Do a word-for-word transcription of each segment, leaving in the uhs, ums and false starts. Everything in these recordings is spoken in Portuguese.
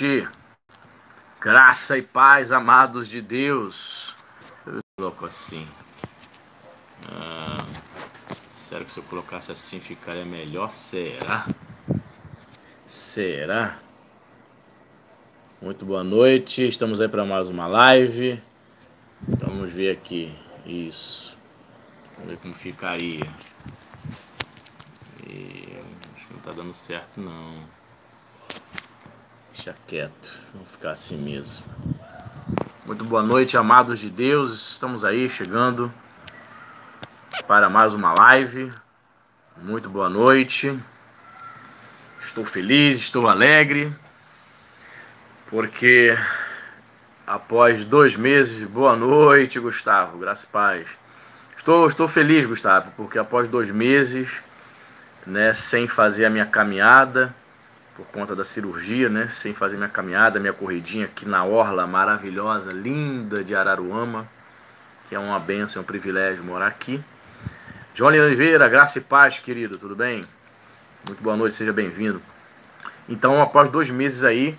noite, graça e paz, amados de Deus. Eu coloco assim. Ah, será que se eu colocasse assim ficaria melhor? Será? Será? Muito boa noite, estamos aí para mais uma live. Vamos ver aqui. Isso. Vamos ver como ficaria. E... acho que não tá dando certo não. Deixa quieto, vamos ficar assim mesmo. Muito boa noite, amados de Deus. Estamos aí chegando para mais uma live. Muito boa noite. Estou feliz, estou alegre, porque após dois meses, boa noite, Gustavo, graças e paz. Estou, estou feliz, Gustavo, porque após dois meses, né, sem fazer a minha caminhada, por conta da cirurgia, né, sem fazer minha caminhada, minha corridinha aqui na orla maravilhosa, linda de Araruama, que é uma bênção, é um privilégio morar aqui. Johnny Oliveira, graça e paz, querido, tudo bem? Muito boa noite, seja bem-vindo. Então, após dois meses aí,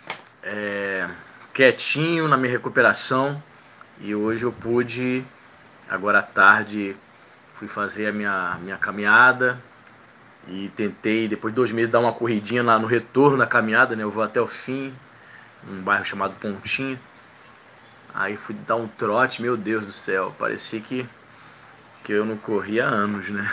é, quietinho na minha recuperação, e hoje eu pude, agora à tarde, fui fazer a minha, minha caminhada e tentei, depois de dois meses, dar uma corridinha lá no retorno da caminhada, né? Eu vou até o fim, num bairro chamado Pontinha. Aí fui dar um trote, meu Deus do céu, parecia que, que eu não corria há anos, né?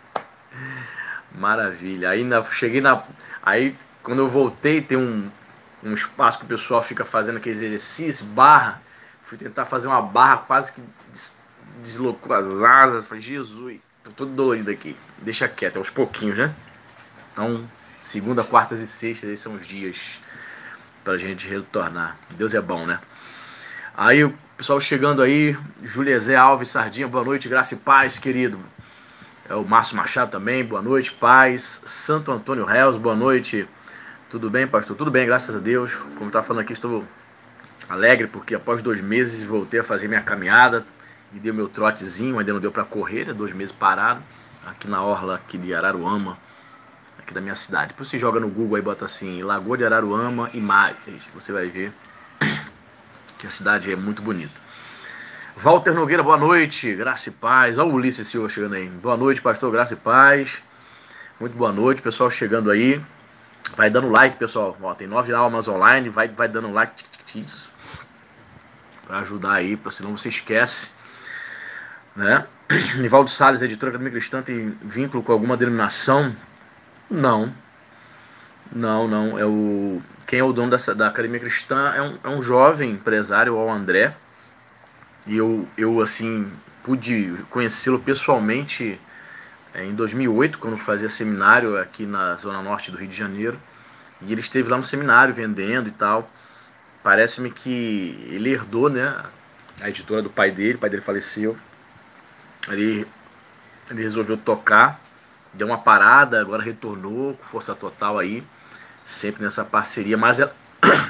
Maravilha. Aí na, cheguei na... Aí quando eu voltei, tem um, um espaço que o pessoal fica fazendo aqueles exercícios, barra. Fui tentar fazer uma barra, quase que des, deslocou as asas. Falei, Jesus, tô todo dolorido aqui. Deixa quieto, aos pouquinhos, né? Então, segunda, quartas e sextas, esses são os dias pra gente retornar. Deus é bom, né? Aí o pessoal chegando aí, Júlia Zé Alves Sardinha, boa noite, graça e paz, querido. É o Márcio Machado também, boa noite, paz. Santo Antônio Reis, boa noite. Tudo bem, pastor? Tudo bem, graças a Deus. Como eu estava falando aqui, estou alegre porque após dois meses voltei a fazer minha caminhada e dei o meu trotezinho, ainda não deu para correr, né? Dois meses parado, aqui na orla aqui de Araruama, aqui da minha cidade. Depois você joga no Google aí, bota assim, Lagoa de Araruama, imagens, você vai ver que a cidade é muito bonita. Walter Nogueira, boa noite, graça e paz. Olha o Ulisses Silva chegando aí. Boa noite, pastor, graça e paz. Muito boa noite, pessoal chegando aí. Vai dando like, pessoal. Ó, tem nove almas online, vai, vai dando like, tic, tic, tic, isso, pra ajudar aí, pra, senão você esquece, né? Nivaldo Salles, editora Academia Cristã, tem vínculo com alguma denominação? Não, não, não. É o, quem é o dono dessa, da Academia Cristã é um, é um jovem empresário, o André. E eu, eu assim, pude conhecê-lo pessoalmente é, em dois mil e oito, quando fazia seminário aqui na zona norte do Rio de Janeiro. E ele esteve lá no seminário vendendo e tal. Parece-me que ele herdou, né, a editora do pai dele, o pai dele faleceu. Ele, ele resolveu tocar, deu uma parada, agora retornou com força total aí, sempre nessa parceria, mas ela...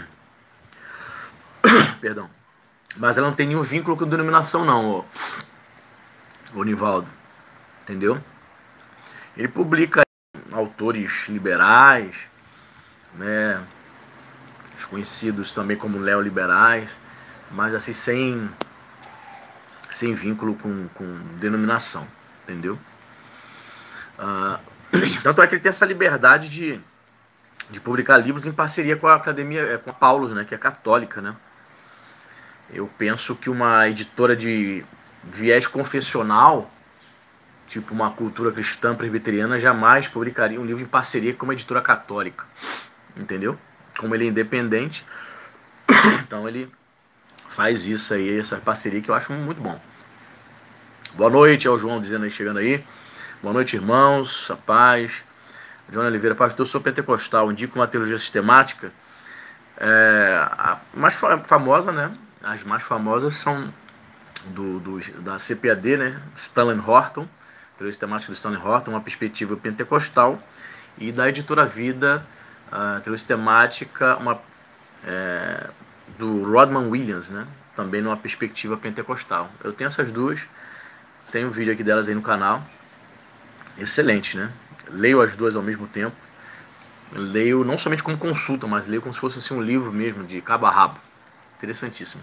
Perdão. Mas ela não tem nenhum vínculo com denominação não, ô, ô Nivaldo. Entendeu? Ele publica autores liberais, né, os conhecidos também como neoliberais, mas assim sem, sem vínculo com, com denominação, entendeu? Ah, tanto é que ele tem essa liberdade de, de publicar livros em parceria com a academia, com a Paulus, né, que é católica, né? Eu penso que uma editora de viés confessional, tipo uma cultura cristã presbiteriana, jamais publicaria um livro em parceria com uma editora católica, entendeu? Como ele é independente, então ele faz isso aí, essa parceria que eu acho muito bom. Boa noite, é o João dizendo aí, chegando aí. Boa noite, irmãos, a paz. João Oliveira, pastor, sou pentecostal, indico uma teologia sistemática. É, a mais famosa, né? As mais famosas são do, do, da C P A D, né? Stanley Horton, teologia sistemática do Stanley Horton, uma perspectiva pentecostal, e da editora Vida, a teologia sistemática, uma, é, do Rodman Williams, né? Também numa perspectiva pentecostal. Eu tenho essas duas, tenho um vídeo aqui delas aí no canal, excelente, né? Leio as duas ao mesmo tempo, Eu leio não somente como consulta, mas leio como se fosse assim, um livro mesmo, de cabo a rabo. Interessantíssimo.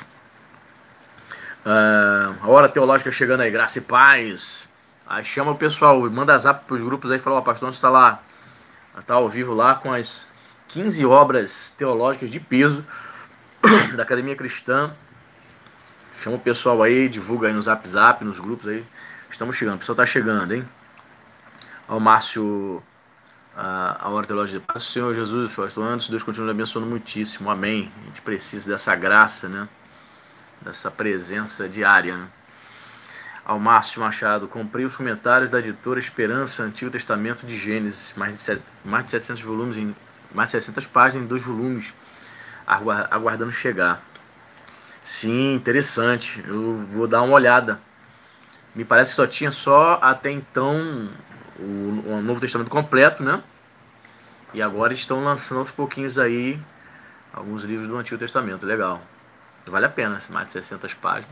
Uh, a hora teológica chegando aí, graça e paz. Aí chama o pessoal, manda zap pros grupos aí e fala, ó, pastor, você tá lá, tá ao vivo lá com as quinze obras teológicas de peso da Academia Cristã. Chama o pessoal aí, divulga aí no zap zap, nos grupos aí. Estamos chegando, o pessoal tá chegando, hein? Ó, o Márcio, a, a hora teológica de paz. Senhor Jesus, pastor Anderson, Deus continue abençoando muitíssimo, amém. A gente precisa dessa graça, né? Dessa presença diária, né? Ao Márcio Machado, comprei os comentários da editora Esperança, Antigo Testamento de Gênesis, mais de, set, mais de setecentos volumes, em, mais de setecentas páginas em dois volumes, aguardando chegar. Sim, interessante, eu vou dar uma olhada. Me parece que só tinha só até então o, o Novo Testamento completo, né? E agora estão lançando aos pouquinhos aí alguns livros do Antigo Testamento, legal. Vale a pena, mais de seiscentas páginas.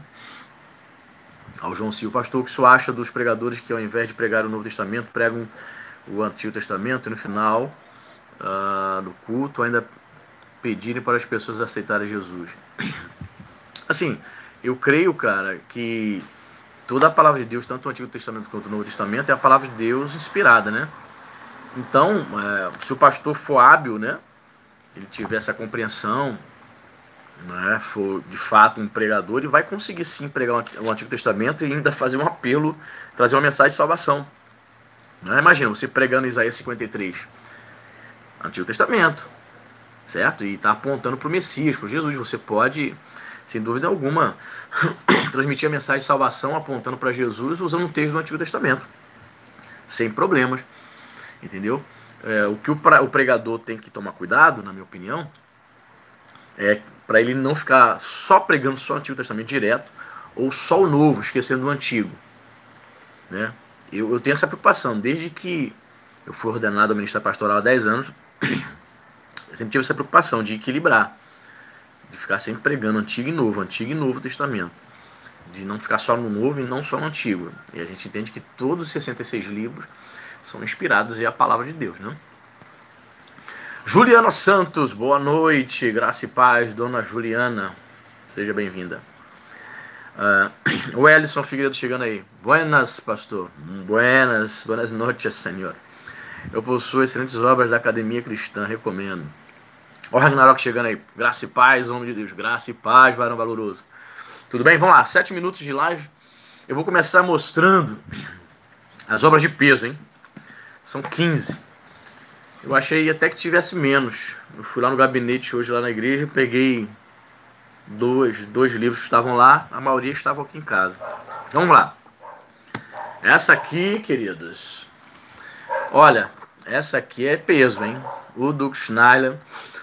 Ao João Silva, pastor, o que o senhor acha dos pregadores que ao invés de pregar o Novo Testamento, pregam o Antigo Testamento e no final uh, do culto ainda pedirem para as pessoas aceitarem Jesus? Assim, eu creio, cara, que toda a palavra de Deus, tanto o Antigo Testamento quanto o Novo Testamento, é a palavra de Deus inspirada, né? Então, é, se o pastor for hábil, né, ele tiver essa compreensão, né, for de fato um pregador, ele vai conseguir sim pregar o Antigo Testamento e ainda fazer um apelo, trazer uma mensagem de salvação. Né? Imagina, você pregando Isaías cinquenta e três, Antigo Testamento, certo? E está apontando para o Messias, para Jesus. Você pode, sem dúvida alguma, transmitir a mensagem de salvação apontando para Jesus usando um texto do Antigo Testamento, sem problemas, entendeu? É, o que o, pra, o pregador tem que tomar cuidado, na minha opinião, é para ele não ficar só pregando só o Antigo Testamento direto, ou só o Novo, esquecendo o Antigo. Né? Eu, eu tenho essa preocupação, desde que eu fui ordenado a ministrar pastoral há dez anos, eu sempre tive essa preocupação de equilibrar, de ficar sempre pregando Antigo e Novo, Antigo e Novo Testamento, de não ficar só no Novo e não só no Antigo. E a gente entende que todos os sessenta e seis livros são inspirados em a palavra de Deus, né? Juliana Santos, boa noite, graça e paz, dona Juliana, seja bem-vinda. Uh, o Ellison Figueiredo chegando aí. Buenas, pastor. Buenas, buenas noches, senhor. Eu possuo excelentes obras da Academia Cristã, recomendo. O Ragnarok chegando aí. Graça e paz, homem de Deus. Graça e paz, varão valoroso. Tudo bem? Vamos lá, sete minutos de live. Eu vou começar mostrando as obras de peso, hein? São quinze. Eu achei até que tivesse menos. Eu fui lá no gabinete hoje, lá na igreja, peguei dois, dois livros que estavam lá, a maioria estavam aqui em casa. Vamos lá. Essa aqui, queridos, olha, essa aqui é peso, hein? O Duke Schneider,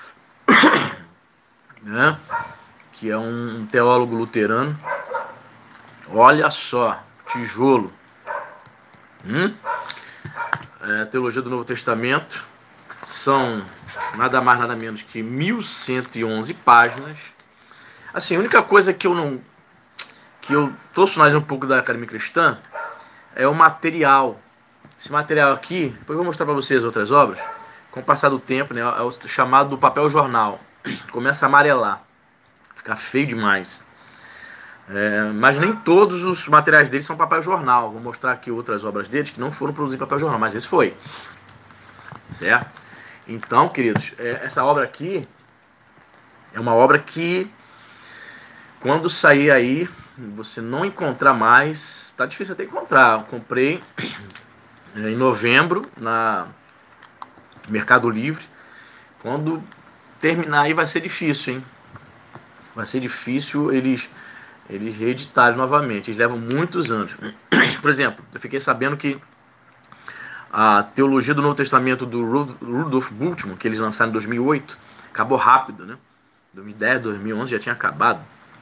né? Que é um teólogo luterano. Olha só, tijolo. Hum? É, Teologia do Novo Testamento. São nada mais, nada menos que mil cento e onze páginas. Assim, a única coisa que eu não... que eu torço mais um pouco da Academia Cristã é o material. Esse material aqui, depois eu vou mostrar para vocês outras obras. Com o passar do tempo, né, é o chamado do papel jornal. Começa a amarelar. Fica feio demais. É, mas nem todos os materiais dele são papel jornal. Vou mostrar aqui outras obras deles que não foram produzidas em papel jornal, mas esse foi. Certo? Então, queridos, essa obra aqui é uma obra que, quando sair aí, você não encontrar mais, tá difícil até encontrar. Eu comprei em novembro na Mercado Livre. Quando terminar aí vai ser difícil, hein? Vai ser difícil eles, eles reeditarem novamente. Eles levam muitos anos. Por exemplo, eu fiquei sabendo que a teologia do Novo Testamento do Rudolf Bultmann, que eles lançaram em dois mil e oito, acabou rápido, né? dois mil e dez, dois mil e onze já tinha acabado.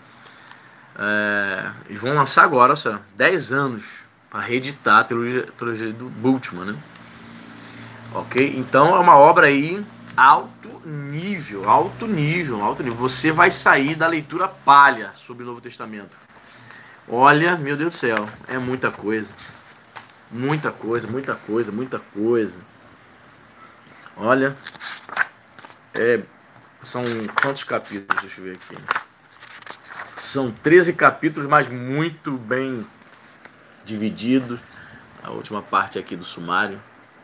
É, eles vão lançar agora, olha, dez anos para reeditar a teologia, a teologia do Bultmann, né? Ok? Então é uma obra aí alto nível, alto nível, alto nível. Você vai sair da leitura palha sobre o Novo Testamento. Olha, meu Deus do céu, é muita coisa. Muita coisa, muita coisa, muita coisa. Olha, é, são quantos capítulos? Deixa eu ver aqui. São treze capítulos, mas muito bem divididos. A última parte aqui do sumário.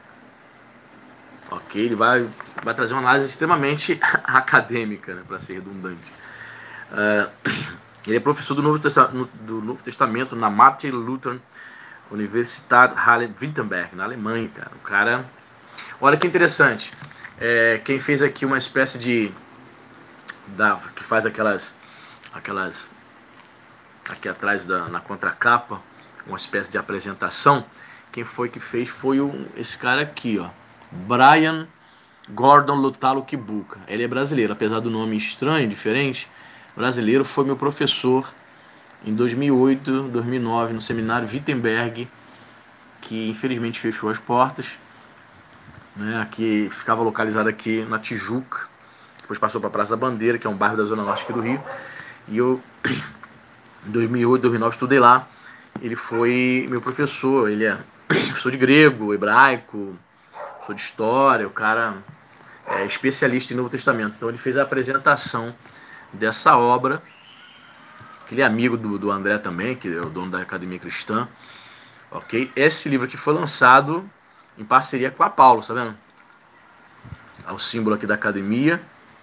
Ok, ele vai, vai trazer uma análise extremamente acadêmica, né, para ser redundante. Uh, ele é professor do Novo, do Novo Testamento na Martin Luther Universität Halle-Wittenberg, na Alemanha, cara. O cara... Olha que interessante. É, quem fez aqui uma espécie de... Da, que faz aquelas... Aquelas... Aqui atrás, da, na contracapa, uma espécie de apresentação. Quem foi que fez foi o, esse cara aqui, ó. Brian Gordon Lutalo Kibuka. Ele é brasileiro, apesar do nome estranho, diferente. Brasileiro, foi meu professor em dois mil e oito, dois mil e nove, no seminário Wittenberg, que infelizmente fechou as portas, né, que ficava localizado aqui na Tijuca, depois passou para a Praça da Bandeira, que é um bairro da Zona Norte aqui do Rio, e eu, em dois mil e oito, dois mil e nove, estudei lá. Ele foi meu professor, ele é professor de grego, hebraico, professor de história, o cara é especialista em Novo Testamento, então ele fez a apresentação dessa obra, que ele é amigo do, do André também, que é o dono da Academia Cristã. Ok? Esse livro aqui foi lançado em parceria com a Paulo, tá vendo? É o símbolo aqui da academia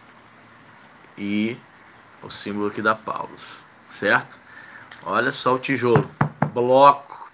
e o símbolo aqui da Paulo, certo? Olha só o tijolo, bloco,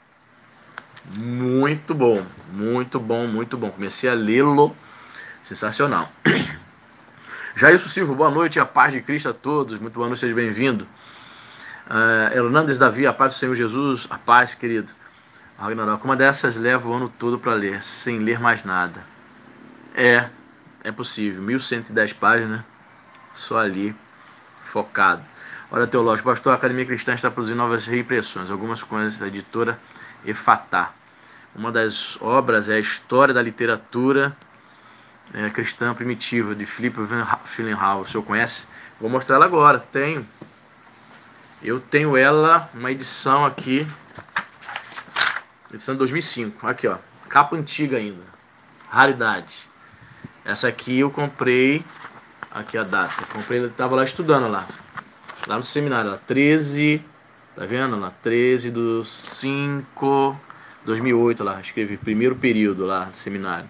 muito bom, muito bom, muito bom. Comecei a lê-lo, sensacional. Jailson Silva, boa noite, a paz de Cristo a todos, muito boa noite, seja bem-vindo. Uh, Hernandes Davi, a paz do Senhor Jesus, a paz, querido. Ragnarok, uma dessas leva o ano todo para ler, sem ler mais nada. É, é possível. mil cento e dez páginas, só ali, focado. Olha, teológico, pastor, a Academia Cristã está produzindo novas reimpressões, algumas coisas da editora Efatá. Uma das obras é a História da Literatura é, Cristã Primitiva, de Philip Phillinghall. O senhor conhece? Vou mostrar ela agora. Tenho. Eu tenho ela, uma edição aqui, edição de dois mil e cinco. Aqui, ó. Capa antiga ainda. Raridade. Essa aqui eu comprei. Aqui a data. Comprei, ele tava lá estudando lá. Lá no seminário, lá. treze. Tá vendo? Lá. treze do cinco. dois mil e oito lá. Escrevi. Primeiro período lá do seminário.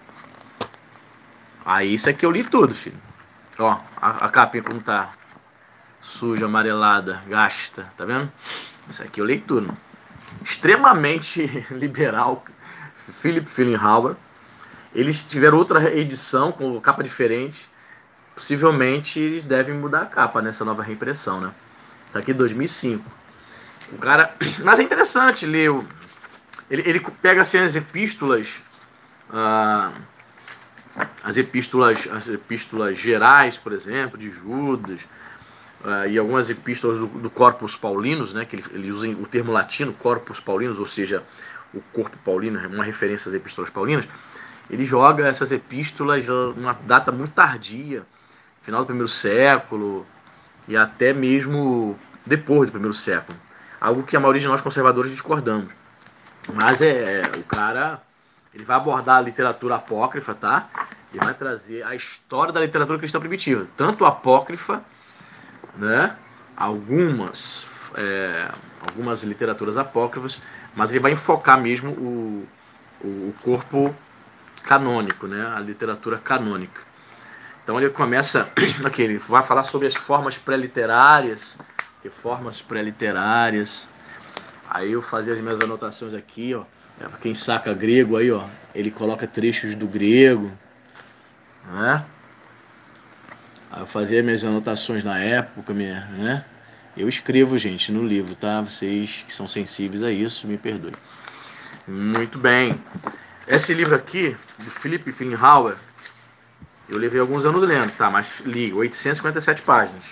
Aí isso aqui eu li tudo, filho. Ó. A, a capinha como tá. Suja, amarelada, gasta. Tá vendo? Isso aqui eu li tudo. Extremamente liberal. Philip Phillinghall. Eles tiveram outra edição com capa diferente. Possivelmente eles devem mudar a capa nessa nova reimpressão, né? Isso aqui é dois mil e cinco. O cara... Mas é interessante ler. O... Ele, ele pega assim as epístolas... Ah, as epístolas as epístolas gerais, por exemplo, de Judas... Uh, e algumas epístolas do, do Corpus Paulinus, né, que ele, ele usa o termo latino, Corpus Paulinus, ou seja, o corpo paulino, uma referência às epístolas paulinas. Ele joga essas epístolas numa data muito tardia, final do primeiro século e até mesmo depois do primeiro século. Algo que a maioria de nós conservadores discordamos. Mas é, é o cara, ele vai abordar a literatura apócrifa, tá? Ele vai trazer a história da literatura cristã primitiva, tanto apócrifa, né? Algumas é, algumas literaturas apócrifas, mas ele vai enfocar mesmo o, o corpo canônico, né? A literatura canônica. Então ele começa aqui, ele vai falar sobre as formas pré-literárias, formas pré-literárias. Aí eu fazia as minhas anotações aqui, ó. É, pra quem saca grego aí, ó, ele coloca trechos do grego, né? Eu fazia minhas anotações na época, minha, né? Eu escrevo, gente, no livro, tá? Vocês que são sensíveis a isso, me perdoem. Muito bem. Esse livro aqui, do Philip Phillinghall, eu levei alguns anos lendo, tá? Mas li oitocentas e cinquenta e sete páginas.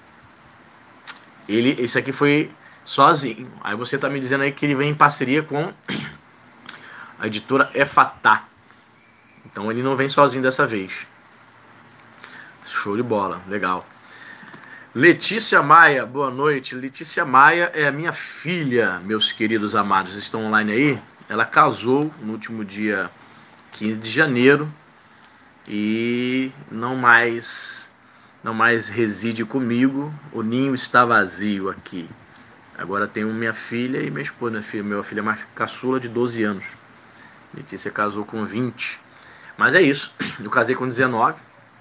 Ele, esse aqui foi sozinho. Aí você tá me dizendo aí que ele vem em parceria com a editora Efatá. Então ele não vem sozinho dessa vez. Show de bola, legal. Letícia Maia, boa noite. Letícia Maia é a minha filha, meus queridos amados. Vocês estão online aí? Ela casou no último dia quinze de janeiro. e não mais não mais reside comigo. O ninho está vazio aqui. Agora tenho minha filha e minha esposa. Minha filha, minha filha é mais caçula, de doze anos. Letícia casou com vinte. Mas é isso. Eu casei com dezenove.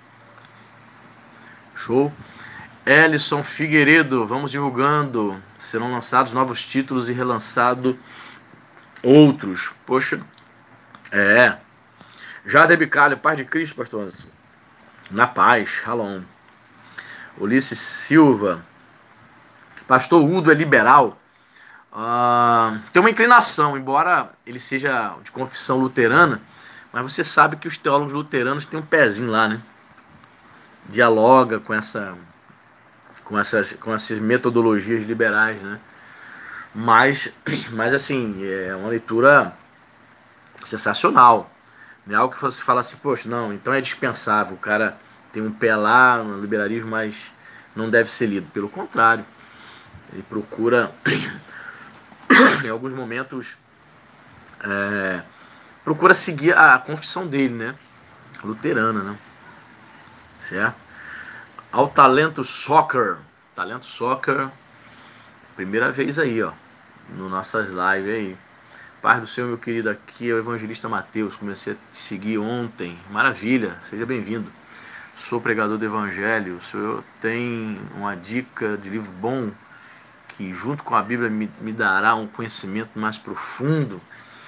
Show. Ellison Figueiredo, vamos divulgando. Serão lançados novos títulos e relançado outros. Poxa. É. Jader Bicalho, paz de Cristo, pastor. Na paz. Shalom. Ulisses Silva. Pastor Udo é liberal. Uh, tem uma inclinação, embora ele seja de confissão luterana, mas você sabe que os teólogos luteranos têm um pezinho lá, né? Dialoga com essa, com essas, com essas metodologias liberais, né? Mas, mas assim, é uma leitura sensacional. Não é algo que você fala assim, poxa, não, então é dispensável. O cara tem um pé lá no liberalismo, mas não deve ser lido. Pelo contrário, ele procura em alguns momentos é, procura seguir a confissão dele, né? Luterana, né? Certo? Ao Talento Soccer. Talento Soccer. Primeira vez aí, ó. No nossas lives aí. Paz do Senhor, meu querido. Aqui é o evangelista Mateus. Comecei a te seguir ontem. Maravilha. Seja bem-vindo. Sou pregador do evangelho. O senhor tem uma dica de livro bom que junto com a Bíblia me, me dará um conhecimento mais profundo?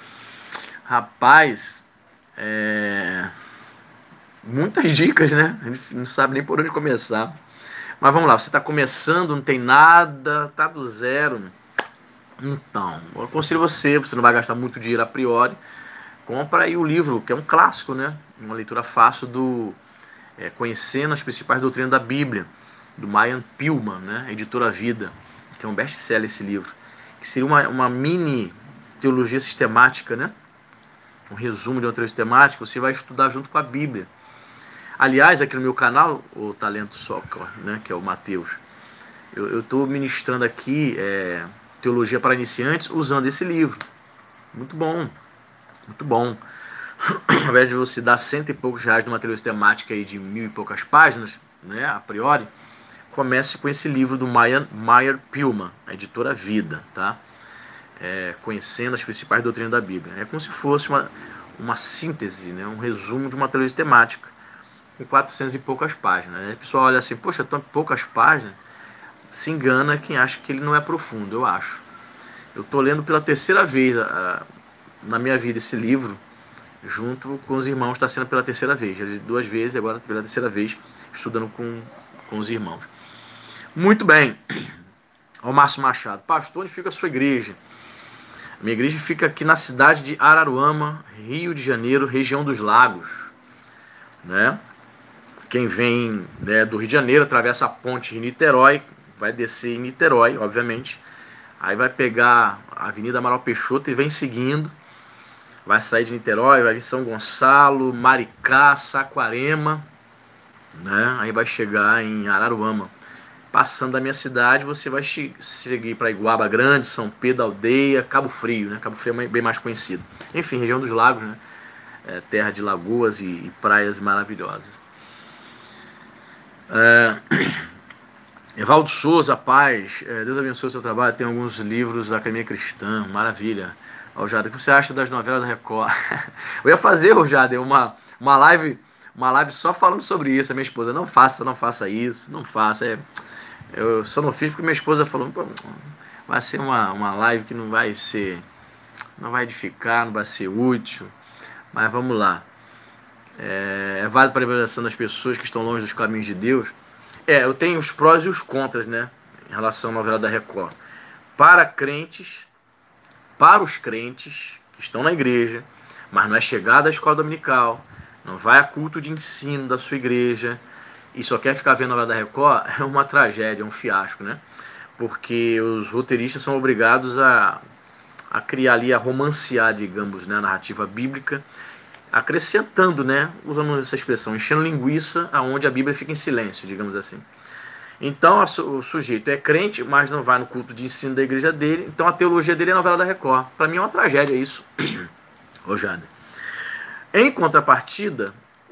Rapaz, é... muitas dicas, né? A gente não sabe nem por onde começar. Mas vamos lá, você está começando, não tem nada, tá do zero. Então, eu aconselho você, você não vai gastar muito dinheiro a priori. Compra aí o livro, que é um clássico, né? Uma leitura fácil do é, Conhecendo as Principais Doutrinas da Bíblia, do Mayan Pillman, né? Editora Vida, que é um best-seller esse livro, que seria uma, uma mini teologia sistemática, né? Um resumo de uma teologia sistemática, você vai estudar junto com a Bíblia. Aliás, aqui no meu canal, o Talento Soccer, né? Que é o Mateus, eu estou ministrando aqui é, teologia para iniciantes usando esse livro. Muito bom, muito bom. Ao invés de você dar cento e poucos reais numa teologia sistemática aí de mil e poucas páginas, né? A priori, comece com esse livro do Meyer Pillman, a editora Vida, tá? É, Conhecendo as Principais Doutrinas da Bíblia. É como se fosse uma, uma síntese, né? Um resumo de uma teologia temática com quatrocentas e poucas páginas. Né? A pessoa olha assim, poxa, tão poucas páginas, se engana quem acha que ele não é profundo, eu acho. Eu estou lendo pela terceira vez a, a, na minha vida esse livro, junto com os irmãos, está sendo pela terceira vez. Já li duas vezes, agora pela terceira vez, estudando com, com os irmãos. Muito bem. Ao Márcio Machado. Pastor, onde fica a sua igreja? A minha igreja fica aqui na cidade de Araruama, Rio de Janeiro, região dos Lagos. Né? Quem vem, né, do Rio de Janeiro, atravessa a ponte de Niterói, vai descer em Niterói, obviamente. Aí vai pegar a Avenida Amaral Peixoto e vem seguindo. Vai sair de Niterói, vai vir São Gonçalo, Maricá, Saquarema. Né? Aí vai chegar em Araruama. Passando da minha cidade, você vai seguir para Iguaba Grande, São Pedro, Aldeia, Cabo Frio, né? Cabo Frio é bem mais conhecido. Enfim, região dos lagos, né? É, terra de lagoas e, e praias maravilhosas. É... Evaldo Souza, paz. É, Deus abençoe o seu trabalho. Tem alguns livros da Academia Cristã, maravilha. Ó, Jada, o que você acha das novelas da Record? Eu ia fazer, Jada, uma, uma live, uma live só falando sobre isso. A minha esposa, não faça, não faça isso, não faça. É... Eu só não fiz porque minha esposa falou, pô, vai ser uma, uma live que não vai ser, não vai edificar, não vai ser útil, mas vamos lá. É, é válido para a liberação das pessoas que estão longe dos caminhos de Deus? É, eu tenho os prós e os contras, né, em relação à novela da Record. Para crentes, para os crentes que estão na igreja, mas não é chegada à escola dominical, não vai a culto de ensino da sua igreja, e só quer ficar vendo a novela da Record, é uma tragédia, é um fiasco, né? Porque os roteiristas são obrigados a, a criar ali, a romancear, digamos, né, a narrativa bíblica, acrescentando, né, usando essa expressão, enchendo linguiça, aonde a Bíblia fica em silêncio, digamos assim. Então o sujeito é crente, mas não vai no culto de ensino da igreja dele, então a teologia dele é a novela da Record. Para mim é uma tragédia isso, ô Jada. Em contrapartida,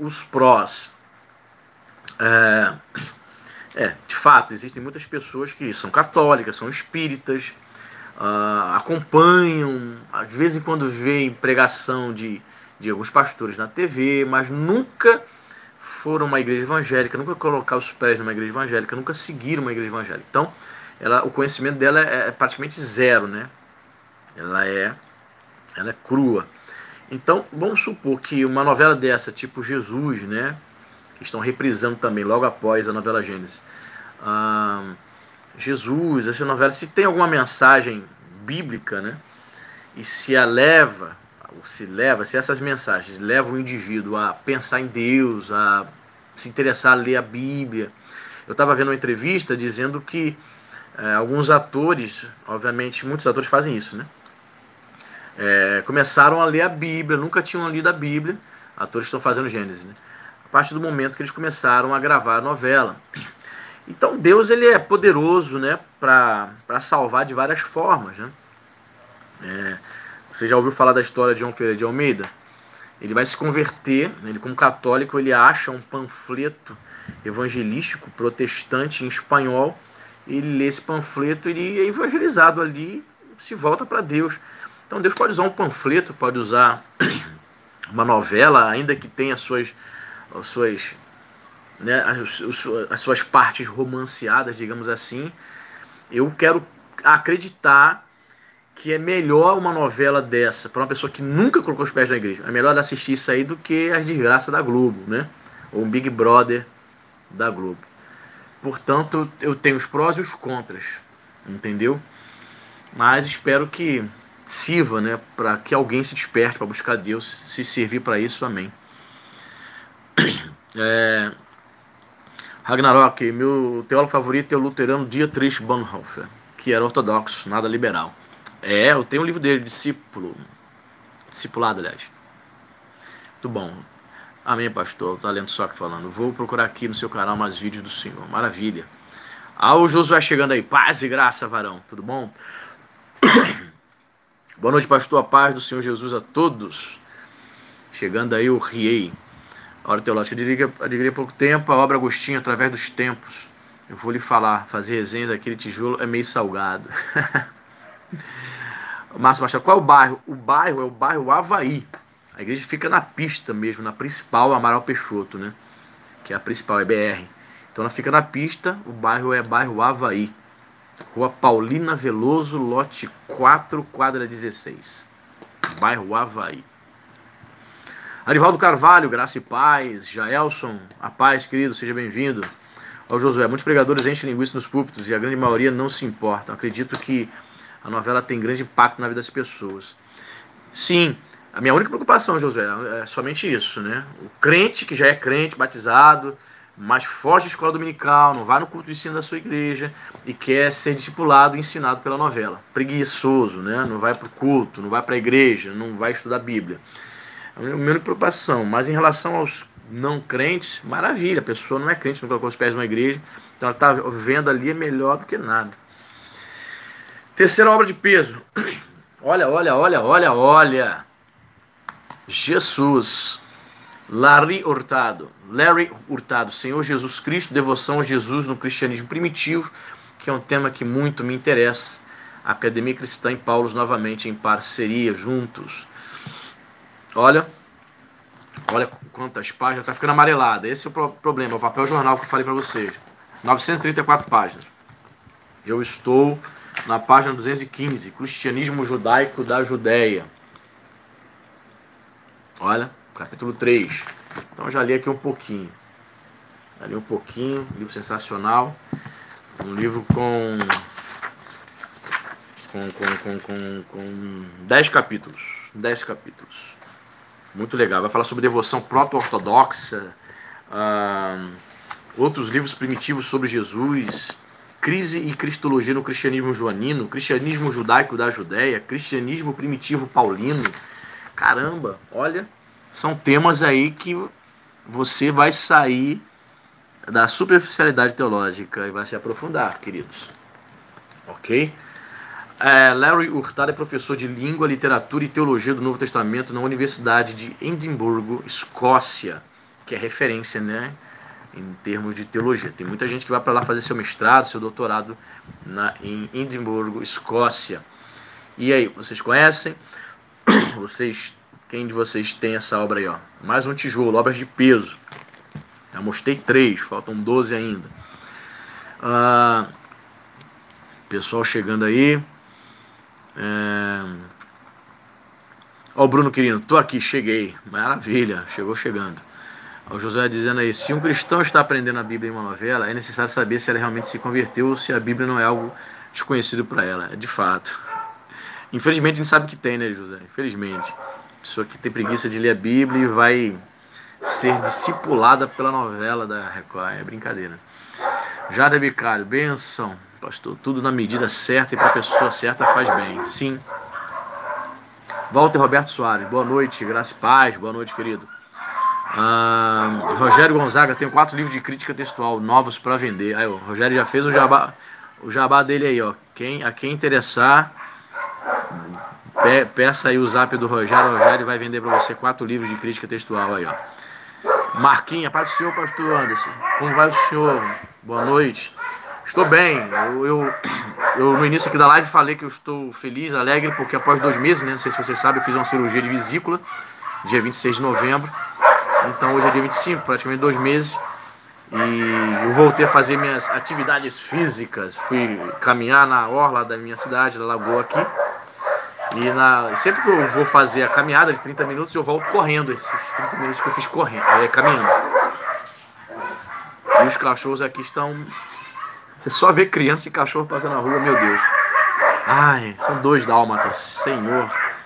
os prós. É, é, de fato, existem muitas pessoas que são católicas, são espíritas, uh, acompanham, às vezes em quando veem pregação de, de alguns pastores na T V, mas nunca foram uma igreja evangélica, nunca colocaram os pés numa igreja evangélica, nunca seguiram uma igreja evangélica. Então, ela, o conhecimento dela é, é praticamente zero, né? Ela é, ela é crua. Então, vamos supor que uma novela dessa, tipo Jesus, né? Que estão reprisando também logo após a novela Gênesis. Ah, Jesus, essa novela, se tem alguma mensagem bíblica, né? E se a leva, ou se leva, se essas mensagens levam o indivíduo a pensar em Deus, a se interessar a ler a Bíblia. Eu estava vendo uma entrevista dizendo que é, alguns atores, obviamente muitos atores fazem isso, né? É, começaram a ler a Bíblia, nunca tinham lido a Bíblia, atores estão fazendo Gênesis, né? A partir do momento que eles começaram a gravar a novela. Então Deus, ele é poderoso, né, para salvar de várias formas, né? É, você já ouviu falar da história de João Ferreira de Almeida? Ele vai se converter, ele como católico, ele acha um panfleto evangelístico protestante em espanhol, ele lê esse panfleto, ele é evangelizado ali, se volta para Deus. Então Deus pode usar um panfleto, pode usar uma novela, ainda que tenha as suas, as suas, né, as, as suas partes romanceadas, digamos assim. Eu quero acreditar que é melhor uma novela dessa para uma pessoa que nunca colocou os pés na igreja. É melhor assistir isso aí do que as desgraças da Globo, né? Ou um Big Brother da Globo. Portanto, eu tenho os prós e os contras, entendeu? Mas espero que sirva, né, para que alguém se desperte para buscar Deus, se servir para isso, amém. É, Ragnarok, meu teólogo favorito é o luterano Dietrich Bonhoeffer, que era ortodoxo, nada liberal. É, eu tenho um livro dele, Discípulo, Discipulado, aliás. Muito bom. Amém, pastor, talento só que falando. Vou procurar aqui no seu canal mais vídeos do Senhor. Maravilha. Ah, o Josué chegando aí. Paz e graça, varão. Tudo bom? Boa noite, pastor. A paz do Senhor Jesus a todos. Chegando aí o Riei. A hora teológica. Eu diria, eu diria há pouco tempo a obra Agostinho, através dos tempos. Eu vou lhe falar. Fazer resenha daquele tijolo é meio salgado. Márcio Machado, qual é o bairro? O bairro é o bairro Havaí. A igreja fica na pista mesmo, na principal Amaral Peixoto, né? Que é a principal, é B R. Então ela fica na pista, o bairro é bairro Havaí. Rua Paulina Veloso, lote quatro, quadra dezesseis. Bairro Havaí. Arivaldo Carvalho, graça e paz. Jaelson, a paz, querido, seja bem-vindo. Ó Josué, muitos pregadores enchem linguiça nos púlpitos e a grande maioria não se importam. Acredito que a novela tem grande impacto na vida das pessoas. Sim, a minha única preocupação, Josué, é somente isso, né? O crente que já é crente, batizado, mas foge da escola dominical, não vai no culto de ensino da sua igreja e quer ser discipulado e ensinado pela novela. Preguiçoso, né? Não vai para o culto, não vai para a igreja, não vai estudar a Bíblia. É a minha única preocupação. Mas em relação aos não crentes, maravilha, a pessoa não é crente, não colocou os pés numa igreja, então ela está vendo ali é melhor do que nada. Terceira obra de peso. Olha, olha, olha, olha, olha. Jesus. Larry Hurtado. Larry Hurtado. Senhor Jesus Cristo, devoção a Jesus no cristianismo primitivo, que é um tema que muito me interessa. Academia Cristã e Paulos novamente em parceria, juntos. Olha. Olha quantas páginas. Está ficando amarelada. Esse é o problema. O papel jornal que eu falei para vocês. novecentas e trinta e quatro páginas. Eu estou na página duzentos e quinze, Cristianismo Judaico da Judéia. Olha, capítulo três. Então já li aqui um pouquinho. Já li um pouquinho, livro sensacional. Um livro com com, com, com, com, com dez capítulos. dez capítulos. Muito legal. Vai falar sobre devoção proto-ortodoxa, ah, outros livros primitivos sobre Jesus, crise e cristologia no cristianismo joanino, cristianismo judaico da Judéia, cristianismo primitivo paulino. Caramba, olha, são temas aí que você vai sair da superficialidade teológica e vai se aprofundar, queridos. Ok? É, Larry Hurtado é professor de Língua, Literatura e Teologia do Novo Testamento na Universidade de Edimburgo, Escócia. que é referência, né, em termos de teologia. Tem muita gente que vai para lá fazer seu mestrado, seu doutorado na, em Edimburgo, Escócia. E aí, vocês conhecem? Vocês, quem de vocês tem essa obra aí, ó? Mais um tijolo, obras de peso. Já mostrei três, faltam doze ainda. Ah, pessoal chegando aí. É... Ó, o Bruno querido, tô aqui, cheguei. Maravilha, chegou chegando. O José dizendo aí, se um cristão está aprendendo a Bíblia em uma novela, é necessário saber se ela realmente se converteu ou se a Bíblia não é algo desconhecido para ela. É de fato. Infelizmente a gente sabe que tem, né, José? Infelizmente. Pessoa que tem preguiça de ler a Bíblia e vai ser discipulada pela novela da Record. É brincadeira. Jada Bicalho, benção, pastor. Tudo na medida certa e para a pessoa certa faz bem. Sim. Walter Roberto Soares, boa noite, graça e paz. Boa noite, querido. Ah, Rogério Gonzaga, tem quatro livros de crítica textual novos para vender. Aí, o Rogério já fez o jabá, o jabá dele aí, ó. Quem, a quem interessar, pe, peça aí o zap do Rogério. O Rogério vai vender para você quatro livros de crítica textual aí, ó. Marquinha, paz do senhor, pastor Anderson. Como vai o senhor? Boa noite. Estou bem. Eu, eu, eu no início aqui da live falei que eu estou feliz, alegre, porque após dois meses, né? Não sei se você sabe, eu fiz uma cirurgia de vesícula, dia vinte e seis de novembro. Então hoje é dia vinte e cinco, praticamente dois meses. E eu voltei a fazer minhas atividades físicas. Fui caminhar na orla da minha cidade, da Lagoa aqui. E na, sempre que eu vou fazer a caminhada de trinta minutos, eu volto correndo. Esses trinta minutos que eu fiz correndo, é, caminhando. E os cachorros aqui estão... Você só vê criança e cachorro passando na rua, meu Deus. Ai, são dois dálmatas, senhor.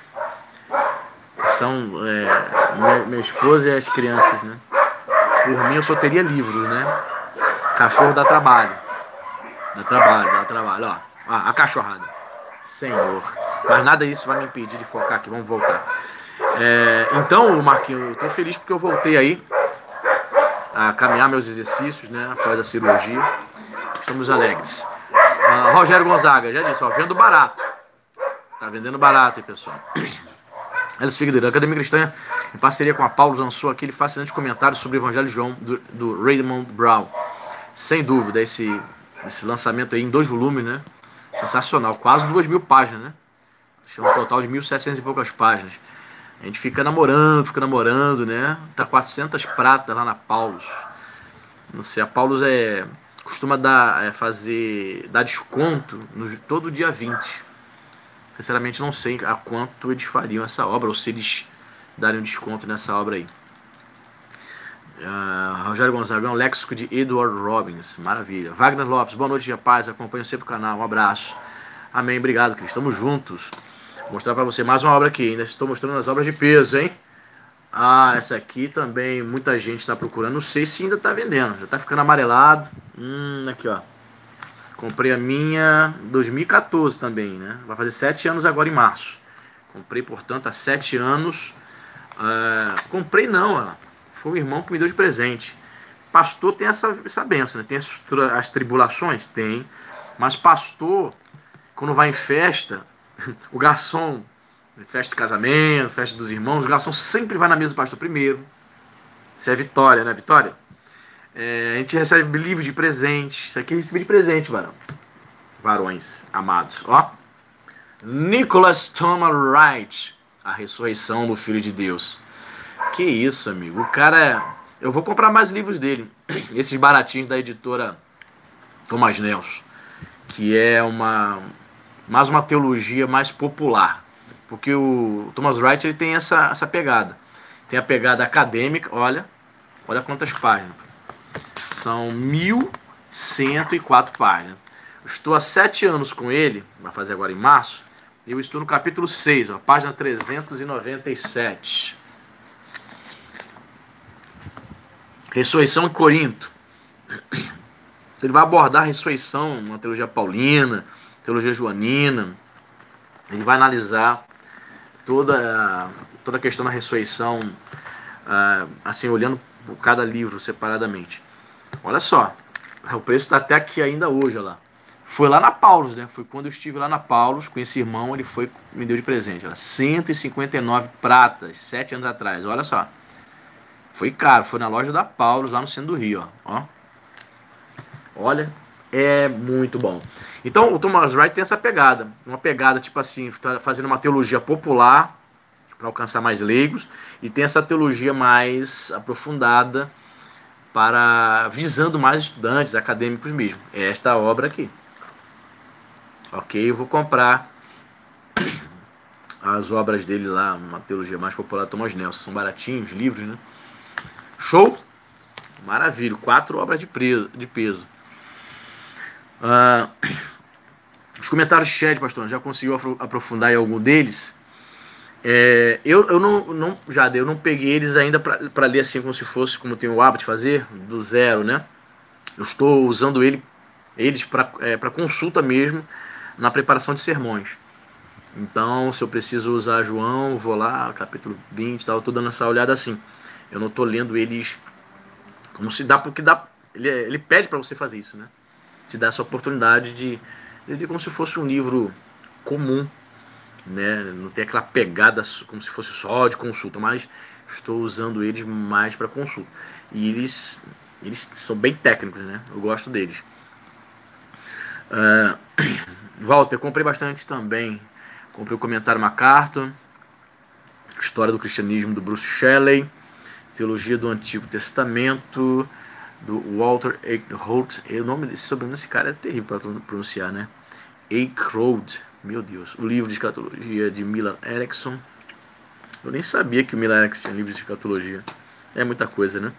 São é, minha, minha esposa e as crianças, né? Por mim eu só teria livros, né? Cachorro dá trabalho. Dá trabalho, dá trabalho, ó. Ah, a cachorrada. Senhor. Mas nada disso vai me impedir de focar aqui, vamos voltar. É, então, Marquinhos, eu tô feliz porque eu voltei aí a caminhar meus exercícios, né? Após a cirurgia. Estamos alegres. Uh, Rogério Gonzaga, já disse, ó, vendo barato. Tá vendendo barato aí, pessoal. Elis Figueiredo, a Academia Cristã, em parceria com a Paulo, lançou aquele fascinante comentário sobre o Evangelho de João, do, do Raymond Brown. Sem dúvida, esse, esse lançamento aí em dois volumes, né? Sensacional, quase duas mil páginas, né? Tinha um total de mil e setecentas e poucas páginas. A gente fica namorando, fica namorando, né? Tá quatrocentas pratas lá na Paulus. Não sei, a Paulus é... costuma dar, é, fazer, dar desconto no, todo dia vinte. Sinceramente não sei a quanto eles fariam essa obra, ou se eles darem um desconto nessa obra aí. Uh, Rogério Gonzaga, um léxico de Edward Robbins, maravilha. Wagner Lopes, boa noite, rapaz, acompanho sempre o canal, um abraço. Amém, obrigado, Cris, estamos juntos. Vou mostrar para você mais uma obra aqui, ainda estou mostrando as obras de peso, hein? Ah, essa aqui também muita gente está procurando. Não sei se ainda está vendendo. Já está ficando amarelado. Hum, aqui, ó. Comprei a minha dois mil e quatorze também, né? Vai fazer sete anos agora em março. Comprei, portanto, há sete anos. Uh, comprei não, ó. Foi o irmão que me deu de presente. Pastor tem essa, essa benção, né? Tem as, as tribulações? Tem. Mas pastor, quando vai em festa, o garçom... Festa de casamento, festa dos irmãos, o garçom sempre vai na mesa do pastor primeiro. Isso é vitória, né, Vitória? É, a gente recebe livros de presente. Isso aqui é receber de presente, varão. Varões amados. Ó. Nicholas Thomas Wright, A Ressurreição do Filho de Deus. Que isso, amigo. O cara é... Eu vou comprar mais livros dele. Esses baratinhos da editora Thomas Nelson. Que é uma... mais uma teologia mais popular. Porque o Thomas Wright ele tem essa, essa pegada. Tem a pegada acadêmica, olha, olha quantas páginas. São mil cento e quatro páginas. Estou há sete anos com ele, vai fazer agora em março. Eu estou no capítulo seis, ó, página trezentos e noventa e sete. Ressurreição em Corinto. Ele vai abordar a ressurreição, uma teologia paulina, teologia joanina. Ele vai analisar toda, toda a questão da ressurreição, uh, assim, olhando por cada livro separadamente. Olha só, o preço está até aqui ainda hoje, olha lá. Foi lá na Paulus, né? Foi quando eu estive lá na Paulus com esse irmão, ele foi, me deu de presente. Olha, cento e cinquenta e nove pratas, sete anos atrás, olha só. Foi caro, foi na loja da Paulus, lá no centro do Rio, ó. ó. Olha, é muito bom. Então, o Thomas Wright tem essa pegada. Uma pegada, tipo assim, tá fazendo uma teologia popular para alcançar mais leigos, e tem essa teologia mais aprofundada para visando mais estudantes, acadêmicos mesmo. É esta obra aqui. Ok, eu vou comprar as obras dele lá, uma teologia mais popular, Thomas Nelson. São baratinhos, livros, né? Show? Maravilha, quatro obras de, preso, de peso. Ah, os comentários de chat, pastor, já conseguiu aprofundar em algum deles? É, eu, eu não, não, já eu não peguei eles ainda para ler assim como se fosse, como eu tenho o hábito de fazer, do zero, né? Eu estou usando ele, eles para é, para consulta mesmo, na preparação de sermões. Então, se eu preciso usar João, vou lá, capítulo vinte e tal, eu estou dando essa olhada assim. Eu não estou lendo eles como se dá, porque dá, ele, ele pede para você fazer isso, né? Te dá essa oportunidade de ler como se fosse um livro comum, né? Não tem aquela pegada como se fosse só de consulta, mas estou usando eles mais para consulta. E eles, eles são bem técnicos, né? Eu gosto deles. Uh, Walter, comprei bastante também. Comprei o Comentário MacArthur, História do Cristianismo do Bruce Shelley, Teologia do Antigo Testamento do Walter Eichholt. O nome desse sobrenome desse cara é terrível para pronunciar, né? Eichholt. Meu Deus. O livro de escatologia de Milan Erickson. Eu nem sabia que o Milan Erickson tinha livro de escatologia. É muita coisa, né?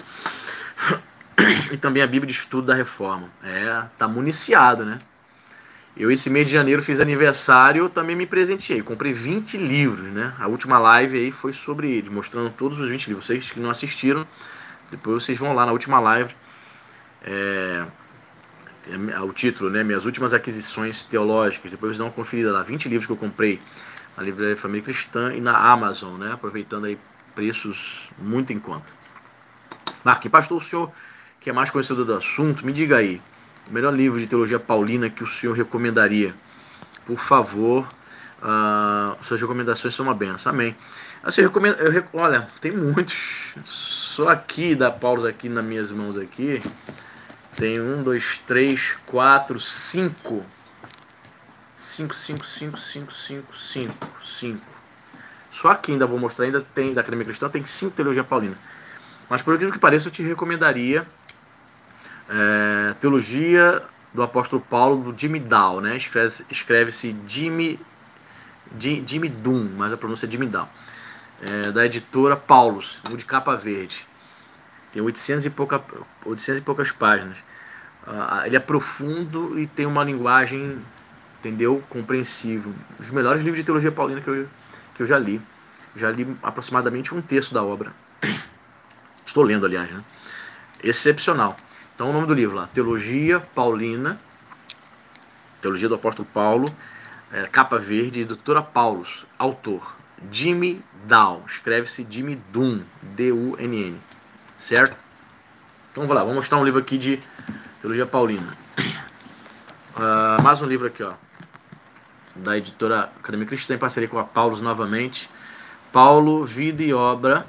E também a Bíblia de Estudo da Reforma. É, tá municiado, né? Eu esse mês de janeiro fiz aniversário, também me presenteei. Comprei vinte livros, né? A última live aí foi sobre ele, mostrando todos os vinte livros. Vocês que não assistiram, depois vocês vão lá na última live. É... o título, né? Minhas últimas aquisições teológicas. Depois dá uma conferida lá. vinte livros que eu comprei na Livraria Família Cristã e na Amazon, né? Aproveitando aí preços muito em conta. Marquinhos, pastor, o senhor que é mais conhecedor do assunto, me diga aí, o melhor livro de teologia paulina que o senhor recomendaria? Por favor, uh, suas recomendações são uma benção. Amém. Assim, eu recomendo, eu, olha, tem muitos. Só aqui da Paulo, aqui nas minhas mãos aqui, tem um, dois, três, quatro, cinco. Cinco, cinco, cinco, cinco, cinco, cinco, cinco. Só aqui ainda vou mostrar, ainda tem, da Academia Cristã, tem cinco teologia paulina. Mas por aquilo que pareça, eu te recomendaria é, Teologia do Apóstolo Paulo, do Jimmy Dow, né? Escreve-se escreve Jimmy, Jimmy Doom, mas a pronúncia é Jimmy Dow. É, da editora Paulus, de capa verde. Tem oitocentas e, pouca, oitocentas e poucas páginas. Uh, ele é profundo e tem uma linguagem, entendeu? Compreensível. Os melhores livros de teologia paulina que eu, que eu já li. Já li aproximadamente um terço da obra. Estou lendo, aliás, né? Excepcional. Então o nome do livro lá, Teologia Paulina, Teologia do Apóstolo Paulo, é, capa verde, doutora Paulus, autor, Jimmy Down, escreve-se Jimmy Doom, D U N N, certo? Então vamos lá, vou mostrar um livro aqui de Teologia Paulina. Uh, mais um livro aqui, ó, da editora Academia Cristã, em parceria com a Paulus novamente. Paulo, Vida e Obra,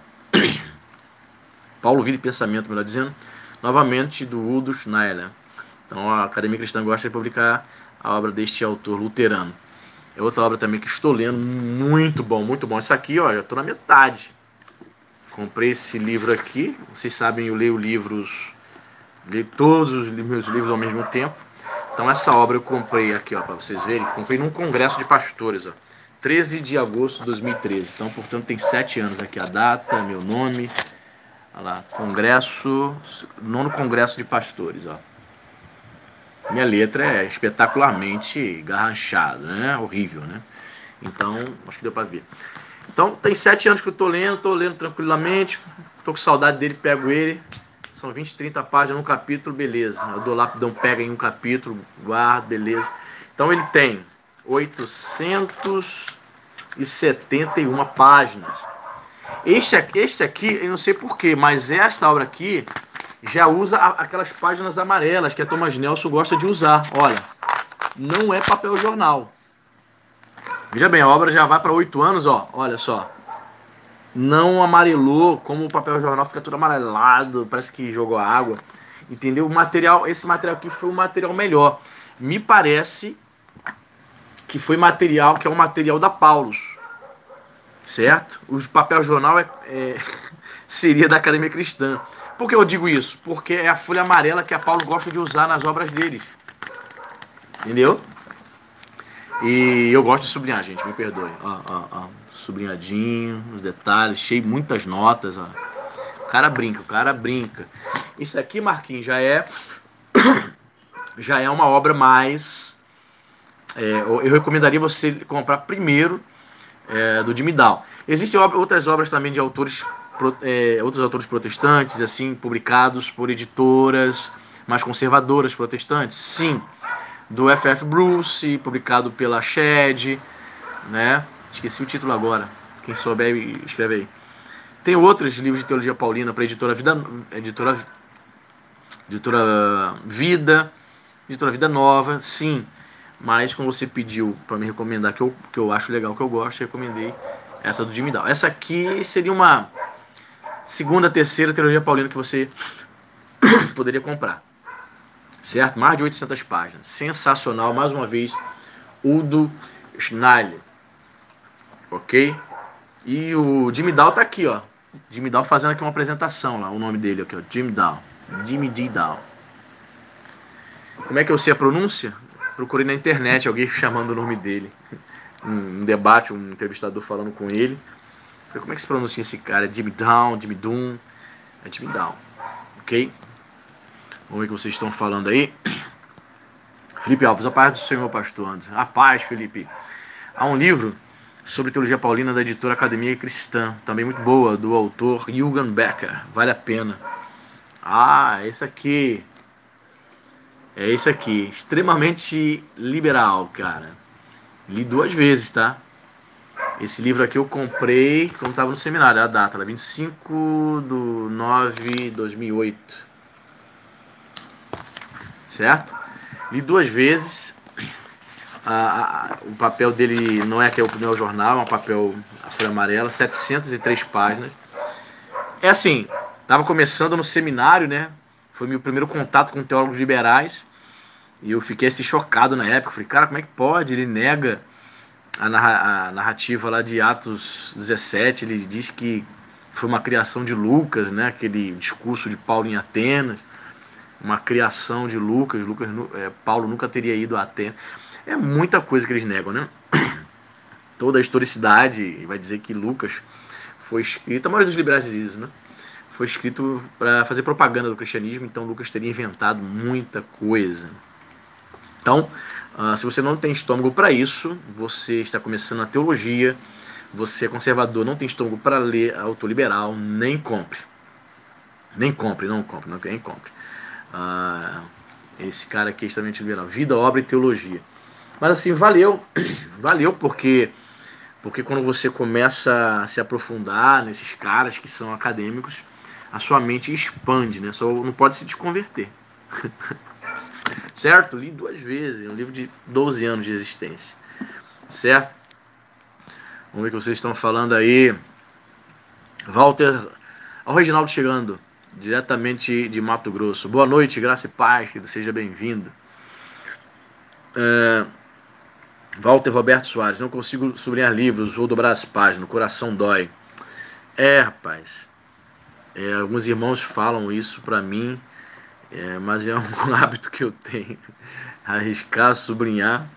Paulo, Vida e Pensamento, melhor dizendo, novamente do Udo Schneider. Então a Academia Cristã gosta de publicar a obra deste autor luterano. É outra obra também que estou lendo, muito bom, muito bom. Isso aqui, ó, já estou na metade. Comprei esse livro aqui, vocês sabem, eu leio livros, leio todos os meus livros ao mesmo tempo. Então essa obra eu comprei aqui, ó, para vocês verem, comprei num congresso de pastores, ó, treze de agosto de dois mil e treze. Então, portanto, tem sete anos aqui a data, meu nome. Olha lá, congresso, nono congresso de pastores, ó. Minha letra é espetacularmente garranchada, né? Horrível, né? Então, acho que deu pra ver. Então, tem sete anos que eu tô lendo, tô lendo tranquilamente, tô com saudade dele, pego ele. São vinte, trinta páginas num capítulo, beleza. Eu dou lá, dou um pega em um capítulo, guardo, beleza. Então, ele tem oitocentas e setenta e uma páginas. Este aqui, este aqui, eu não sei porquê, mas esta obra aqui já usa a, aquelas páginas amarelas que a Thomas Nelson gosta de usar. Olha, não é papel jornal. Veja bem, a obra já vai para oito anos, ó. Olha só. não amarelou, como o papel jornal fica todo amarelado, parece que jogou água, entendeu? O material, esse material aqui foi um material melhor. Me parece que foi material, que é um material da Paulus, certo? O papel jornal é, é, seria da Academia Cristã. Por que eu digo isso? Porque é a folha amarela que a Paulo gosta de usar nas obras deles, entendeu? E eu gosto de sublinhar, gente, me perdoe. Ó, ó, ó, sublinhadinho, os detalhes, cheio, muitas notas, ó. O cara brinca, o cara brinca. Isso aqui, Marquinhos, já é já é uma obra mais... É, eu recomendaria você comprar primeiro é, do Jimmy Down. Existem ob outras obras também de autores, é, outros autores protestantes, assim, publicados por editoras mais conservadoras protestantes? Sim. Do F F Bruce, publicado pela Shed, né? Esqueci o título agora. Quem souber, escreve aí. Tem outros livros de teologia paulina para editora Vida, editora, editora Vida, editora Vida Nova, sim. Mas como você pediu para me recomendar, que eu, que eu acho legal, que eu gosto, eu recomendei essa do Jimmy Down. Essa aqui seria uma segunda, terceira teologia paulina que você poderia comprar. Certo? Mais de oitocentas páginas. Sensacional, mais uma vez, Udo Schneider. Ok? E o Jimmy Down tá aqui, ó. Jimmy Down fazendo aqui uma apresentação lá, o nome dele aqui, ó. Jimmy Down. Jimmy D. Down. Como é que eu sei a pronúncia? Procurei na internet alguém chamando o nome dele. Um debate, um entrevistador falando com ele. Falei, como é que se pronuncia esse cara? É Jimmy Down, Jimmy Doom. É Jimmy Down. Ok? Vamos ver o que vocês estão falando aí. Felipe Alves, a paz do Senhor, pastor. A paz, Felipe. Há um livro sobre teologia paulina da editora Academia Cristã, também muito boa, do autor Jürgen Becker. Vale a pena. Ah, esse aqui. É esse aqui. Extremamente liberal, cara. Li duas vezes, tá? Esse livro aqui eu comprei quando estava no seminário. A data, vinte e cinco de nove de dois mil e oito. Certo? Li duas vezes. Ah, ah, o papel dele não é que é o, não é o jornal, é um papel a folha amarela, setecentas e três páginas. É assim, tava começando no seminário, né? Foi meu primeiro contato com teólogos liberais. E eu fiquei assim chocado na época. Falei, cara, como é que pode? Ele nega a, narra a narrativa lá de Atos dezessete. Ele diz que foi uma criação de Lucas, né? Aquele discurso de Paulo em Atenas. Uma criação de Lucas. Lucas é, Paulo nunca teria ido a Atenas. É muita coisa que eles negam, né? Toda a historicidade vai dizer que Lucas foi escrito, a maioria dos liberais diz isso, né? Foi escrito para fazer propaganda do cristianismo, então Lucas teria inventado muita coisa. Então, uh, se você não tem estômago para isso, você está começando a teologia, você é conservador, não tem estômago para ler autor liberal, nem compre. Nem compre, não compre, não, nem compre. Uh, esse cara aqui é extremamente liberal. Vida, obra e teologia. Mas assim, valeu. Valeu porque, porque quando você começa a se aprofundar nesses caras que são acadêmicos, a sua mente expande, né? Só não pode se desconverter. Certo? Li duas vezes. É um livro de doze anos de existência. Certo? Vamos ver o que vocês estão falando aí. Walter. Ó, o Reginaldo chegando. Diretamente de Mato Grosso. Boa noite, graça e paz. Que seja bem-vindo. É... Walter Roberto Soares. Não consigo sublinhar livros. Vou dobrar as páginas. O coração dói. É, rapaz. É, alguns irmãos falam isso pra mim. É, mas é um hábito que eu tenho. Arriscar, sublinhar.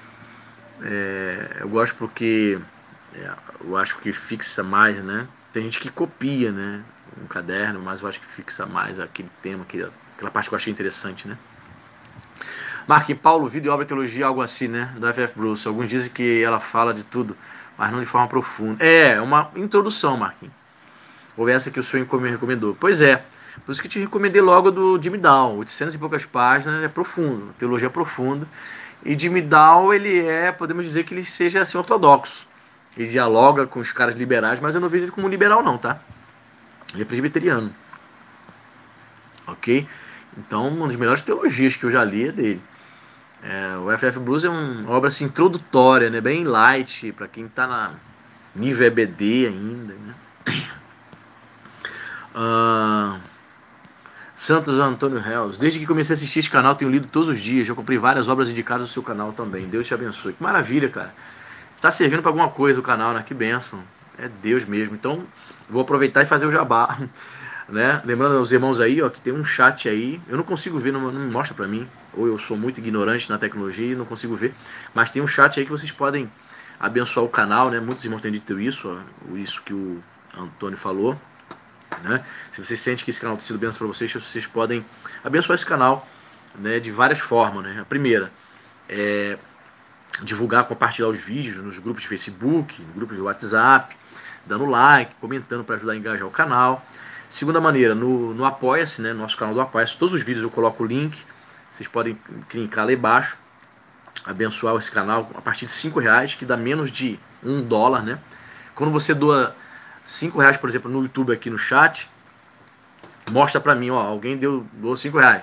É, eu gosto porque é, eu acho que fixa mais, né? Tem gente que copia, né? Um caderno, mas eu acho que fixa mais aquele tema, aquele, aquela parte que eu achei interessante, né? Marquinhos, Paulo, Vida e Obra e Teologia, algo assim, né? Da F F Bruce. Alguns dizem que ela fala de tudo, mas não de forma profunda. É, uma introdução, Marquinhos. Ou essa que o senhor me recomendou. Pois é. Por isso que te recomendei logo do Jimmy Down. oitocentas e poucas páginas, é profundo. Teologia profunda. E Jimmy Down, ele é, podemos dizer que ele seja assim, ortodoxo. Ele dialoga com os caras liberais, mas eu não vejo ele como liberal não, tá? Ele é presbiteriano. Ok? Então, uma das melhores teologias que eu já li é dele. É, o F F Bruce é uma obra assim, introdutória, né? Bem light, para quem tá na nível E B D ainda, né? Ah, Santos Antônio Reus. Desde que comecei a assistir esse canal, tenho lido todos os dias. Já comprei várias obras indicadas no seu canal também. Deus te abençoe. Que maravilha, cara. Tá servindo para alguma coisa o canal, né? Que bênção. É Deus mesmo. Então, vou aproveitar e fazer o jabá. Né? Lembrando aos irmãos aí, ó, que tem um chat aí. Eu não consigo ver, não, não me mostra pra mim. Ou eu sou muito ignorante na tecnologia e não consigo ver. Mas tem um chat aí que vocês podem abençoar o canal, né? Muitos irmãos têm dito isso, ó, isso que o Antônio falou. Né? Se vocês sentem que esse canal tem sido bênção para vocês, vocês podem abençoar esse canal, né, de várias formas. Né? A primeira é divulgar, compartilhar os vídeos nos grupos de Facebook, nos grupos de WhatsApp, dando like, comentando para ajudar a engajar o canal. Segunda maneira, no, no Apoia-se, né, nosso canal do Apoia-se, todos os vídeos eu coloco o link, vocês podem clicar lá embaixo, abençoar esse canal a partir de cinco reais, que dá menos de um dólar, né? Quando você doa cinco reais, por exemplo, no YouTube aqui no chat, mostra pra mim, ó, alguém deu, doou cinco reais.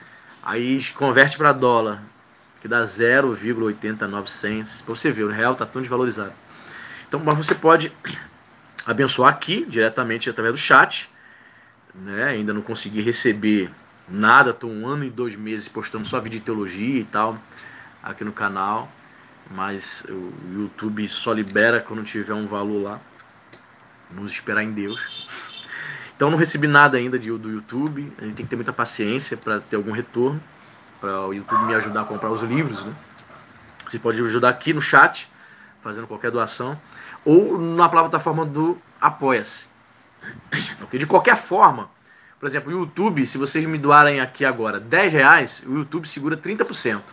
Aí converte para dólar, que dá zero vírgula oitenta e nove cents. Pra você ver, o real tá tão desvalorizado. Então, mas você pode abençoar aqui, diretamente através do chat. Né? Ainda não consegui receber nada, tô um ano e dois meses postando só vídeo de teologia e tal, aqui no canal. Mas o YouTube só libera quando tiver um valor lá. Vamos esperar em Deus. Então não recebi nada ainda de, do YouTube. A gente tem que ter muita paciência para ter algum retorno, para o YouTube me ajudar a comprar os livros, né? Você pode ajudar aqui no chat, fazendo qualquer doação, ou na plataforma do Apoia-se. Okay? De qualquer forma, por exemplo, o YouTube, se vocês me doarem aqui agora dez reais, o YouTube segura trinta por cento.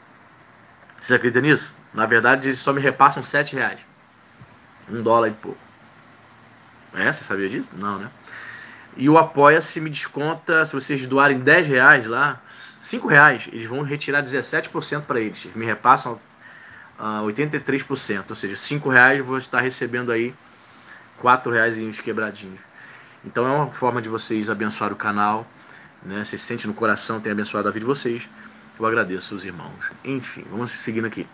Você acredita nisso? Na verdade, eles só me repassam sete reais. Um dólar e pouco. É, você sabia disso? Não, né? E o Apoia-se me desconta, se vocês doarem dez reais lá, cinco reais, eles vão retirar dezessete por cento para eles. Eles me repassam uh, oitenta e três por cento. Ou seja, cinco reais eu vou estar recebendo aí quatro reais e uns quebradinhos. Então é uma forma de vocês abençoar o canal. Né? Você se sente no coração, tem abençoado a vida de vocês. Eu agradeço os irmãos. Enfim, vamos seguindo aqui.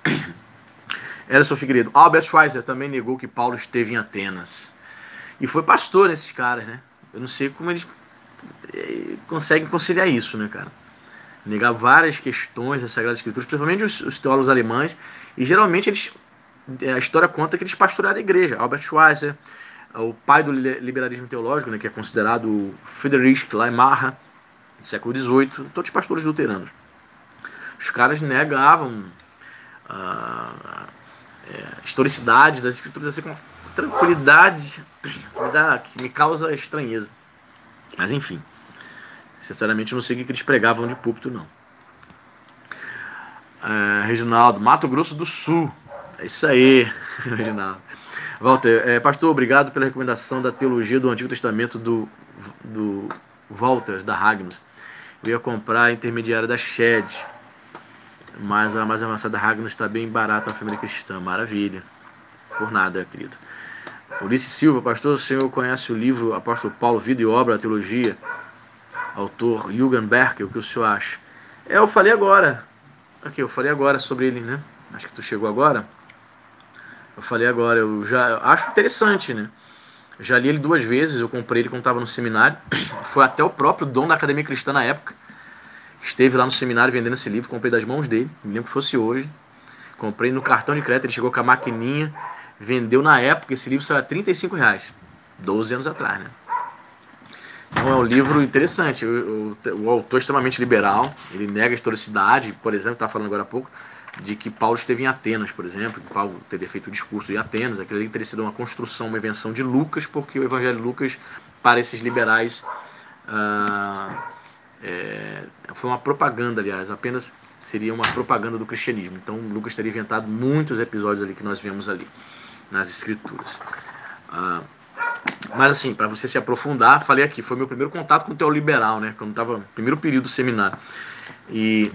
Ellison Figueiredo. Albert Schweitzer também negou que Paulo esteve em Atenas. E foi pastor nesses caras, né? Eu não sei como eles conseguem conciliar isso, né, cara? Negar várias questões das Sagradas Escrituras, principalmente os, os teólogos alemães. E geralmente eles, a história conta que eles pastorearam a igreja. Albert Schweitzer, o pai do liberalismo teológico, né, que é considerado o Friedrich Schleiermacher, do século dezoito, todos pastores luteranos. Os caras negavam a, a, a historicidade das Escrituras assim, com tranquilidade que me, dá, que me causa estranheza. Mas enfim, sinceramente eu não sei o que eles pregavam de púlpito, não. É, Reginaldo, Mato Grosso do Sul. É isso aí, Reginaldo. Walter, é, pastor, obrigado pela recomendação da teologia do Antigo Testamento do, do Walter, da Hagnus. Eu ia comprar a intermediária da Shed, mas a mais avançada da Hagnus está bem barata na família cristã. Maravilha. Por nada, querido. Ulisses Silva, pastor, o senhor conhece o livro Apóstolo Paulo, Vida e Obra, a Teologia? Autor Jürgen Berker, o que o senhor acha? É, eu falei agora. Aqui, eu falei agora sobre ele, né? Acho que tu chegou agora. Eu falei agora, eu já eu acho interessante, né? Eu já li ele duas vezes, eu comprei ele quando estava no seminário. Foi até o próprio dono da Academia Cristã na época. Esteve lá no seminário vendendo esse livro, comprei das mãos dele, me lembro que fosse hoje. Comprei no cartão de crédito, ele chegou com a maquininha, vendeu na época, esse livro saiu a trinta e cinco reais, doze anos atrás, né? Então é um livro interessante, o, o, o autor é extremamente liberal, ele nega a historicidade, por exemplo, estava falando agora há pouco, de que Paulo esteve em Atenas, por exemplo, que Paulo teria feito o discurso em Atenas, aquilo ali teria sido uma construção, uma invenção de Lucas, porque o Evangelho de Lucas, para esses liberais, ah, é, foi uma propaganda, aliás, apenas seria uma propaganda do cristianismo. Então Lucas teria inventado muitos episódios ali que nós vemos ali nas escrituras. Ah, mas assim, para você se aprofundar, falei aqui, foi meu primeiro contato com o teólogo liberal, né? Quando estava no primeiro período do seminário. E,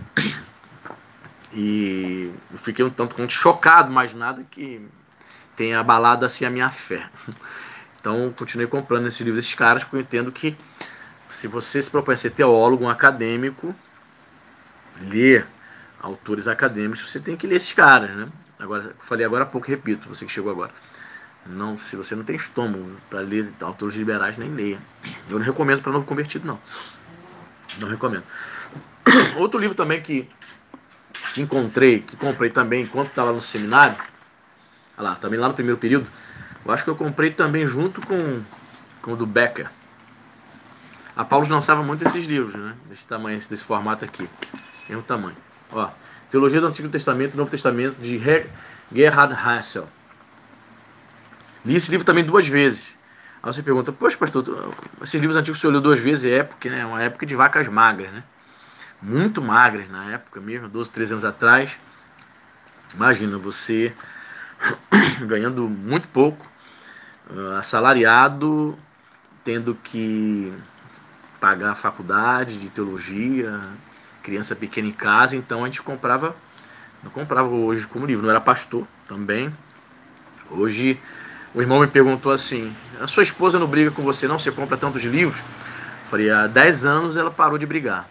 e eu fiquei um tanto quanto chocado, mas nada que tenha abalado assim a minha fé. Então continuei comprando esse livro desses caras, porque eu entendo que se você se propõe a ser teólogo, um acadêmico, ler autores acadêmicos, você tem que ler esses caras, né? Agora, falei agora há pouco, repito, você que chegou agora. Não, se você não tem estômago para ler autores liberais, nem leia. Eu não recomendo para novo convertido, não. Não recomendo. Outro livro também que, que encontrei, que comprei também enquanto estava no seminário, olha lá, também lá no primeiro período, eu acho que eu comprei também junto com, com o do Becker. A Paulus lançava muito esses livros, né? Desse tamanho, desse formato aqui. Mesmo tamanho. Ó, Teologia do Antigo Testamento e Novo Testamento, de Gerhard Hassel. Li esse livro também duas vezes. Aí você pergunta, poxa, pastor, esses livros antigos você olhou duas vezes, é época, né? Uma época de vacas magras, né? Muito magras na época mesmo, doze, treze anos atrás. Imagina, você ganhando muito pouco, assalariado, tendo que pagar a faculdade de teologia, criança pequena em casa, então a gente comprava, não comprava hoje como livro, não era pastor também. Hoje o irmão me perguntou assim, a sua esposa não briga com você não? Você compra tantos livros? Eu falei, há dez anos ela parou de brigar.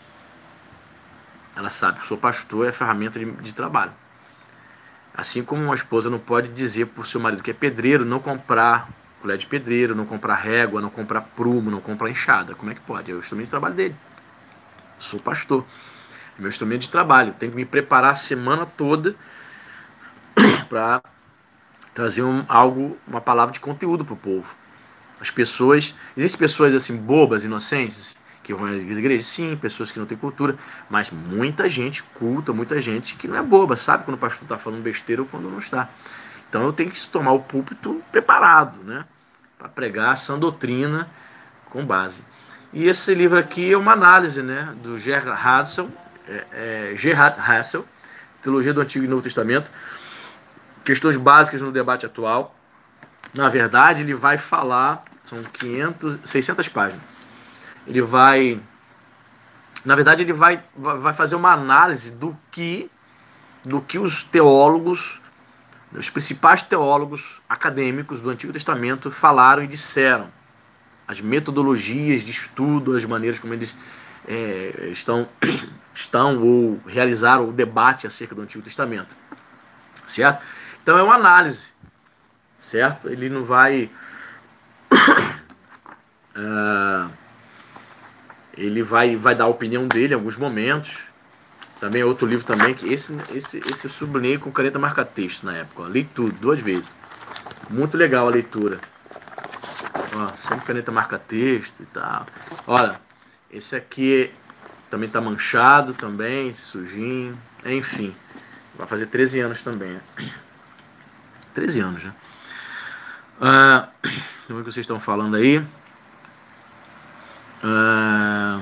Ela sabe que sou pastor, é ferramenta de, de trabalho. Assim como uma esposa não pode dizer para o seu marido que é pedreiro, não comprar colher de pedreiro, não comprar régua, não comprar prumo, não comprar enxada. Como é que pode? É o instrumento de trabalho dele. Sou pastor. É meu instrumento de trabalho. Tenho que me preparar a semana toda para trazer um, algo, uma palavra de conteúdo para o povo. As pessoas, existem pessoas assim bobas, inocentes, que vão às igrejas, sim, pessoas que não têm cultura, mas muita gente culta, muita gente que não é boba, sabe quando o pastor está falando besteira ou quando não está. Então eu tenho que tomar o púlpito preparado, né, para pregar a sã doutrina com base. E esse livro aqui é uma análise, né, do Gerhard Hassel, é, é, Gerhard Hassel, Teologia do Antigo e Novo Testamento, questões básicas no debate atual. Na verdade, ele vai falar, são quinhentas, seiscentas páginas. Ele vai, na verdade, ele vai, vai fazer uma análise do que, do que os teólogos, os principais teólogos acadêmicos do Antigo Testamento falaram e disseram. As metodologias de estudo, as maneiras como eles é, estão, estão ou realizaram o debate acerca do Antigo Testamento. Certo? Então é uma análise. Certo? Ele não vai... Uh, ele vai, vai dar a opinião dele em alguns momentos. Também é outro livro também, que esse, esse, esse eu sublinhei com caneta marca-texto na época. Ó. Li tudo, duas vezes. Muito legal a leitura. Ó, sempre caneta marca-texto e tal. Olha, esse aqui também tá manchado também, sujinho. Enfim, vai fazer treze anos também. Né? treze anos, né? Ah, como é que vocês estão falando aí? Ah,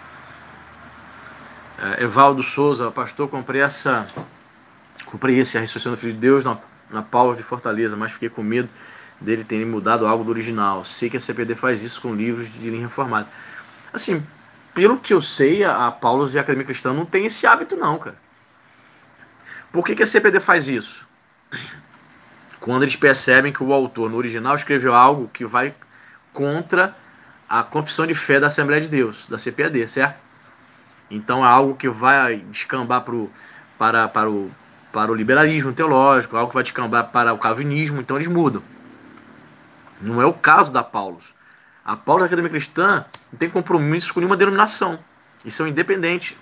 Evaldo Souza, pastor, comprei essa... Comprei esse, A Ressurreição do Filho de Deus, na, na Paulus de Fortaleza, mas fiquei com medo dele ter mudado algo do original. Sei que a C P D faz isso com livros de linha reformada. Assim, pelo que eu sei, a, a Paulus e a Academia Cristã não tem esse hábito não, cara. Por que, que a C P D faz isso? Quando eles percebem que o autor, no original, escreveu algo que vai contra a confissão de fé da Assembleia de Deus, da C P A D, certo? Então é algo que vai descambar pro, para, para, o, para o liberalismo teológico, algo que vai descambar para o calvinismo, então eles mudam. Não é o caso da Paulus. A Paulus da Academia Cristã não tem compromisso com nenhuma denominação. Eles são independentes.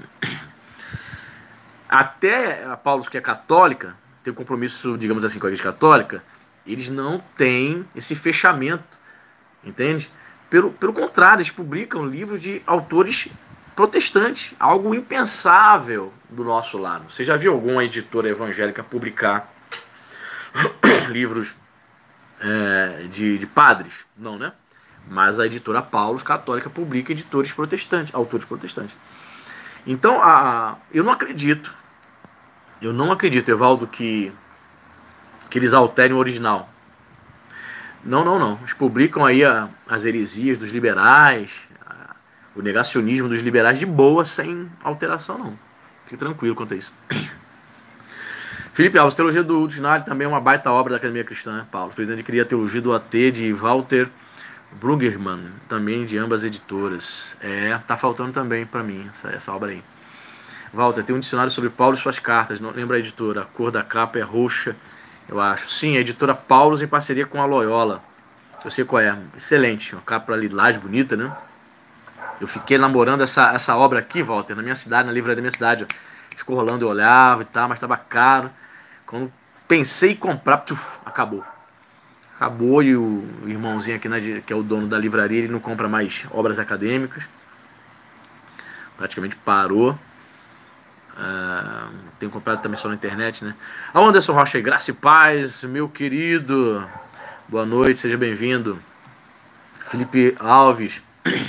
Até a Paulus, que é católica, tem um compromisso, digamos assim, com a Igreja Católica, eles não têm esse fechamento, entende? Pelo, pelo contrário, eles publicam livros de autores protestantes, algo impensável do nosso lado. Você já viu alguma editora evangélica publicar livros é, de, de padres? Não, né? Mas a editora Paulus, católica, publica editores protestantes, autores protestantes. Então, a, eu não acredito, eu não acredito, Evaldo, que, que eles alterem o original. Não, não, não. Eles publicam aí a, as heresias dos liberais, a, o negacionismo dos liberais de boa, sem alteração, não. Fique tranquilo quanto a isso. Felipe Alves, Teologia do Udinari também é uma baita obra da Academia Cristã, né, Paulo? O presidente queria a Teologia do A T de Walter Brueggemann, também de ambas editoras. É, tá faltando também para mim essa, essa obra aí. Walter, tem um dicionário sobre Paulo e suas cartas. Não lembra a editora? A cor da capa é roxa eu acho. Sim, a editora Paulus em parceria com a Loyola. Eu sei qual é. Excelente. Uma capa lilás bonita, né? Eu fiquei namorando essa, essa obra aqui, Walter, na minha cidade, na livraria da minha cidade. Ó. Ficou rolando, eu olhava e tal, mas tava caro. Quando pensei em comprar, tchuf, acabou. Acabou e o irmãozinho aqui, né, que é o dono da livraria, ele não compra mais obras acadêmicas. Praticamente parou. Uh, tenho comprado também só na internet, né? A Anderson Rocha, graça e paz, meu querido. Boa noite, seja bem-vindo. Felipe Alves.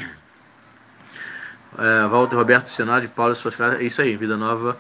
É, Walter Roberto Senado de Paulo e suas casas. É isso aí, Vida Nova.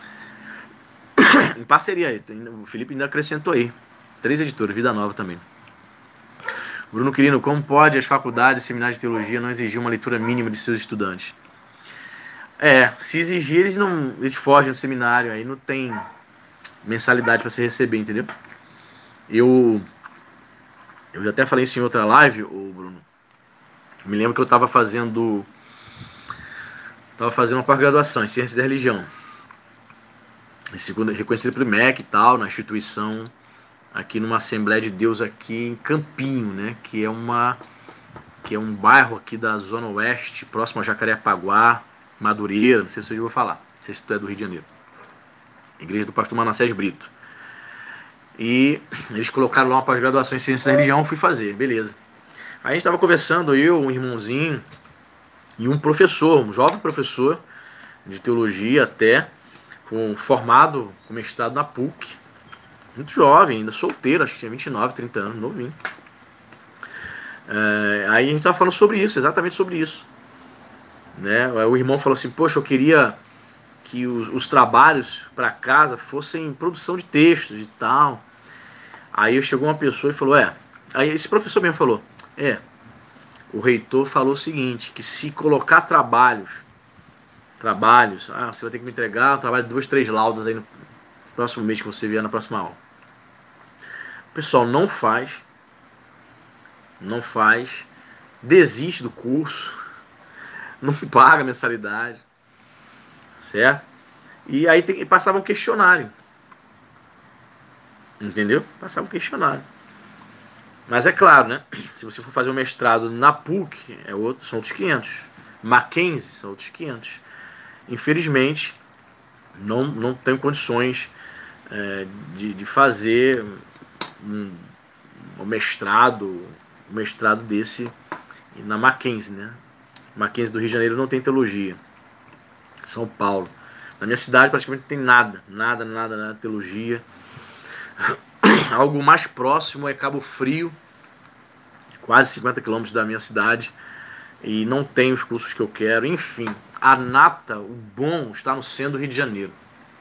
Em parceria aí. O Felipe ainda acrescentou aí. Três editoras, Vida Nova também. Bruno Quirino, como pode as faculdades e seminários de teologia não exigir uma leitura mínima de seus estudantes? É, se exigir, eles não. Eles fogem do seminário, aí não tem mensalidade para você receber, entendeu? Eu. Eu já até falei isso em outra live, ô Bruno. Me lembro que eu estava fazendo. Tava fazendo uma pós-graduação em Ciência da Religião. Segundo, reconhecido pelo M E C e tal, na instituição, aqui numa Assembleia de Deus aqui em Campinho, né? Que é uma. Que é um bairro aqui da Zona Oeste, próximo a Jacarepaguá, Madureira, não sei se eu vou falar. Não sei se tu é do Rio de Janeiro. Igreja do Pastor Manassés Brito. E eles colocaram lá uma pós-graduação em Ciência da Religião, eu fui fazer, beleza. Aí a gente tava conversando, eu, um irmãozinho e um professor, um jovem professor de teologia até, com, formado com mestrado na P U C, muito jovem, ainda solteiro, acho que tinha vinte e nove, trinta anos, novinho. É, aí a gente tava falando sobre isso, exatamente sobre isso. Né? O irmão falou assim, poxa, eu queria que os, os trabalhos para casa fossem produção de textos e tal. Aí chegou uma pessoa e falou, é, aí esse professor mesmo falou, é, o reitor falou o seguinte, que se colocar trabalhos, trabalhos, ah, você vai ter que me entregar um trabalho de duas, três laudas aí no próximo mês que você vier na próxima aula. O pessoal não faz, não faz, desiste do curso, não paga mensalidade, certo? E aí tem, passava um questionário, entendeu? Passava um questionário. Mas é claro, né? Se você for fazer um mestrado na P U C, é outro, são outros quinhentos. Mackenzie são outros quinhentos. Infelizmente, não, não tenho condições é, de, de fazer um, um mestrado, um mestrado desse na Mackenzie, né? Mackenzie do Rio de Janeiro não tem teologia. São Paulo. Na minha cidade praticamente não tem nada, nada, nada, nada de teologia. Algo mais próximo é Cabo Frio, quase cinquenta quilômetros da minha cidade, e não tem os cursos que eu quero. Enfim, a nata, o bom, está no centro do Rio de Janeiro.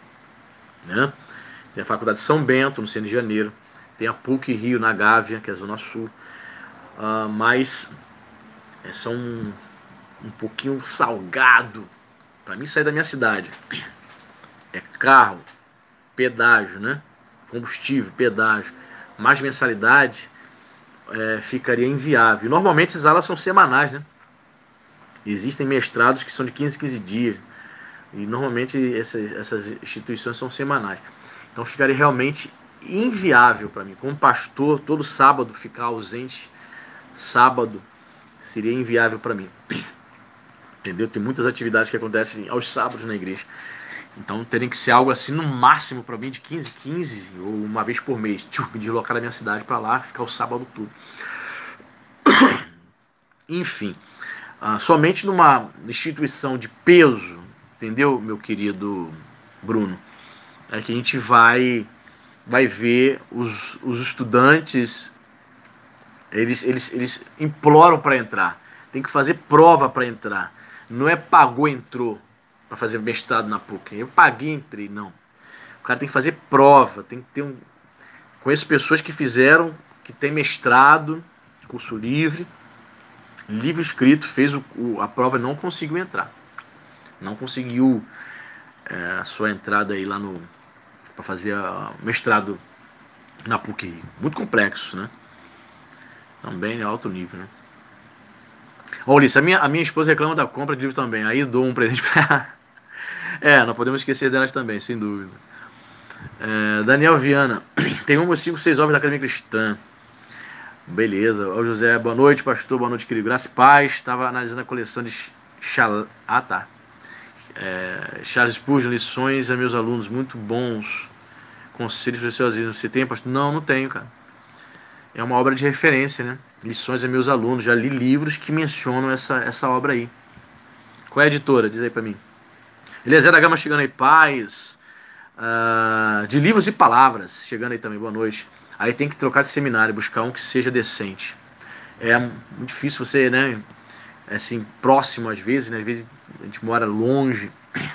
Né? Tem a Faculdade de São Bento, no centro de Janeiro. Tem a P U C Rio, na Gávea, que é a Zona Sul. Uh, mas é, são um, um pouquinho salgado para mim sair da minha cidade. É carro, pedágio, né? Combustível, pedágio, mais mensalidade, é, ficaria inviável. Normalmente essas aulas são semanais, né? Existem mestrados que são de quinze em quinze dias. E normalmente essas, essas instituições são semanais. Então ficaria realmente inviável para mim. Como pastor, todo sábado ficar ausente, sábado, seria inviável para mim. Entendeu? Tem muitas atividades que acontecem aos sábados na igreja. Então teria que ser algo assim no máximo para mim de quinze em quinze ou uma vez por mês. Tchuf, me deslocar da minha cidade para lá, ficar o sábado todo. Enfim, ah, somente numa instituição de peso, entendeu, meu querido Bruno? É que a gente vai vai ver os, os estudantes, eles, eles, eles imploram para entrar. Tem que fazer prova para entrar. Não é pagou, entrou para fazer mestrado na P U C. Eu paguei, entrei, não. O cara tem que fazer prova, tem que ter um... Conheço pessoas que fizeram, que tem mestrado, curso livre, livro escrito, fez o, o, a prova e não conseguiu entrar. Não conseguiu é, a sua entrada aí lá no... para fazer o mestrado na P U C. Muito complexo, né? Também é alto nível, né? Ô, Ulisses, a minha, a minha esposa reclama da compra de livro também. Aí dou um presente pra ela. É, não podemos esquecer delas também, sem dúvida. É, Daniel Viana, tem uma, cinco, seis obras da Academia Cristã. Beleza. Ó, José, boa noite, pastor, boa noite, querido. Graça e paz. Estava analisando a coleção de Chal... Ah, tá. É, Charles Spurgeon, lições a meus alunos, muito bons. Conselhos preciosos. Você tem, pastor? Não, não tenho, cara. É uma obra de referência, né? Lições a meus alunos. Já li livros que mencionam essa, essa obra aí. Qual é a editora? Diz aí pra mim. Eliezer da Gama chegando aí, paz. Ah, de livros e palavras, chegando aí também, boa noite. Aí tem que trocar de seminário, buscar um que seja decente. É muito difícil você, né? Assim, próximo às vezes, né? Às vezes a gente mora longe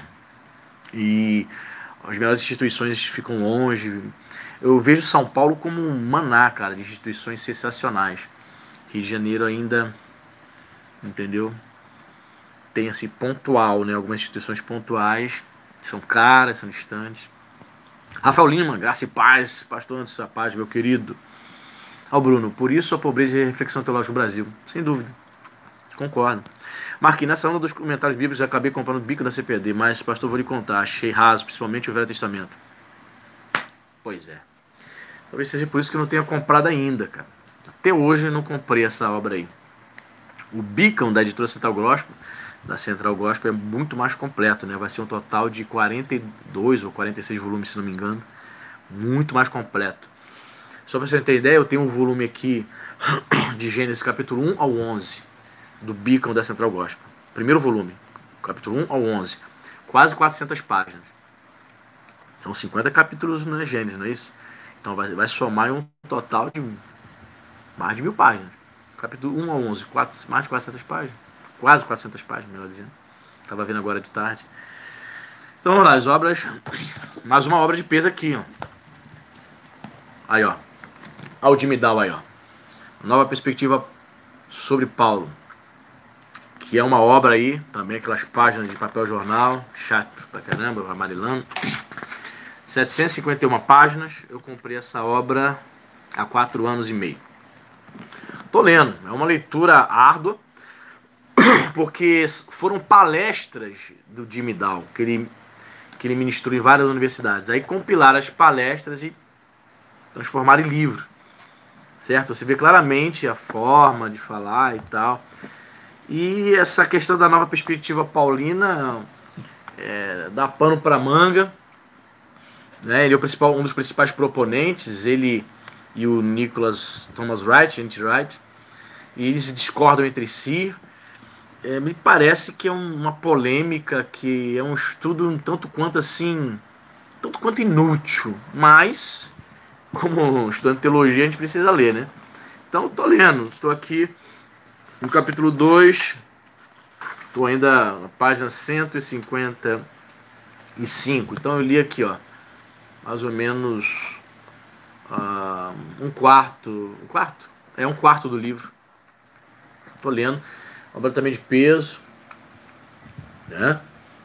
e as melhores instituições ficam longe. Eu vejo São Paulo como um maná, cara, de instituições sensacionais. Rio de Janeiro ainda, entendeu? Tem assim, pontual, né? Algumas instituições pontuais são caras, são distantes. Rafael Lima, graça e paz, pastor antes da paz, meu querido. Ao Bruno, por isso a pobreza e a reflexão teológica no Brasil. Sem dúvida, concordo. Marquinhos, nessa onda dos comentários bíblicos eu acabei comprando o bico da C P D, mas pastor, vou lhe contar, achei raso, principalmente o Velho Testamento. Pois é. Talvez seja por isso que eu não tenha comprado ainda, cara. Até hoje eu não comprei essa obra aí. O Beacon da editora Central Gospel, da Central Gospel, é muito mais completo, né? Vai ser um total de quarenta e dois ou quarenta e seis volumes, se não me engano. Muito mais completo. Só para você ter ideia, eu tenho um volume aqui de Gênesis capítulo um ao onze, do Beacon da Central Gospel. Primeiro volume, capítulo um ao onze. Quase quatrocentas páginas. São cinquenta capítulos na Gênesis, não é isso? Então vai, vai somar um total de mais de mil páginas. Capítulo um ao onze, quatro, mais de quatrocentas páginas. Quase quatrocentas páginas, melhor dizendo. Estava vendo agora de tarde. Então vamos lá, as obras. Mais uma obra de peso aqui, ó. Aí, ó. Aldimidal aí, ó. Nova perspectiva sobre Paulo. Que é uma obra aí, também aquelas páginas de papel jornal. Chato pra caramba, amarelando. setecentas e cinquenta e uma páginas. Eu comprei essa obra há quatro anos e meio. Tô lendo. É uma leitura árdua. Porque foram palestras do Jimmy Dow que ele, que ele ministrou em várias universidades. Aí compilaram as palestras e transformaram em livro. Certo? Você vê claramente a forma de falar e tal. E essa questão da nova perspectiva paulina é, dá pano para manga. Né? Ele é o principal, um dos principais proponentes, ele e o Nicholas Thomas Wright, N T Wright. E eles discordam entre si. É, me parece que é uma polêmica, que é um estudo um tanto quanto assim, tanto quanto inútil, mas como estudante de teologia a gente precisa ler, né? Então tô lendo, tô aqui no capítulo dois, tô ainda na página cento e cinquenta e cinco, então eu li aqui, ó, mais ou menos uh, um quarto, um quarto? É um quarto do livro, tô lendo, obra também de peso, né?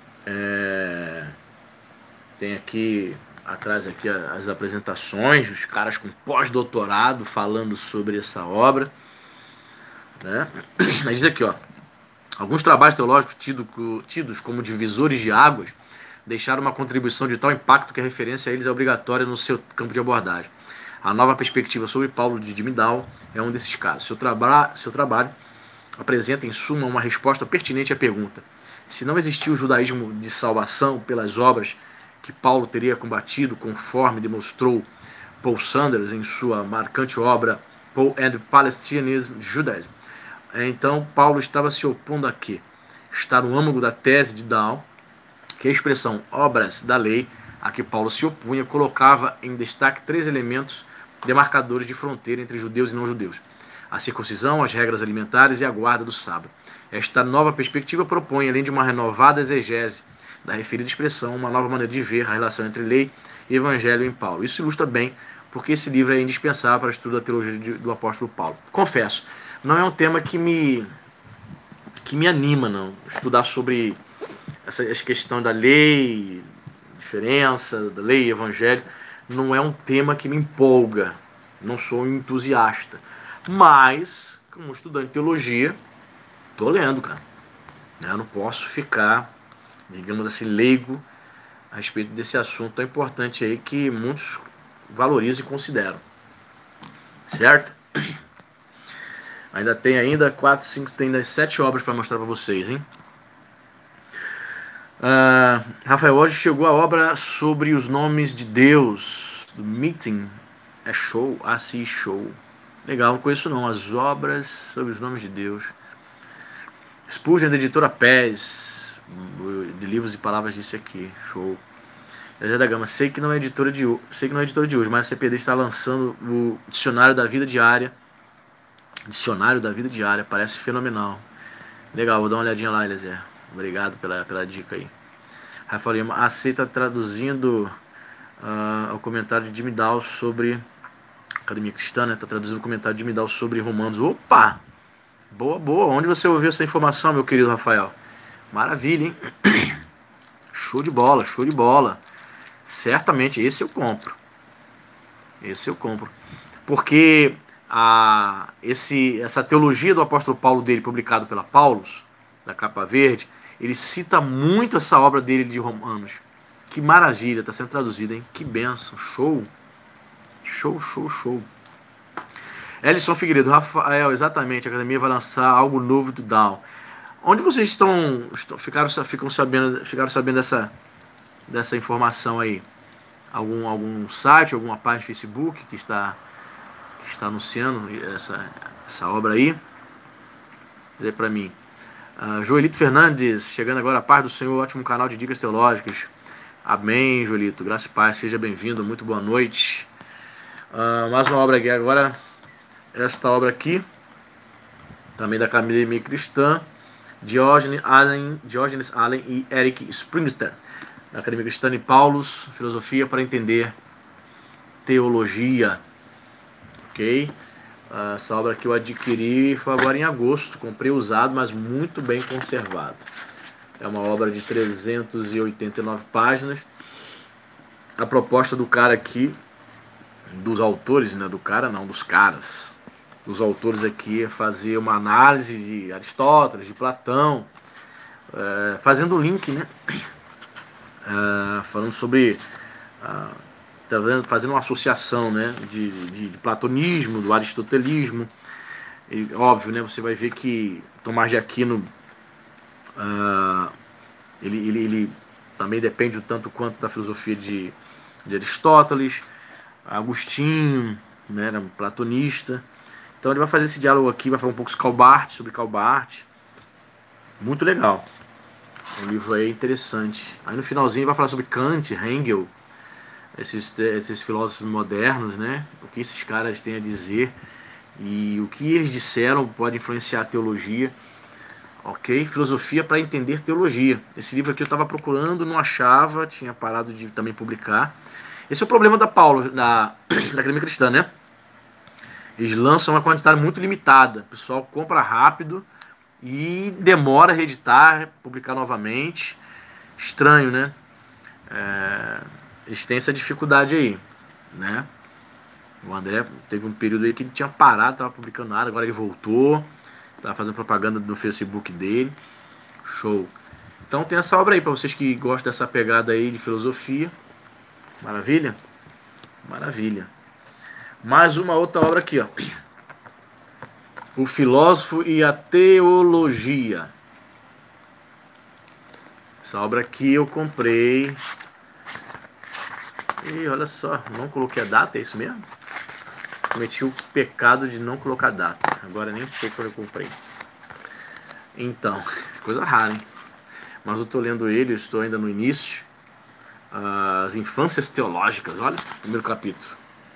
É... Tem aqui atrás aqui as apresentações, os caras com pós-doutorado falando sobre essa obra, né? Mas diz aqui, ó, alguns trabalhos teológicos tido, tidos como divisores de águas deixaram uma contribuição de tal impacto que a referência a eles é obrigatória no seu campo de abordagem. A nova perspectiva sobre Paulo de Jimmy Dow é um desses casos. Seu, traba seu trabalho apresenta, em suma, uma resposta pertinente à pergunta: se não existia o judaísmo de salvação pelas obras que Paulo teria combatido, conforme demonstrou Paul Sanders em sua marcante obra Paul and Palestinian Judaism, então Paulo estava se opondo a quê? Está no âmago da tese de Dow, que a expressão obras da lei, a que Paulo se opunha, colocava em destaque três elementos demarcadores de fronteira entre judeus e não-judeus: a circuncisão, as regras alimentares e a guarda do sábado. Esta nova perspectiva propõe, além de uma renovada exegese da referida expressão, uma nova maneira de ver a relação entre lei e evangelho em Paulo. Isso ilustra bem porque esse livro é indispensável para o estudo da teologia do apóstolo Paulo. Confesso, não é um tema que me, que me anima, não. Estudar sobre essa, essa questão da lei, diferença da lei e evangelho, não é um tema que me empolga. Não sou um entusiasta. Mas, como estudante de teologia, tô lendo, cara. Eu não posso ficar, digamos assim, leigo a respeito desse assunto tão importante aí que muitos valorizam e consideram. Certo? Ainda tem ainda quatro, cinco, tem ainda sete obras para mostrar para vocês, hein? Uh, Rafael, hoje chegou a obra sobre os nomes de Deus do Meeting. É show? Ah, sim, show. Legal, não conheço não. As obras sobre os nomes de Deus. Spurgeon, da editora Pés, de livros e palavras, disse aqui. Show. José da Gama, sei que não é editora de sei que não é editora de hoje, mas a C P D está lançando o Dicionário da Vida Diária. Dicionário da Vida Diária, parece fenomenal. Legal, vou dar uma olhadinha lá, Eliezer. Obrigado pela, pela dica aí. Rafael Lima, a C está traduzindo uh, o comentário de Jimmy Dow sobre Academia Cristã, né? Está traduzindo o comentário de Jimmy Dow sobre Romanos. Opa! Boa, boa. Onde você ouviu essa informação, meu querido Rafael? Maravilha, hein? Show de bola, show de bola. Certamente, esse eu compro. Esse eu compro. Porque a, esse, essa teologia do apóstolo Paulo dele, publicado pela Paulus, da capa verde, ele cita muito essa obra dele de Romanos. Que maravilha, está sendo traduzida, hein? Que benção, show. Show, show, show. Ellison Figueiredo, Rafael, exatamente, a academia vai lançar algo novo do Dow. Onde vocês estão, estão ficaram, ficam sabendo, ficaram sabendo dessa, dessa informação aí? Algum, algum site, alguma página de Facebook que está, que está anunciando essa, essa obra aí? Dizer para mim. Uh, Joelito Fernandes, chegando agora, a paz do Senhor, ótimo canal de dicas teológicas. Amém, Joelito, graça e paz, seja bem-vindo, muito boa noite. Uh, mais uma obra aqui agora, esta obra aqui, também da Academia Cristã, Diógenes Allen, Diógenes Allen e Eric Springsteen, da Academia Cristã e Paulus, Filosofia para Entender Teologia. Ok? Uh, essa obra que eu adquiri foi agora em agosto, comprei usado, mas muito bem conservado. É uma obra de trezentas e oitenta e nove páginas. A proposta do cara aqui, dos autores, né, do cara não, dos caras, dos autores aqui é fazer uma análise de Aristóteles, de Platão, é, fazendo link, né, é, falando sobre, é, tá vendo, fazendo uma associação, né, de, de, de platonismo, do aristotelismo. E, óbvio, né, você vai ver que Tomás de Aquino, uh, ele, ele, ele também depende o tanto quanto da filosofia de, de Aristóteles. Agostinho, né, era um platonista. Então ele vai fazer esse diálogo aqui, vai falar um pouco sobre Calbart, sobre Calbart. Muito legal. O livro aí é interessante. Aí no finalzinho ele vai falar sobre Kant, Hegel, esses, esses filósofos modernos, né? O que esses caras têm a dizer e o que eles disseram pode influenciar a teologia. Ok? Filosofia para entender teologia. Esse livro aqui eu estava procurando, não achava, tinha parado de também publicar. Esse é o problema da Paulo, da, da Academia Cristã, né? Eles lançam uma quantidade muito limitada. O pessoal compra rápido e demora a reeditar, publicar novamente. Estranho, né? É, eles têm essa dificuldade aí, né? O André teve um período aí que ele tinha parado, estava publicando nada, agora ele voltou, estava fazendo propaganda no Facebook dele. Show. Então tem essa obra aí para vocês que gostam dessa pegada aí de filosofia. Maravilha? Maravilha. Mais uma outra obra aqui, ó. O Filósofo e a Teologia. Essa obra aqui eu comprei. E olha só, não coloquei a data, é isso mesmo? Cometi o pecado de não colocar data. Agora nem sei quando eu comprei. Então, coisa rara, hein? Mas eu tô lendo ele, eu estou ainda no início. As Infâncias Teológicas, olha, primeiro capítulo.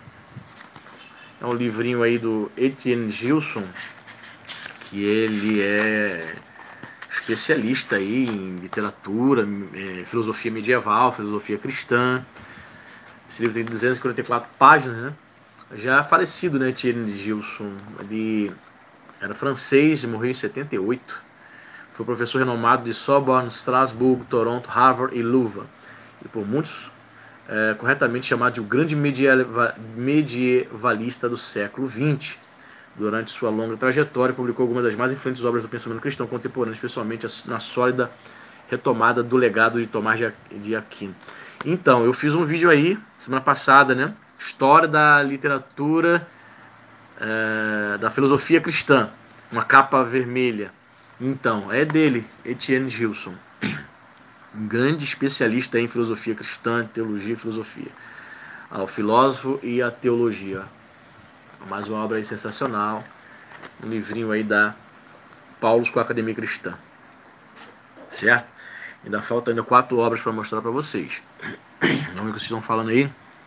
É um livrinho aí do Etienne Gilson, que ele é especialista aí em literatura, é, filosofia medieval, filosofia cristã. Esse livro tem duzentas e quarenta e quatro páginas, né? Já falecido, né, Etienne Gilson. Ele era francês e morreu em setenta e oito. Foi professor renomado de Sorbonne, Strasbourg, Toronto, Harvard e Louvain. E por muitos é, corretamente chamado de o grande medieva, medievalista do século vinte. Durante sua longa trajetória, publicou algumas das mais influentes obras do pensamento cristão contemporâneo, especialmente na sólida retomada do legado de Tomás de Aquino. Então, eu fiz um vídeo aí, semana passada, né? História da literatura, é, da filosofia cristã. Uma capa vermelha. Então, é dele, Etienne Gilson. Um grande especialista em filosofia cristã, teologia e filosofia. Ah, o filósofo e a teologia. Mais uma obra aí sensacional. Um livrinho aí da Paulus com a Academia Cristã. Certo? Ainda faltam ainda quatro obras para mostrar para vocês. Vamos ver o que vocês estão falando aí.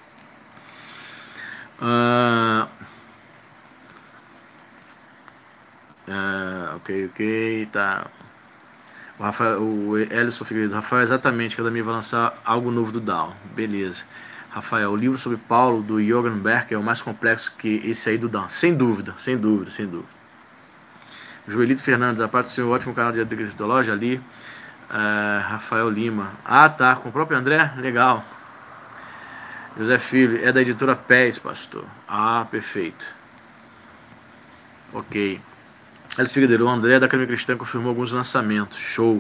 Ah, ah, ok, ok, tá. O Rafael, o Ellison Figueiredo, Rafael, exatamente, que a Academia vai lançar algo novo do Down. Beleza. Rafael, o livro sobre Paulo do Jürgen Berg é o mais complexo que esse aí do Down. Sem dúvida, sem dúvida, sem dúvida. Joelito Fernandes, a parte do seu ótimo canal de Cristológia ali. Uh, Rafael Lima. Ah, tá, com o próprio André? Legal. José Filho, é da editora Pés, pastor. Ah, perfeito. Ok. Alice Figueiredo, o André da Academia Cristã confirmou alguns lançamentos. Show.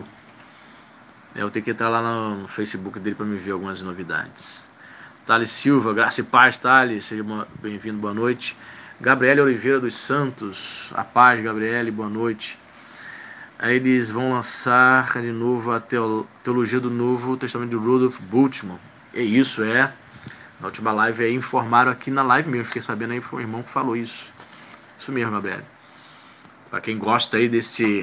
Eu tenho que entrar lá no Facebook dele para me ver algumas novidades. Thales Silva, graça e paz, Thales. Seja bem-vindo, boa noite. Gabriele Oliveira dos Santos. A paz, Gabriele, boa noite. Aí eles vão lançar de novo a Teologia do Novo Testamento de Rudolf Bultmann. É isso, é. Na última live aí informaram aqui na live mesmo. Fiquei sabendo aí, foi o irmão que falou isso. Isso mesmo, Gabriele. Para quem gosta aí desse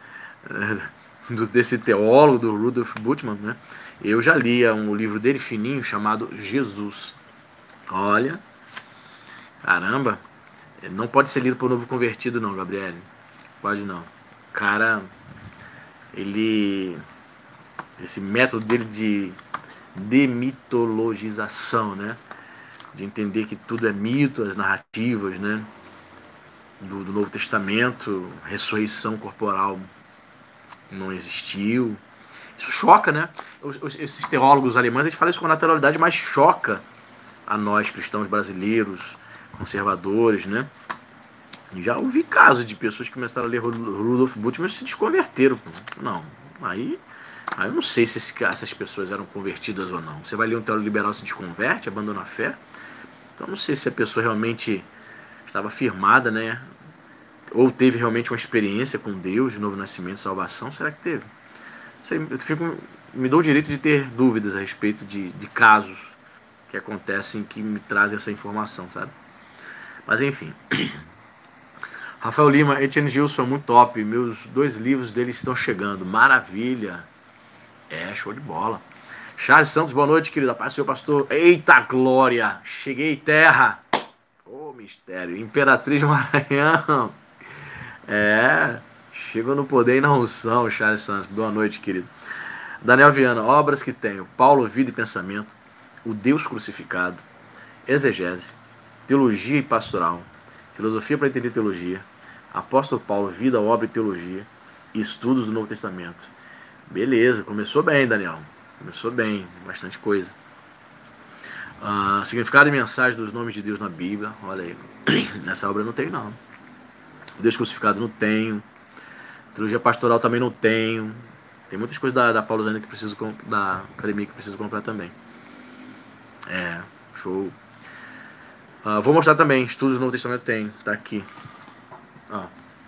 desse teólogo do Rudolf Bultmann, né? Eu já li um livro dele fininho chamado Jesus. Olha, caramba, não pode ser lido por novo convertido não, Gabriele. Pode não. Cara, ele, esse método dele de demitologização, né? De entender que tudo é mito, as narrativas, né? Do, do Novo Testamento, ressurreição corporal não existiu. Isso choca, né? Os, os, esses teólogos alemães, eles falam isso com naturalidade, mas choca a nós, cristãos brasileiros, conservadores, né? E já ouvi casos de pessoas que começaram a ler Rudolf Bultmann e se desconverteram. Não, aí, aí eu não sei se esse, essas pessoas eram convertidas ou não. Você vai ler um teólogo liberal e se desconverte, abandona a fé? Então eu não sei se a pessoa realmente estava firmada, né? Ou teve realmente uma experiência com Deus, de novo nascimento, salvação. Será que teve? Não sei, eu fico, me dou o direito de ter dúvidas a respeito de, de casos que acontecem que me trazem essa informação, sabe? Mas enfim. Rafael Lima, Etienne Gilson, muito top. Meus dois livros dele estão chegando. Maravilha. É, show de bola. Charles Santos, boa noite, querida. Paz, seu pastor. Eita glória. Cheguei, terra. Ô, oh, mistério. Imperatriz Maranhão. É. Chegou no poder e na unção, Charles Santos. Boa noite, querido. Daniel Viana, obras que tenho. Paulo, Vida e Pensamento. O Deus Crucificado. Exegese. Teologia e Pastoral. Filosofia para entender teologia. Apóstolo Paulo, Vida, Obra e Teologia. Estudos do Novo Testamento. Beleza, começou bem, Daniel. Começou bem, bastante coisa. Uh, significado e mensagem dos nomes de Deus na Bíblia. Olha aí. Nessa obra eu não tenho, não. Deus Crucificado não tenho. Teologia Pastoral também não tenho. Tem muitas coisas da, da Paulo ainda que preciso da academia que preciso comprar também. É, show. Uh, vou mostrar também. Estudos do Novo Testamento tem. Tá aqui. Ó.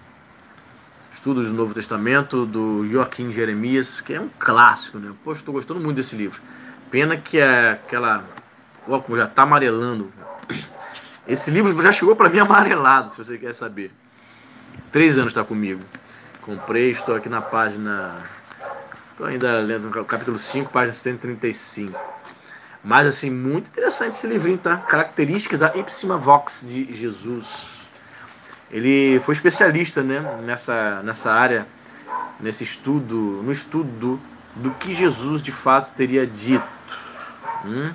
Estudos do Novo Testamento do Joaquim Jeremias, que é um clássico, né? Poxa, estou gostando muito desse livro. Pena que é aquela... Ó, como já tá amarelando. Esse livro já chegou para mim amarelado, se você quer saber. Três anos está comigo. Comprei, estou aqui na página... Estou ainda lendo o capítulo cinco, página cento e trinta e cinco. Mas, assim, muito interessante esse livrinho, tá? Características da Ipsima Vox de Jesus. Ele foi especialista, né, nessa, nessa área, nesse estudo, no estudo do, do que Jesus de fato teria dito. Hum?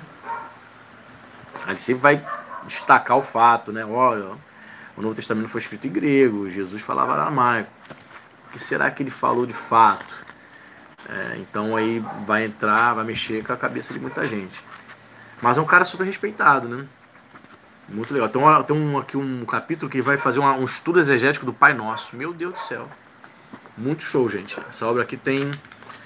Ele sempre vai destacar o fato, né? Olha, o Novo Testamento foi escrito em grego, Jesus falava aramaico. O que será que ele falou de fato? É, então aí vai entrar, vai mexer com a cabeça de muita gente. Mas é um cara super respeitado, né? Muito legal. Tem, um, tem um, aqui um capítulo que vai fazer uma, um estudo exegético do Pai Nosso. Meu Deus do céu. Muito show, gente. Essa obra aqui tem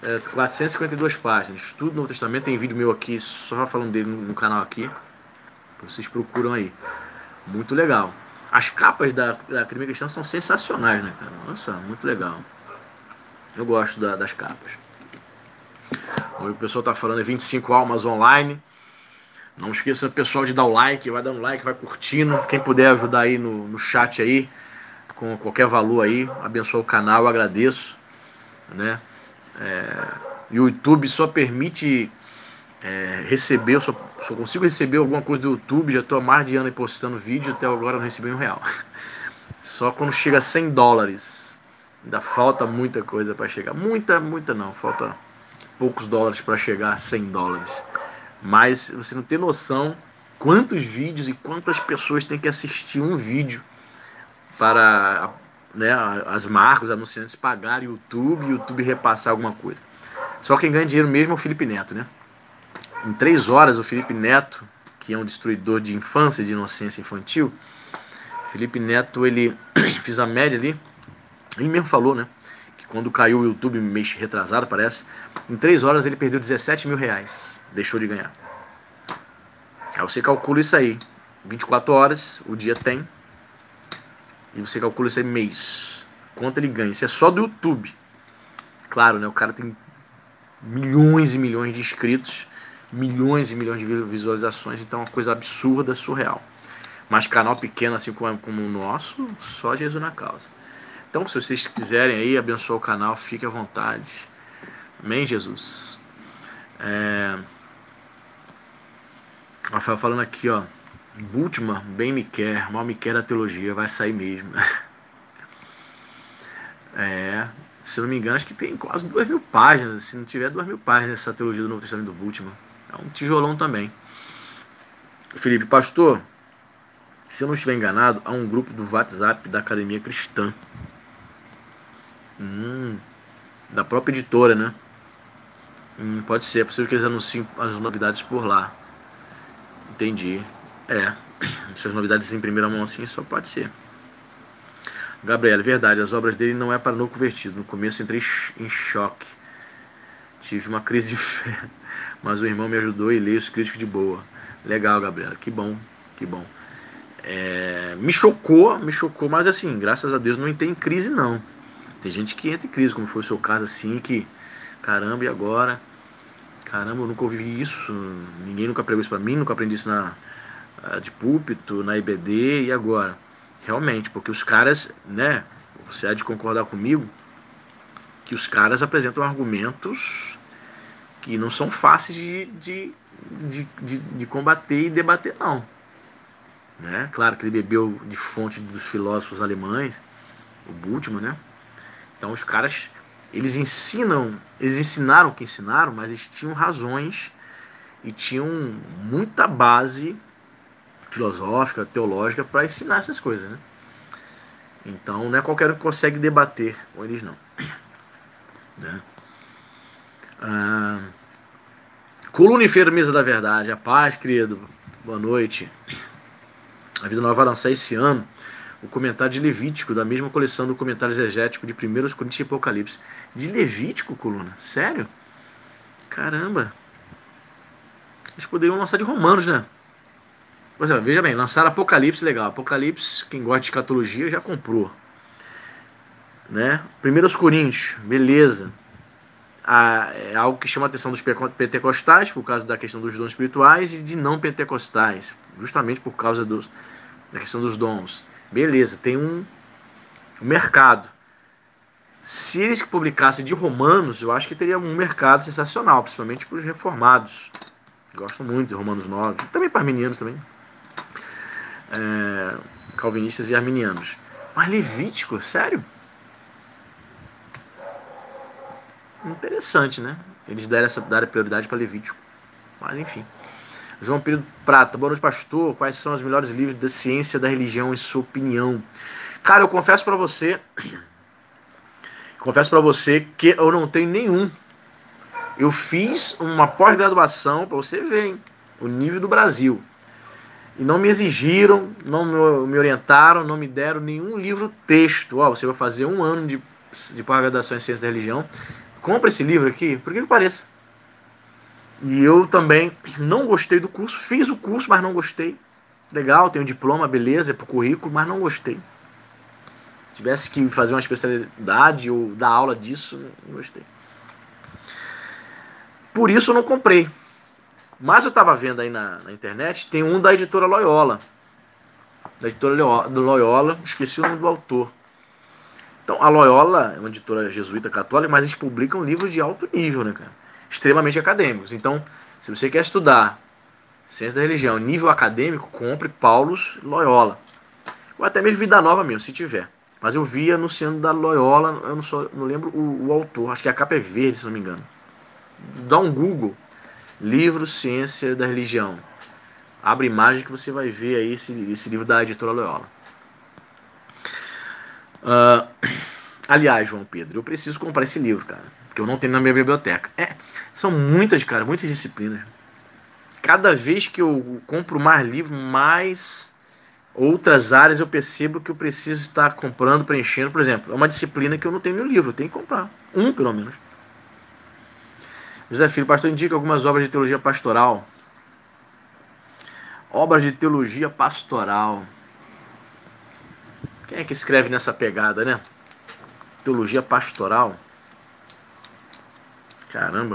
É, quatrocentas e cinquenta e duas páginas. Estudo do Novo Testamento. Tem vídeo meu aqui, só falando dele no, no canal aqui. Vocês procuram aí. Muito legal. As capas da, da Academia Cristã são sensacionais, né, cara? Nossa, muito legal. Eu gosto da, das capas. O pessoal tá falando é vinte e cinco almas online. Não esqueça, pessoal, de dar o like. Vai dando like, vai curtindo. Quem puder ajudar aí no, no chat aí, com qualquer valor aí, abençoa o canal, eu agradeço, né? É, e o YouTube só permite é, receber, eu só, só consigo receber alguma coisa do YouTube. Já estou há mais de ano aí postando vídeo, até agora não recebi um real. Só quando chega a cem dólares. Ainda falta muita coisa para chegar. Muita, muita não. Falta poucos dólares para chegar a cem dólares. Mas você não tem noção quantos vídeos e quantas pessoas tem que assistir um vídeo para, né, as marcas, os anunciantes pagarem o YouTube e o YouTube repassar alguma coisa. Só quem ganha dinheiro mesmo é o Felipe Neto, né? Em três horas o Felipe Neto, que é um destruidor de infância e de inocência infantil, Felipe Neto, ele fez a média ali, ele mesmo falou, né, que quando caiu o YouTube, mês retrasado parece, em três horas ele perdeu dezessete mil reais, deixou de ganhar. Aí você calcula isso aí, vinte e quatro horas, o dia tem, e você calcula isso aí mês, quanto ele ganha. Isso é só do YouTube. Claro, né, o cara tem milhões e milhões de inscritos, milhões e milhões de visualizações, então é uma coisa absurda, surreal. Mas canal pequeno assim como, como o nosso, só Jesus na causa. Então, se vocês quiserem aí abençoar o canal, fique à vontade. Amém, Jesus? É... Rafael falando aqui, ó. Bultmann, bem me quer, mal me quer a teologia, vai sair mesmo. É, se eu não me engano, acho que tem quase duas mil páginas. Se não tiver duas mil páginas essa teologia do Novo Testamento do Bultmann. É um tijolão também. Felipe, pastor, se eu não estiver enganado, há um grupo do WhatsApp da Academia Cristã. Hum, da própria editora, né? Hum, pode ser, é possível que eles anunciem as novidades por lá. Entendi. É, essas novidades em primeira mão assim só pode ser. Gabriel, é verdade, as obras dele não é para novo convertido. No começo entrei em choque. Tive uma crise de fé. Mas o irmão me ajudou e leio os críticos de boa. Legal, Gabriela, que bom, que bom. É, me chocou, me chocou, mas assim, graças a Deus não entrei em crise não. Tem gente que entra em crise, como foi o seu caso assim, que caramba, e agora? Caramba, eu nunca ouvi isso, ninguém nunca pregou isso pra mim, nunca aprendi isso na, de púlpito, na I B D, e agora? Realmente, porque os caras, né, você há de concordar comigo, que os caras apresentam argumentos que não são fáceis de, de, de, de, de combater e debater não. Né? Claro que ele bebeu de fonte dos filósofos alemães, o Bultmann, né? Então os caras, eles ensinam, eles ensinaram o que ensinaram, mas eles tinham razões e tinham muita base filosófica, teológica para ensinar essas coisas, né? Então não é qualquer um que consegue debater com eles não. Né? Ah, coluna e feira, mesa da verdade, a paz, querido, boa noite. A Vida Nova vai lançar esse ano o comentário de Levítico, da mesma coleção do comentário exegético de primeira Coríntios e Apocalipse. De Levítico, coluna? Sério? Caramba. Eles poderiam lançar de Romanos, né? Pois é, veja bem, lançaram Apocalipse, legal. Apocalipse, quem gosta de escatologia já comprou. Né? primeira Coríntios, beleza. Ah, é algo que chama a atenção dos pentecostais, por causa da questão dos dons espirituais, e de não pentecostais, justamente por causa dos, da questão dos dons. Beleza, tem um, um mercado. Se eles publicassem de Romanos, eu acho que teria um mercado sensacional, principalmente para os reformados. Gosto muito de Romanos nove, também para arminianos também. É, calvinistas e arminianos. Mas Levítico, sério? Interessante, né? Eles deram essa deram prioridade para Levítico. Mas enfim. João Pedro Prata, boa noite, pastor. Quais são os melhores livros da ciência da religião, em sua opinião? Cara, eu confesso para você, confesso para você que eu não tenho nenhum. Eu fiz uma pós-graduação, para você ver, hein, o nível do Brasil. E não me exigiram, não me orientaram, não me deram nenhum livro texto. Ó, você vai fazer um ano de, de pós-graduação em ciência da religião. compra esse livro aqui, por que que pareça. E eu também não gostei do curso, fiz o curso, mas não gostei. Legal, tenho diploma, beleza, é pro currículo, mas não gostei. Se tivesse que fazer uma especialidade ou dar aula disso, não gostei. Por isso eu não comprei. Mas eu estava vendo aí na, na internet, tem um da editora Loyola. Da editora Loyola, esqueci o nome do autor. Então, a Loyola é uma editora jesuíta católica, mas eles publicam livros de alto nível, né, cara? Extremamente acadêmicos. Então, se você quer estudar ciência da religião, nível acadêmico, compre Paulus Loyola. Ou até mesmo Vida Nova mesmo, se tiver. Mas eu vi anunciando da Loyola, eu não, sou, não lembro o, o autor, acho que a capa é verde, se não me engano. Dá um Google, livro Ciência da Religião. Abre imagem que você vai ver aí esse, esse livro da editora Loyola. Uh, aliás, João Pedro, eu preciso comprar esse livro, cara, porque eu não tenho na minha biblioteca. É, são muitas, cara, muitas disciplinas. Cada vez que eu compro mais livro, mais outras áreas eu percebo que eu preciso estar comprando, preenchendo. Por exemplo, é uma disciplina que eu não tenho no livro, eu tenho que comprar. Um, pelo menos. José Filho, pastor, indica algumas obras de teologia pastoral. Obras de teologia pastoral. Quem é que escreve nessa pegada, né? Teologia pastoral. Caramba.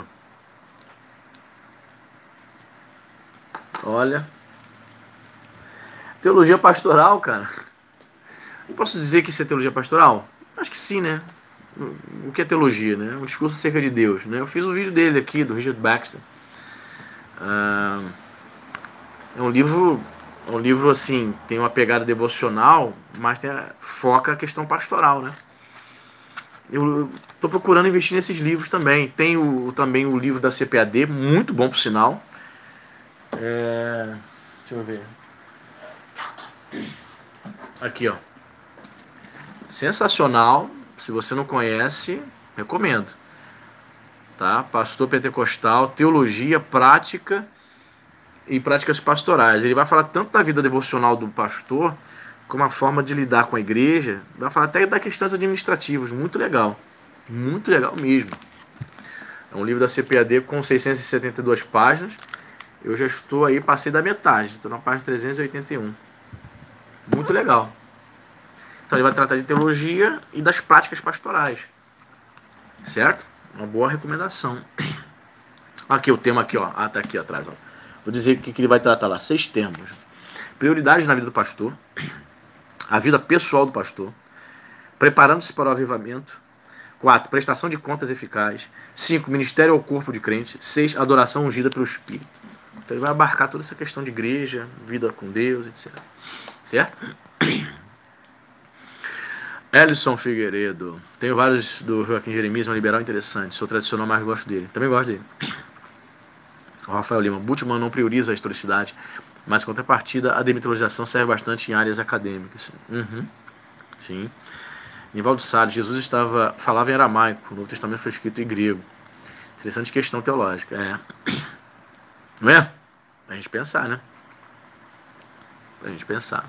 Olha. Teologia pastoral, cara. Eu posso dizer que isso é teologia pastoral? Acho que sim, né? O que é teologia, né? Um discurso acerca de Deus, né? Eu fiz um vídeo dele aqui, do Richard Baxter. Ah, é um livro, é um livro assim, tem uma pegada devocional, mas tem a, foca a questão pastoral, né? Eu estou procurando investir nesses livros também. Tem o, também o livro da C P A D, muito bom por sinal. É, deixa eu ver. Aqui, ó. Sensacional. Se você não conhece, recomendo. Tá? Pastor Pentecostal, Teologia, Prática e Práticas Pastorais. Ele vai falar tanto da vida devocional do pastor, como a forma de lidar com a igreja. Vai falar até da questões administrativas. Muito legal. Muito legal mesmo. É um livro da C P A D com seiscentas e setenta e duas páginas. Eu já estou aí, passei da metade. Estou na página trezentos e oitenta e um. Muito legal. Então ele vai tratar de teologia e das práticas pastorais. Certo? Uma boa recomendação. Aqui o tema aqui, ó. Ah, tá aqui ó, atrás, ó. Vou dizer o que ele vai tratar lá. Seis termos. Prioridades na vida do pastor. A vida pessoal do pastor. Preparando-se para o avivamento. quatro. Prestação de contas eficaz. cinco. Ministério ao corpo de crente. seis. Adoração ungida pelo Espírito. Então ele vai abarcar toda essa questão de igreja, vida com Deus, etcétera. Certo? Ellison Figueiredo. Tenho vários do Joaquim Jeremias, um liberal interessante. Sou tradicional, mas gosto dele. Também gosto dele. O Rafael Lima. Bultmann não prioriza a historicidade, mas em contrapartida, a demitologização serve bastante em áreas acadêmicas. Uhum. Sim. Nivaldo Salles. Jesus estava, falava em aramaico. O Novo Testamento foi escrito em grego. Interessante questão teológica. É. Não é? Pra gente pensar, né? Pra gente pensar.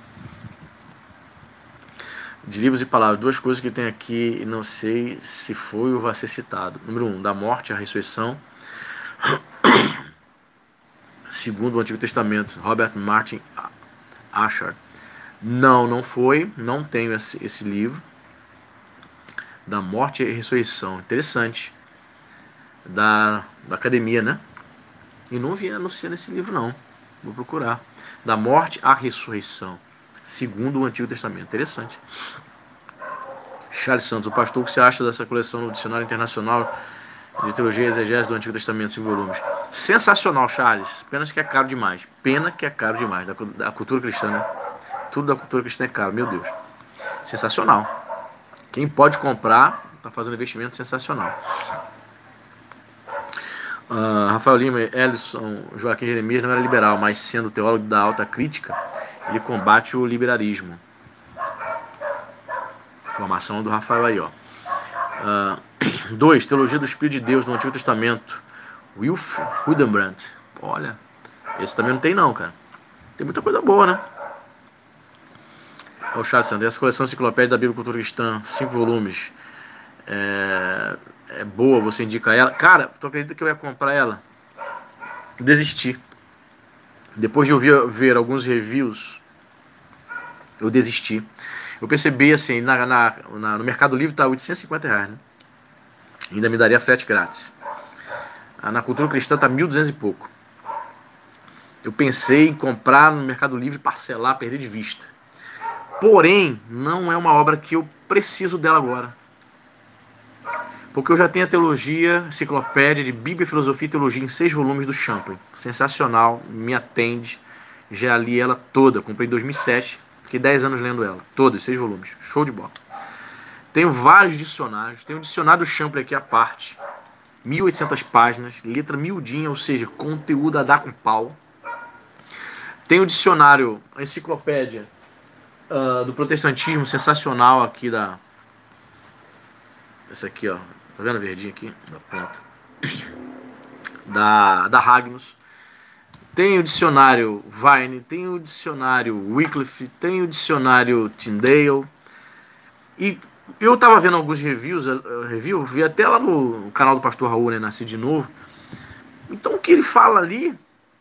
De livros e palavras, duas coisas que tem aqui e não sei se foi ou vai ser citado. Número um, da morte à ressurreição. Segundo o Antigo Testamento, Robert Martin Asher. Não, não foi, não tenho esse, esse livro. Da morte e ressurreição, interessante. Da, da academia, né? E não vi anunciando esse livro, não. Vou procurar. Da morte à ressurreição. Segundo o Antigo Testamento. Interessante. Charles Santos. O pastor, o que você acha dessa coleção no Dicionário Internacional de Teologia e Exegese do Antigo Testamento, cinco volumes? Sensacional, Charles. Pena que é caro demais. Pena que é caro demais. Da, da cultura cristã, né? Tudo da cultura cristã é caro. Meu Deus. Sensacional. Quem pode comprar, está fazendo investimento sensacional. Uh, Rafael Lima, Ellison, Joaquim Jeremias não era liberal, mas sendo teólogo da alta crítica, ele combate o liberalismo. Informação do Rafael aí, ó. dois. Uh, Teologia do Espírito de Deus no Antigo Testamento. Wilf Hudenbrandt. Olha, esse também não tem não, cara. Tem muita coisa boa, né? É o Charles Sanders. Essa coleção enciclopédia da Bíblia Cultura Cristã, cinco volumes. É... é boa, você indica ela. Cara, tu acredita que eu ia comprar ela? Desisti. Depois de eu ver, ver alguns reviews, eu desisti. Eu percebi assim, na, na, na- no Mercado Livre tá oitocentos e cinquenta reais, né? Ainda me daria frete grátis. Ah, na Cultura Cristã tá mil e duzentos e pouco. Eu pensei em comprar no Mercado Livre, parcelar, perder de vista. Porém, não é uma obra que eu preciso dela agora. Porque eu já tenho a teologia, enciclopédia de Bíblia, Filosofia e Teologia em seis volumes do Champlin. Sensacional, me atende. Já li ela toda, comprei em dois mil e sete, fiquei dez anos lendo ela. Todos, seis volumes. Show de bola. Tenho vários dicionários, tenho um dicionário do Champlin aqui à parte. mil e oitocentas páginas, letra miudinha, ou seja, conteúdo a dar com pau. Tem o dicionário, a enciclopédia uh, do protestantismo, sensacional aqui da... Essa aqui, ó. Tá vendo a verdinha aqui? Da ponta. Da, da Magnus. Tem o dicionário Vine, tem o dicionário Wycliffe, tem o dicionário Tyndale. E eu tava vendo alguns reviews, uh, review, vi até lá no canal do Pastor Raul, né, Nasci de Novo. Então o que ele fala ali,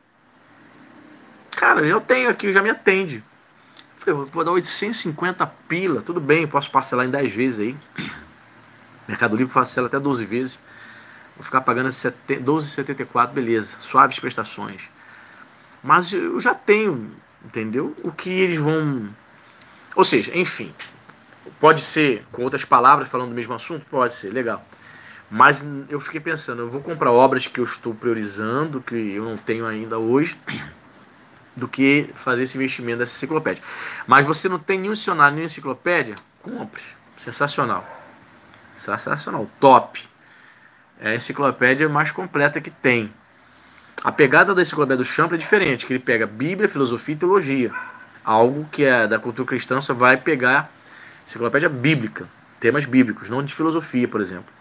cara, já eu tenho aqui, já me atende. Eu vou dar oitocentos e cinquenta pila, tudo bem, posso parcelar em dez vezes aí. Mercado Livre parcela até doze vezes. Vou ficar pagando doze e setenta e quatro, beleza, suaves prestações. Mas eu já tenho, entendeu? O que eles vão... Ou seja, enfim, pode ser, com outras palavras, falando do mesmo assunto, pode ser, legal. Mas eu fiquei pensando, eu vou comprar obras que eu estou priorizando, que eu não tenho ainda hoje, do que fazer esse investimento dessa enciclopédia. Mas você não tem nenhum dicionário, nenhuma enciclopédia? Compre. Sensacional. Sensacional. Top. É a enciclopédia mais completa que tem. A pegada da enciclopédia do Champlin é diferente, que ele pega Bíblia, filosofia e teologia. Algo que é da cultura cristã só vai pegar enciclopédia bíblica, temas bíblicos, não de filosofia, por exemplo.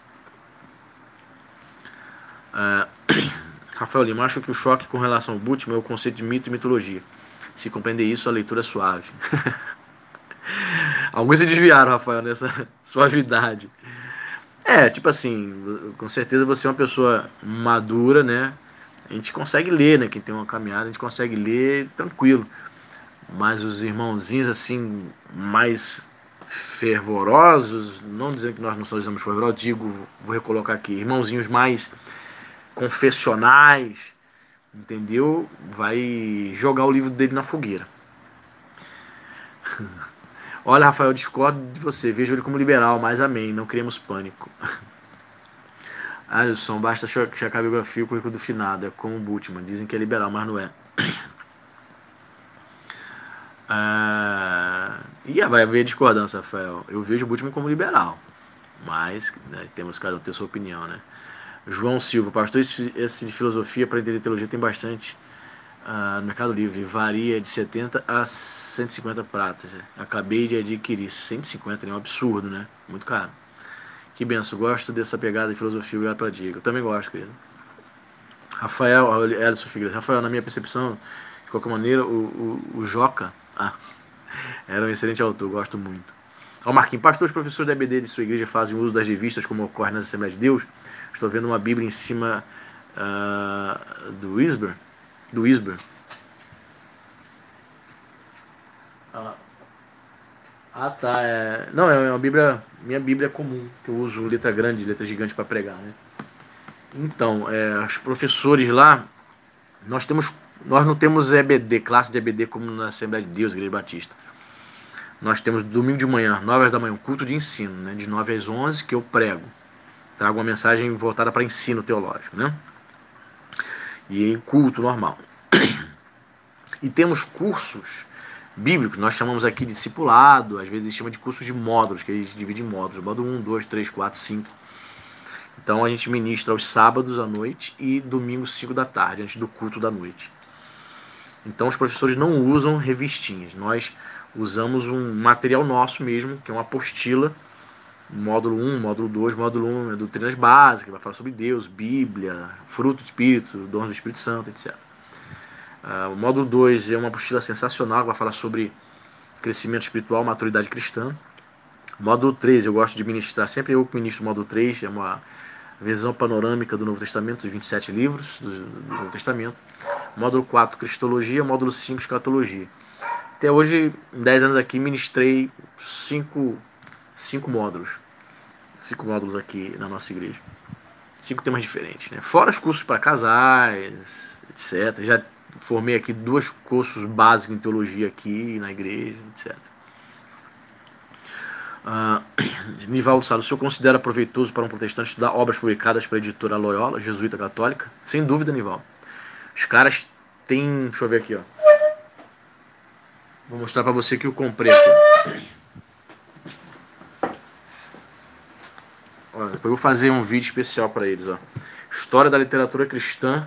Uh, Rafael Lima, acho que o choque com relação ao Bultmann é o conceito de mito e mitologia. Se compreender isso, a leitura é suave. Alguns se desviaram, Rafael, nessa suavidade. É, tipo assim, com certeza você é uma pessoa madura, né? A gente consegue ler, né? Quem tem uma caminhada, a gente consegue ler tranquilo. Mas os irmãozinhos, assim, mais fervorosos, não dizendo que nós não somos fervorosos, digo, vou recolocar aqui, irmãozinhos mais confessionais, entendeu? Vai jogar o livro dele na fogueira. Olha, Rafael, discordo de você. Vejo ele como liberal, mas amém. Não criemos pânico. Alisson, basta checar a biografia e o currículo do finado. É como o Bultmann. Dizem que é liberal, mas não é. Ah, e vai haver discordância, Rafael. Eu vejo o Bultmann como liberal. Mas né, temos cada um ter sua opinião, né? João Silva, pastor, esse, esse de filosofia para entender teologia tem bastante uh, no Mercado Livre. Varia de setenta a cento e cinquenta pratas. Né? Acabei de adquirir cento e cinquenta, né? Um absurdo, né? Muito caro. Que benção, gosto dessa pegada de filosofia, obrigado pela dica. Eu também gosto, querido. Rafael, Elson Figueiredo. Rafael, na minha percepção, de qualquer maneira, o, o, o Joca ah, era um excelente autor, gosto muito. Ó, Marquinhos, pastores e professores da E B D de sua igreja fazem uso das revistas como ocorre nas Assembleias de Deus? Estou vendo uma Bíblia em cima uh, do Wisber. Do Wisber. Ah, ah, tá. É... Não, é uma Bíblia. Minha Bíblia é comum, que eu uso letra grande, letra gigante para pregar, né? Então, é, os professores lá, nós temos, nós não temos E B D, classe de E B D como na Assembleia de Deus, Igreja Batista. Nós temos domingo de manhã, nove horas da manhã, um culto de ensino, né? De nove às onze, que eu prego. Trago uma mensagem voltada para ensino teológico, né? E em culto normal. E temos cursos bíblicos, nós chamamos aqui de discipulado, às vezes chama de cursos de módulos, que a gente divide em módulos, módulo um, dois, três, quatro, cinco. Então a gente ministra aos sábados à noite e domingos cinco da tarde, antes do culto da noite. Então os professores não usam revistinhas, nós usamos um material nosso mesmo, que é uma apostila, módulo um, módulo dois, módulo um é doutrinas básicas, vai falar sobre Deus, Bíblia, fruto do Espírito, dons do Espírito Santo, etcétera. Uh, o módulo dois é uma apostila sensacional, que vai falar sobre crescimento espiritual, maturidade cristã. O módulo três eu gosto de ministrar, sempre eu que ministro o módulo três, é uma, visão panorâmica do Novo Testamento, os vinte e sete livros do, do Novo Testamento. Módulo quatro, Cristologia. Módulo cinco, Escatologia. Até hoje, em dez anos aqui, ministrei cinco, cinco módulos. Cinco módulos aqui na nossa igreja. Cinco temas diferentes, né? Fora os cursos para casais, etcétera. Já formei aqui dois cursos básicos em teologia aqui na igreja, etcétera. Uh, Nivaldo Sá, o senhor considera proveitoso para um protestante estudar obras publicadas pela editora Loyola, jesuíta católica? Sem dúvida, Nivaldo. Os caras têm... Deixa eu ver aqui, ó. Vou mostrar para você que eu comprei aqui. Ó, depois eu vou fazer um vídeo especial para eles, ó. História da literatura cristã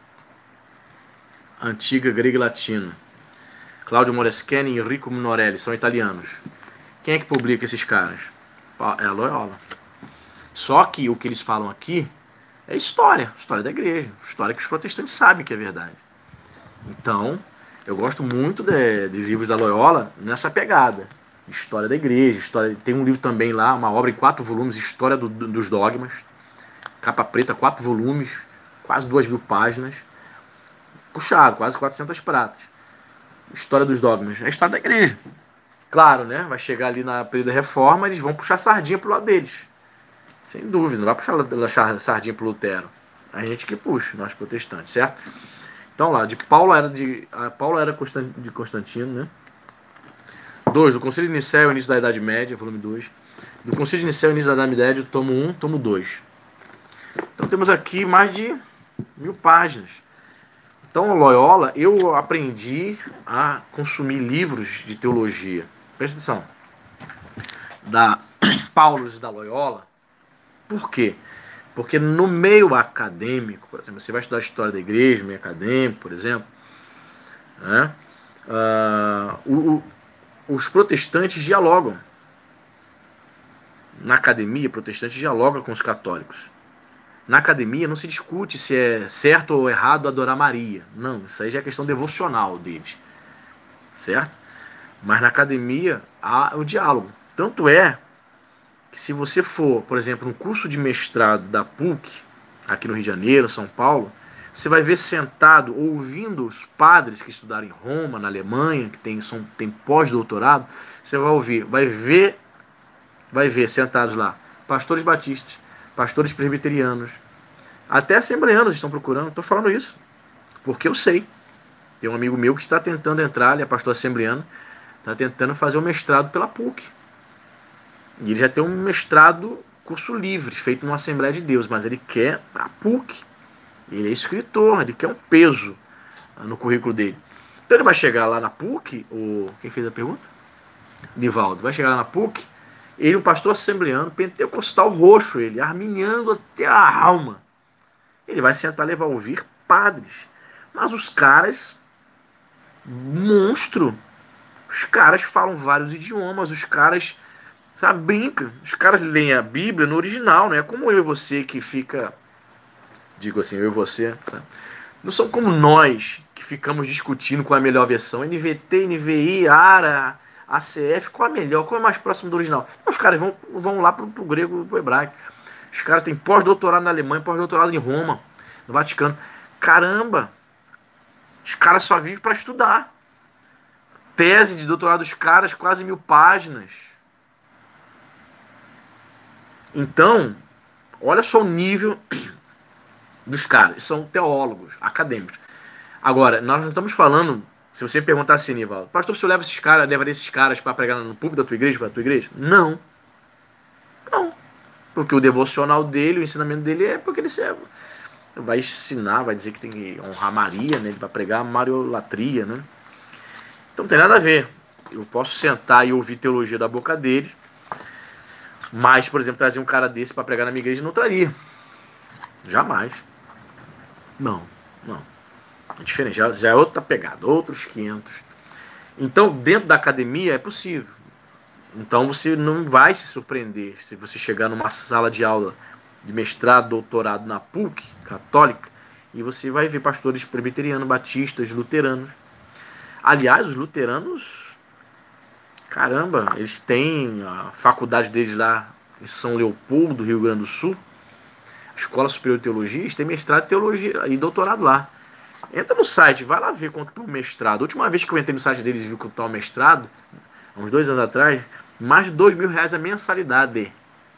antiga, grega e latina. Claudio Moreschini e Enrico Minorelli, são italianos. Quem é que publica esses caras? É a Loyola. Só que o que eles falam aqui é história, história da igreja, história que os protestantes sabem que é verdade. Então, eu gosto muito de, de livros da Loyola nessa pegada. História da igreja, história. Tem um livro também lá, uma obra em quatro volumes, História do, do, dos Dogmas. Capa preta, quatro volumes, quase duas mil páginas. Puxado, quase quatrocentas pratas. História dos Dogmas, é a história da igreja. Claro, né? Vai chegar ali na período da reforma, eles vão puxar sardinha pro lado deles. Sem dúvida, não vai puxar sardinha pro Lutero. A gente que puxa, nós protestantes, certo? Então lá, de Paulo era de Paulo era de Constantino, né? dois. Do Concílio de Nicéia, o início da Idade Média, volume dois. Do Concílio de Nicéia, o início da Idade Média, tomo um, tomo dois. Então temos aqui mais de mil páginas. Então, Loyola, eu aprendi a consumir livros de teologia. Presta atenção. Da Paulo da Loyola. Por quê? Porque no meio acadêmico, por exemplo, você vai estudar a história da igreja, meio acadêmico, por exemplo, né? Uh, o, o, os protestantes dialogam. Na academia, protestantes dialogam com os católicos. Na academia não se discute se é certo ou errado adorar Maria. Não, isso aí já é questão devocional deles. Certo? Mas na academia há o diálogo. Tanto é que se você for, por exemplo, no curso de mestrado da P U C, aqui no Rio de Janeiro, São Paulo, você vai ver sentado, ouvindo os padres que estudaram em Roma, na Alemanha, que tem, são, tem pós-doutorado, você vai ouvir, vai ver, vai ver sentados lá, pastores batistas, pastores presbiterianos, até assembleanos estão procurando. Estou falando isso porque eu sei. Tem um amigo meu que está tentando entrar, ele é pastor assembleano, está tentando fazer um mestrado pela P U C. E ele já tem um mestrado, curso livre, feito numa Assembleia de Deus, mas ele quer a P U C. Ele é escritor, ele quer um peso no currículo dele. Então ele vai chegar lá na P U C, o... quem fez a pergunta? Nivaldo. Vai chegar lá na P U C, ele, um pastor assembleano, pentecostal roxo, ele, arminiano até a alma. Ele vai sentar e levar a ouvir padres. Mas os caras, monstro, os caras falam vários idiomas, os caras, sabe, brincam. Os caras leem a Bíblia no original, não é como eu e você que fica, digo assim, eu e você, sabe? Não são como nós que ficamos discutindo qual é a melhor versão. N V T, N V I, ARA, A C F, qual é a melhor, qual é mais próximo do original. Os caras vão, vão lá pro, pro grego, pro hebraico. Os caras têm pós-doutorado na Alemanha, pós-doutorado em Roma, no Vaticano. Caramba! Os caras só vivem para estudar. Tese de doutorado dos caras, quase mil páginas. Então, olha só o nível dos caras. São teólogos, acadêmicos. Agora, nós não estamos falando... Se você me perguntar assim, Nivaldo, pastor, se eu levo esses caras, levaria esses caras para pregar no púlpito da tua igreja, para a tua igreja? Não. Não. Porque o devocional dele, o ensinamento dele é porque ele serve. Vai ensinar, vai dizer que tem que honrar Maria, né? Ele vai pregar mariolatria, né? Então não tem nada a ver. Eu posso sentar e ouvir teologia da boca dele, mas, por exemplo, trazer um cara desse para pregar na minha igreja não traria. Jamais. Não, não. É diferente, já, já é outra pegada, outros quinhentos. Então, dentro da academia é possível. Então você não vai se surpreender se você chegar numa sala de aula de mestrado, doutorado na P U C, católica, e você vai ver pastores presbiterianos, batistas, luteranos. Aliás, os luteranos, caramba, eles têm a faculdade deles lá em São Leopoldo, Rio Grande do Sul. Escola Superior de Teologia, eles têm mestrado em teologia e doutorado lá. Entra no site, vai lá ver quanto tá o mestrado. A última vez que eu entrei no site deles e vi quanto tá o mestrado, há uns dois anos atrás, mais de dois mil reais a mensalidade.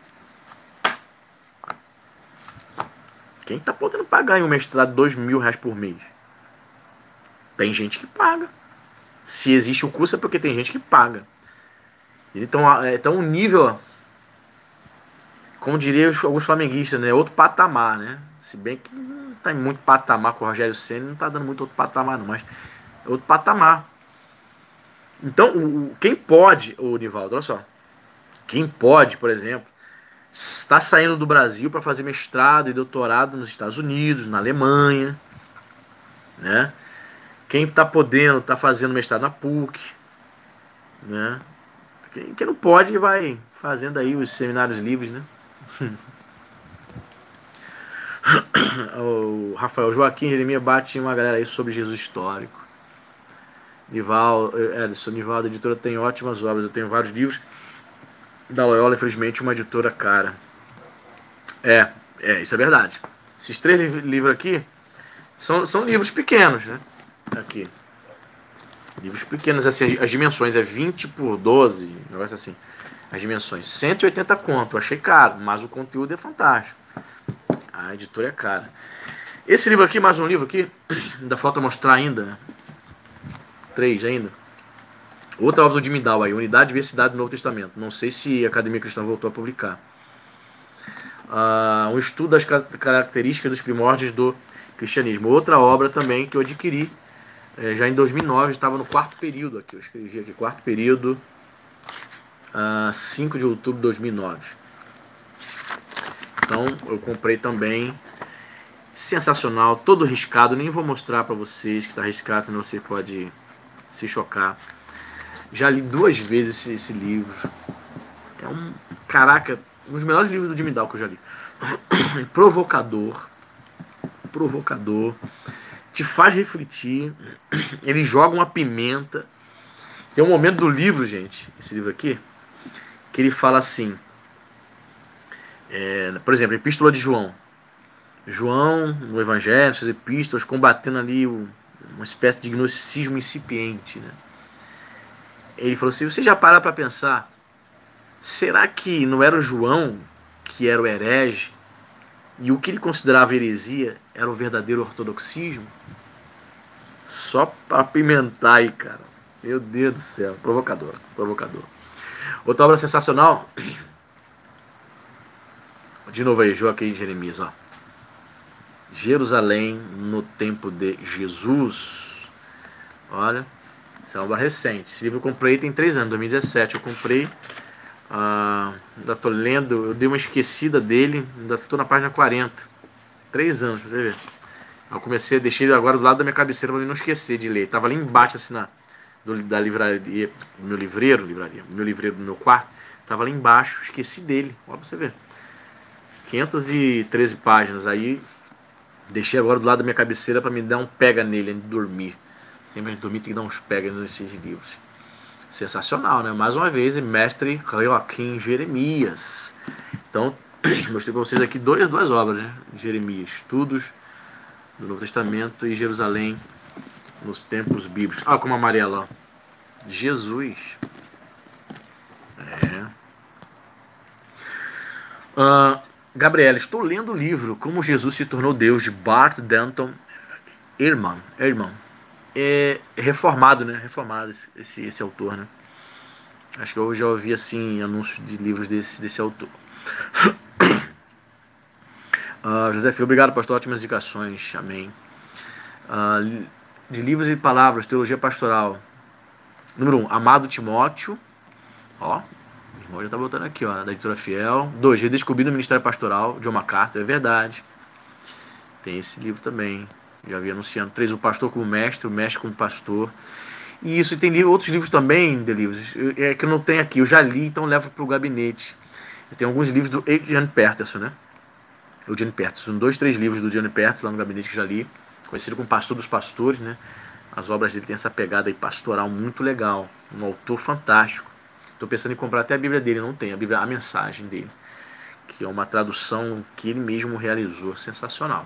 Quem tá podendo pagar em um mestrado dois mil reais por mês? Tem gente que paga. Se existe o curso é porque tem gente que paga. Então, então o nível, como diriam alguns flamenguistas, né? Outro patamar, né? Se bem que não tá em muito patamar com o Rogério Ceni, não tá dando muito outro patamar, não, mas é outro patamar. Então, o, quem pode, o Nivaldo, olha só, quem pode, por exemplo, está saindo do Brasil para fazer mestrado e doutorado nos Estados Unidos, na Alemanha, né? Quem está podendo, está fazendo mestrado na P U C, né? Quem, quem não pode vai fazendo aí os seminários livres, né? O Rafael Joaquim Jeremias bate uma galera aí sobre Jesus histórico. Nivaldo, Edson, Nivaldo, a editora tem ótimas obras, eu tenho vários livros. Da Loyola, infelizmente, uma editora cara. É, é, isso é verdade. Esses três liv livros aqui são, são livros pequenos, né? Aqui. Livros pequenos, assim, as dimensões é vinte por doze, um negócio assim. As dimensões, cento e oitenta conto, eu achei caro, mas o conteúdo é fantástico. A editora é cara. Esse livro aqui, mais um livro aqui, ainda falta mostrar ainda. Três ainda. Outra obra do Jimmy Dow aí, Unidade e Diversidade do Novo Testamento. Não sei se a Academia Cristã voltou a publicar. Uh, um estudo das características dos primórdios do cristianismo. Outra obra também que eu adquiri é, já em dois mil e nove, estava no quarto período aqui. Eu escrevi aqui, quarto período, uh, cinco de outubro de dois mil e nove. Então eu comprei também. Sensacional, todo riscado. Nem vou mostrar para vocês que está riscado, senão você pode se chocar. Já li duas vezes esse, esse livro. É um, caraca, um dos melhores livros do Jimmy Dow que eu já li. Provocador. Provocador. Te faz refletir. Ele joga uma pimenta. Tem um momento do livro, gente, esse livro aqui, que ele fala assim, é, por exemplo, Epístola de João. João, no Evangelho, suas epístolas, combatendo ali o, uma espécie de gnosticismo incipiente, né? Ele falou assim, você já para para pensar, será que não era o João que era o herege e o que ele considerava heresia era o verdadeiro ortodoxismo? Só para apimentar aí, cara. Meu Deus do céu, provocador, provocador. Outra obra sensacional, de novo aí, Joaquim Jeremias, ó. Jerusalém no tempo de Jesus. Olha, essa é uma obra recente. Esse livro eu comprei tem três anos, dois mil e dezessete eu comprei. Ah, ainda tô lendo, eu dei uma esquecida dele, ainda tô na página quarenta. Três anos, pra você ver. Eu comecei, deixei agora do lado da minha cabeceira pra não esquecer de ler. Tava ali embaixo, assim, na, do, da livraria, do meu livreiro, livraria, meu livreiro do meu quarto. Tava ali embaixo, esqueci dele. Olha pra você ver. quinhentas e treze páginas, aí deixei agora do lado da minha cabeceira para me dar um pega nele antes de dormir. Sempre antes de dormir tem que dar uns pega nesses livros. Sensacional, né? Mais uma vez, mestre Joaquim Jeremias. Então, mostrei para vocês aqui dois, duas obras, né? Jeremias, Estudos do Novo Testamento e Jerusalém nos tempos bíblicos. Olha como amarelo, ó. Jesus. É. Uh, Gabriela, estou lendo o livro Como Jesus se tornou Deus, de Bart Denton Ehrman. Ehrman. É reformado, né? Reformado esse, esse autor, né? Acho que eu já ouvi assim anúncios de livros desse, desse autor. uh, José Filho, obrigado, pastor. Ótimas indicações. Amém. Uh, de livros e palavras, teologia pastoral. Número um, Amado Timóteo. Ó. O irmão já tá botando aqui, ó, da editora Fiel. Dois, Redescobrindo o Ministério Pastoral, John MacArthur, é verdade. Tem esse livro também, já vi anunciando. Três, O Pastor como Mestre, o Mestre como Pastor. E isso, e tem outros livros também, de livros, é que eu não tenho aqui, eu já li, então levo pro gabinete. Eu tenho alguns livros do Eugene Peterson, né? Eugene Peterson, dois, três livros do Eugene Peterson lá no gabinete que já li. Conhecido como Pastor dos Pastores, né? As obras dele têm essa pegada aí pastoral muito legal. Um autor fantástico. Estou pensando em comprar até a Bíblia dele, não tem, a Bíblia, a mensagem dele, que é uma tradução que ele mesmo realizou, sensacional.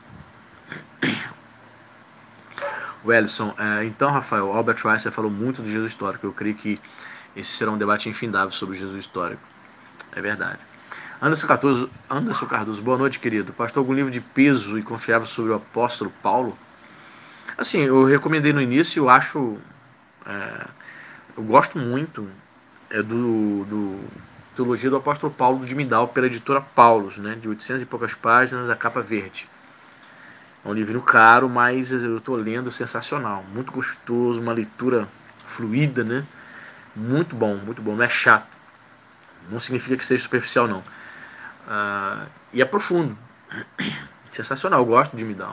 O Ellison, é, então, Rafael, Albert Einstein falou muito do Jesus histórico. Eu creio que esse será um debate infindável sobre o Jesus histórico. É verdade. Anderson Cardoso, Anderson Cardoso, boa noite, querido. Pastor, algum livro de peso e confiável sobre o apóstolo Paulo? Assim, eu recomendei no início, eu acho... É, eu gosto muito é, do, do Teologia do Apóstolo Paulo, de Midal, pela editora Paulus, né, de oitocentas e poucas páginas, a capa verde. É um livro caro, mas eu estou lendo, sensacional. Muito gostoso, uma leitura fluida, né? Muito bom, muito bom. Não é chato. Não significa que seja superficial, não. Uh, e é profundo. Sensacional, eu gosto de Midal.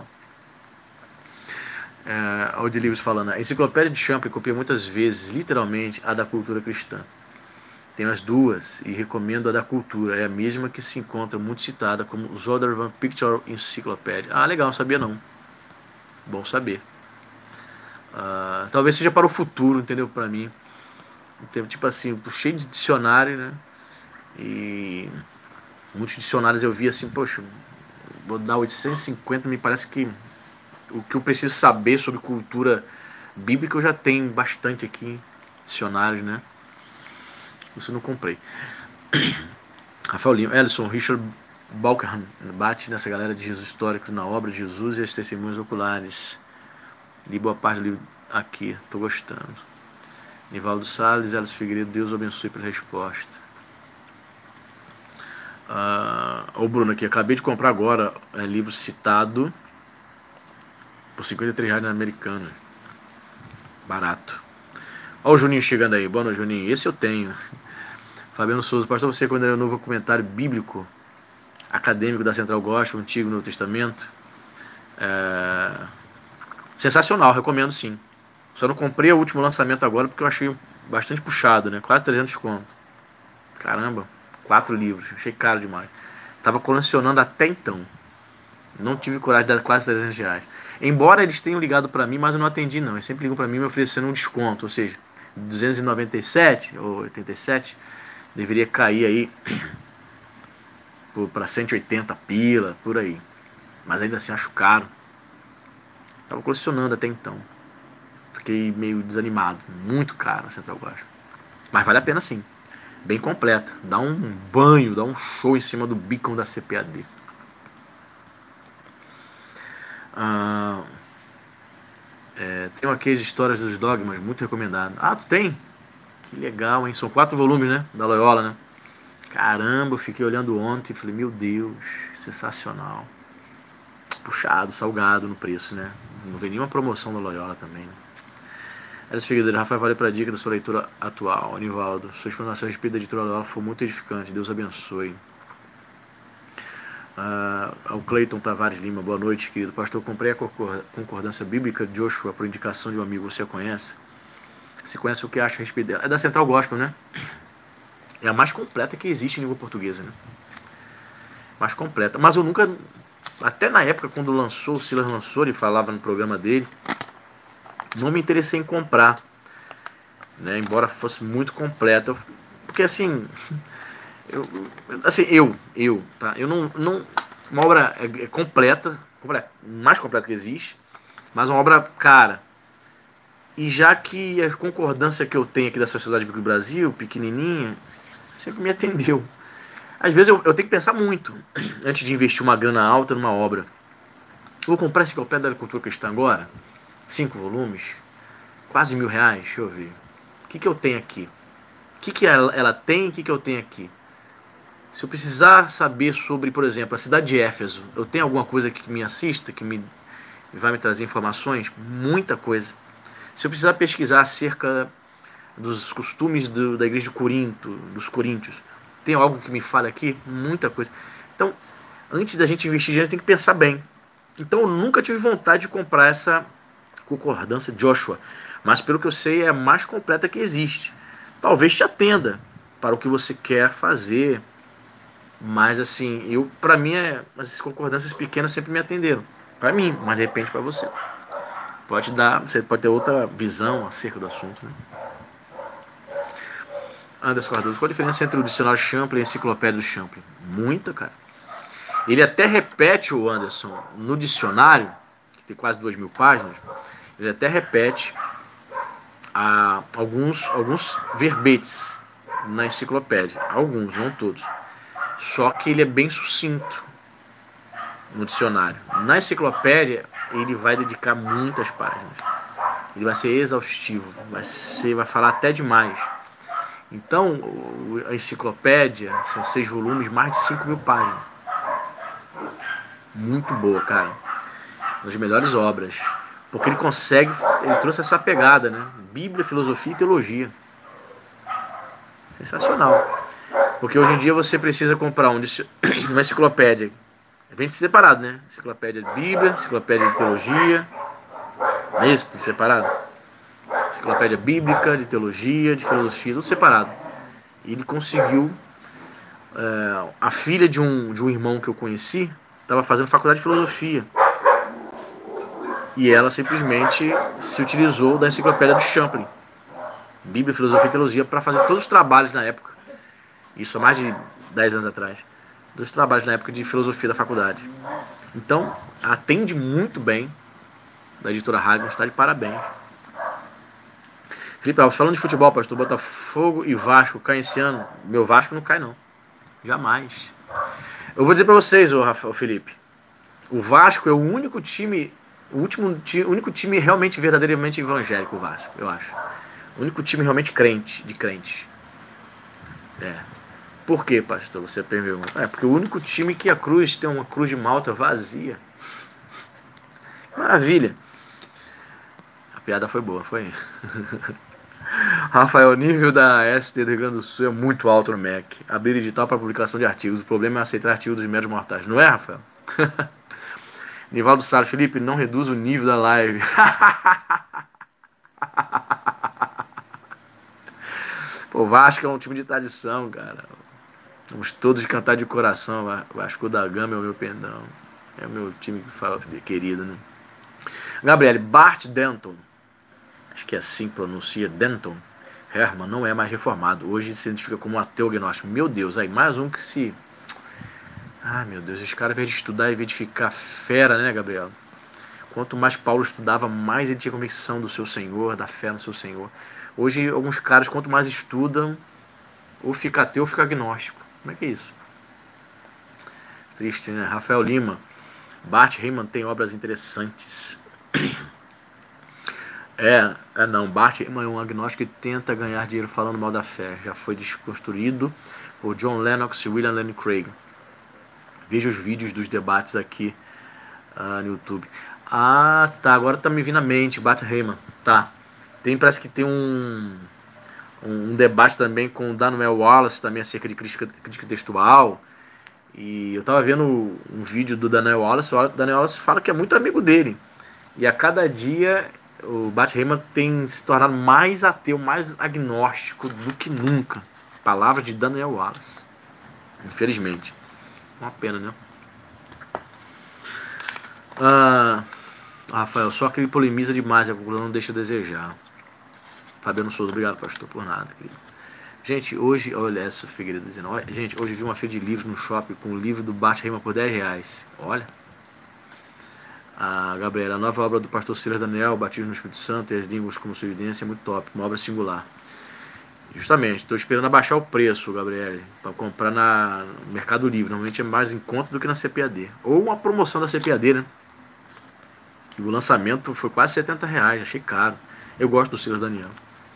Uh, o de livros falando, a enciclopédia de Champlin copia muitas vezes, literalmente, a da cultura cristã. Tenho as duas e recomendo a da cultura. É a mesma que se encontra muito citada como Zodervan Picture Encyclopedia. Ah, legal, não sabia não. Bom saber. Uh, talvez seja para o futuro, entendeu? Para mim. Tipo assim, cheio de dicionário, né? E muitos dicionários eu vi assim, poxa, vou dar oitocentos e cinquenta, me parece que o que eu preciso saber sobre cultura bíblica eu já tenho bastante aqui, dicionários, né? Isso eu não comprei. Rafael Lima, Ellison, Richard Balkham bate nessa galera de Jesus histórico na obra de Jesus e as testemunhas oculares. Li boa parte do livro aqui, tô gostando. Nivaldo Salles, Elis Figueiredo, Deus abençoe pela resposta. Uh, o Bruno aqui, acabei de comprar agora é, livro citado por cinquenta e três reais na Americana. Barato. Olha o Juninho chegando aí. Boa noite, Juninho. Esse eu tenho. Fabiano Souza, pastor, você quando era um novo comentário bíblico acadêmico da Central Gospel, Antigo no Testamento. É... Sensacional, recomendo sim. Só não comprei o último lançamento agora porque eu achei bastante puxado, né? Quase trezentos conto. Caramba, quatro livros, achei caro demais. Tava colecionando até então. Não tive coragem de dar quase trezentos reais. Embora eles tenham ligado pra mim, mas eu não atendi não. Eles sempre ligam pra mim me oferecendo um desconto, ou seja, duzentos e noventa e sete ou oitenta e sete deveria cair aí para cento e oitenta pila, por aí. Mas ainda assim acho caro. Tava colecionando até então. Fiquei meio desanimado. Muito caro a Central Gospel. Mas vale a pena sim. Bem completa. Dá um banho, dá um show em cima do beacon da C P A D. Ah, é, tem aquelas histórias dos dogmas, muito recomendado. Ah, tu tem? Que legal, hein? São quatro volumes, né? Da Loyola, né? Caramba, eu fiquei olhando ontem e falei, meu Deus, sensacional. Puxado, salgado no preço, né? Não vem nenhuma promoção da Loyola também, né? Elis Figueiredo, Rafael, valeu para a dica da sua leitura atual. Anivaldo, sua explanação a respeito da editora Loyola foi muito edificante. Deus abençoe. Uh, o Cleiton Tavares Lima, boa noite, querido. Pastor, comprei a concordância bíblica de Joshua por indicação de um amigo. Você a conhece? Você conhece o que acha a respeito dela? É da Central Gospel, né? É a mais completa que existe em língua portuguesa, né? Mais completa. Mas eu nunca... Até na época, quando lançou, o Silas lançou, ele falava no programa dele, não me interessei em comprar, né? Embora fosse muito completa. Porque assim... Eu, assim, eu, eu, tá? Eu não, não uma obra é, é completa, completa, mais completa que existe, mas uma obra cara. E já que a concordância que eu tenho aqui da Sociedade Bíblica do Brasil, pequenininha, sempre me atendeu. Às vezes eu, eu tenho que pensar muito antes de investir uma grana alta numa obra. Vou comprar esse enciclopédia da cultura cristã agora, cinco volumes, quase mil reais, deixa eu ver. O que, que eu tenho aqui? O que, que ela, ela tem e o que, que eu tenho aqui? Se eu precisar saber sobre, por exemplo, a cidade de Éfeso, eu tenho alguma coisa que me assista, que me vai me trazer informações? Muita coisa. Se eu precisar pesquisar acerca dos costumes do, da igreja de Corinto, dos coríntios, tem algo que me fale aqui? Muita coisa. Então, antes da gente investir, a gente tem que pensar bem. Então, eu nunca tive vontade de comprar essa concordância de Joshua, mas pelo que eu sei, é a mais completa que existe. Talvez te atenda para o que você quer fazer. Mas assim, eu para mim é, as concordâncias pequenas sempre me atenderam. Para mim, mas de repente para você. Pode dar, você pode ter outra visão acerca do assunto, né? Anderson Cardoso, qual a diferença entre o dicionário Champlin e a enciclopédia do Champlin? Muita, cara. Ele até repete, o Anderson, no dicionário, que tem quase duas mil páginas, ele até repete a, alguns, alguns verbetes na enciclopédia. Alguns, não todos. Só que ele é bem sucinto no dicionário. Na enciclopédia, ele vai dedicar muitas páginas. Ele vai ser exaustivo, vai, ser, vai falar até demais. Então, a enciclopédia são seis volumes, mais de cinco mil páginas. Muito boa, cara. Uma das melhores obras. Porque ele consegue, ele trouxe essa pegada, né? Bíblia, filosofia e teologia. Sensacional. Porque hoje em dia você precisa comprar um, uma enciclopédia. Vem separado, né? Enciclopédia de Bíblia, enciclopédia de teologia. Não é isso? Tem separado. Enciclopédia bíblica, de teologia, de filosofia, tudo separado. E ele conseguiu. É, a filha de um, de um irmão que eu conheci estava fazendo faculdade de filosofia. E ela simplesmente se utilizou da enciclopédia do Champlin, Bíblia, Filosofia e Teologia, para fazer todos os trabalhos na época. Isso há mais de dez anos atrás. Dos trabalhos na época de filosofia da faculdade. Então, atende muito bem. Da editora Hagen, está de parabéns. Felipe Alves, falando de futebol, pastor, Botafogo e Vasco caem esse ano. Meu Vasco não cai, não. Jamais. Eu vou dizer para vocês, ô, Rafa, ô Felipe. O Vasco é o único time, o último, o único time realmente, verdadeiramente evangélico, o Vasco, eu acho. O único time realmente crente, de crente. É. Por quê, pastor? Você pergunta. É, porque o único time que a cruz tem uma cruz de malta vazia. Maravilha. A piada foi boa, foi? Rafael, o nível da S T do Rio Grande do Sul é muito alto no M E C. Abrir edital para publicação de artigos. O problema é aceitar artigos dos médios mortais. Não é, Rafael? Nivaldo Salles, Felipe, não reduz o nível da live. Pô, Vasco é um time de tradição, cara. Vamos todos cantar de coração. Vasco da Gama é o meu pendão. É o meu time que fala, querido, né? Gabriele, Bart Denton, acho que é assim que pronuncia, Denton Herman, não é mais reformado. Hoje se identifica como ateu agnóstico. Meu Deus, aí mais um que se... Ah, meu Deus, esse cara, ao invés de estudar, ao invés de ficar fera, né, Gabriel? Quanto mais Paulo estudava, mais ele tinha convicção do seu Senhor, da fé no seu Senhor. Hoje, alguns caras, quanto mais estudam, ou fica ateu ou fica agnóstico. Como é que é isso? Triste, né? Rafael Lima, Bart Ehrman tem obras interessantes. É, é não, Bart Ehrman é um agnóstico que tenta ganhar dinheiro falando mal da fé. Já foi desconstruído por John Lennox e William Lane Craig. Veja os vídeos dos debates aqui uh, no YouTube. Ah, tá, agora tá me vindo à mente, Bart Ehrman, tá. Tem, parece que tem um, um, um debate também com o Daniel Wallace, também acerca de crítica, crítica textual. E eu tava vendo um vídeo do Daniel Wallace, o Daniel Wallace fala que é muito amigo dele. E a cada dia o Bart Ehrman tem se tornado mais ateu, mais agnóstico do que nunca. Palavras de Daniel Wallace. Infelizmente. Uma pena, né? Ah, Rafael, só que ele polemiza demais, a conclusão não deixa a desejar. Fabiano Souza, obrigado, pastor, por nada, querido. Gente, hoje, olha essa Figueiredo dizendo, olha, gente, hoje vi uma feira de livros no shopping com o livro do Bart Ehrman por dez reais. Olha. A Gabriela, a nova obra do pastor Silas Daniel, Batismo no Espírito Santo e as línguas como sua evidência, é muito top, uma obra singular. Justamente, estou esperando abaixar o preço, Gabriele, para comprar na, no Mercado Livre. Normalmente é mais em conta do que na C P A D. Ou uma promoção da C P A D, né? Que o lançamento foi quase setenta reais, achei caro. Eu gosto do Silas Daniel.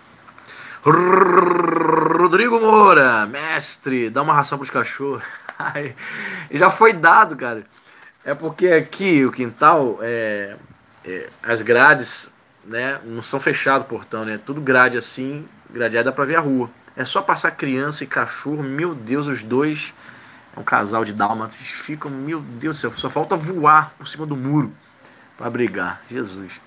Rodrigo Moura, mestre, dá uma ração para os cachorros. Já foi dado, cara. É porque aqui o quintal, é, é, as grades, né, não são fechadas o portão, né? Tudo grade assim, gradeada dá pra ver a rua. É só passar criança e cachorro, meu Deus, os dois, é um casal de dálmatas, ficam, meu Deus do céu, só falta voar por cima do muro pra brigar. Jesus.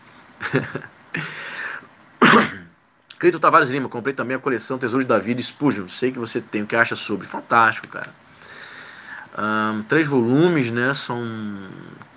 Cleiton Tavares Lima, comprei também a coleção Tesouro de Davi de Spurgeon. Sei que você tem, o que acha sobre? Fantástico, cara. Um, três volumes, né? São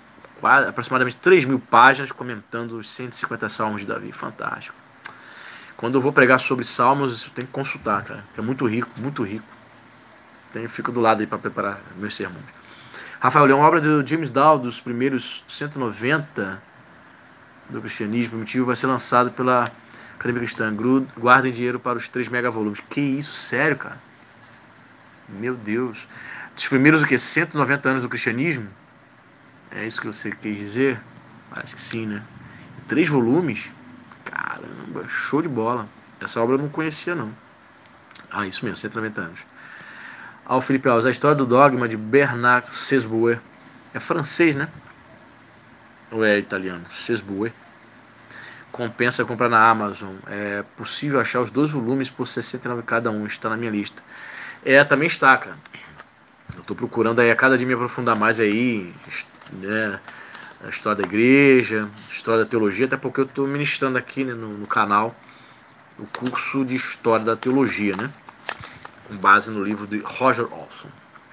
quase, aproximadamente três mil páginas comentando os cento e cinquenta salmos de Davi. Fantástico. Quando eu vou pregar sobre Salmos, eu tenho que consultar, cara. É muito rico, muito rico. Tenho, fico do lado aí para preparar meus sermões. Rafael Leão, obra do James Dow, dos primeiros cento e noventa do cristianismo primitivo, vai ser lançado pela Academia Cristã. Guardem dinheiro para os três megavolumes. Que isso, sério, cara? Meu Deus. Dos primeiros, o quê? cento e noventa anos do cristianismo? É isso que você quis dizer? Parece que sim, né? Três volumes? Caramba, show de bola. Essa obra eu não conhecia, não. Ah, isso mesmo, cento e noventa anos. Ah, o Felipe Alves, a história do dogma de Bernard Sesboué. É francês, né? Ou é italiano? Sesboué. Compensa comprar na Amazon. É possível achar os dois volumes por sessenta e nove cada um. Está na minha lista. É, também está, cara. Eu estou procurando aí a cada dia me aprofundar mais aí, né? A história da igreja, a história da teologia, até porque eu estou ministrando aqui, né, no, no canal o curso de história da teologia, né? Com base no livro de Roger Olson.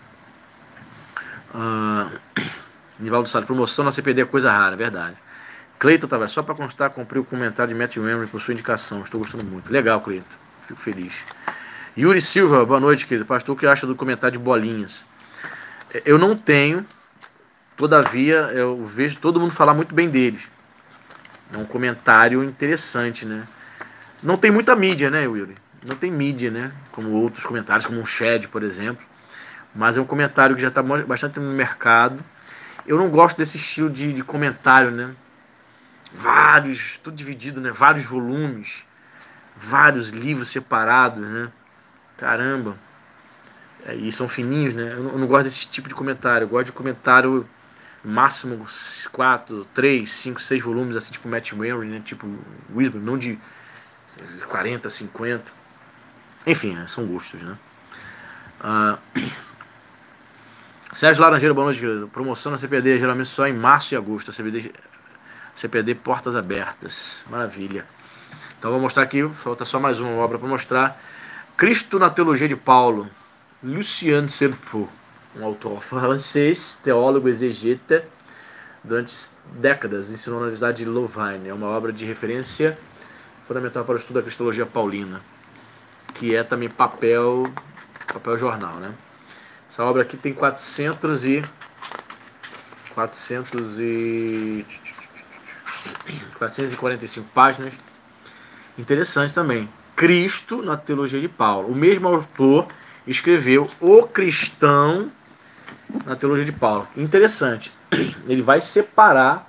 Uh, Nivaldo Salles, promoção na C P D é coisa rara, é verdade. Cleiton Tavares, só para constar, comprei o comentário de Matthew Henry por sua indicação. Estou gostando muito. Legal, Cleiton. Fico feliz. Yuri Silva, boa noite, querido. Pastor, o que acha do comentário de bolinhas? Eu não tenho, todavia, eu vejo todo mundo falar muito bem deles. É um comentário interessante, né? Não tem muita mídia, né, Yuri? Não tem mídia, né? Como outros comentários, como um Shed, por exemplo. Mas é um comentário que já está bastante no mercado. Eu não gosto desse estilo de, de comentário, né? Vários, tudo dividido, né? Vários volumes, vários livros separados, né? Caramba. É, e são fininhos, né? Eu não, eu não gosto desse tipo de comentário. Eu gosto de comentário máximo quatro, três, cinco, seis volumes, assim, tipo Matt Henry, né? Tipo Wisdom, não de quarenta, cinquenta. Enfim, são gostos, né? Uh, Sérgio Laranjeiro, boa noite, querido. Promoção na C P D, geralmente só em março e agosto. A C P D, C P D portas abertas. Maravilha. Então vou mostrar aqui, falta só mais uma obra para mostrar. Cristo na Teologia de Paulo. Lucien Cerfaux, um autor francês, teólogo exegeta, durante décadas ensinou na Universidade de Louvain. É uma obra de referência fundamental para o estudo da cristologia paulina, que é também papel, papel jornal, né? Essa obra aqui tem quatrocentos e quatrocentos e quatrocentas e quarenta e cinco páginas. Interessante também. Cristo na Teologia de Paulo. O mesmo autor escreveu O Cristão na Teologia de Paulo. Interessante. Ele vai separar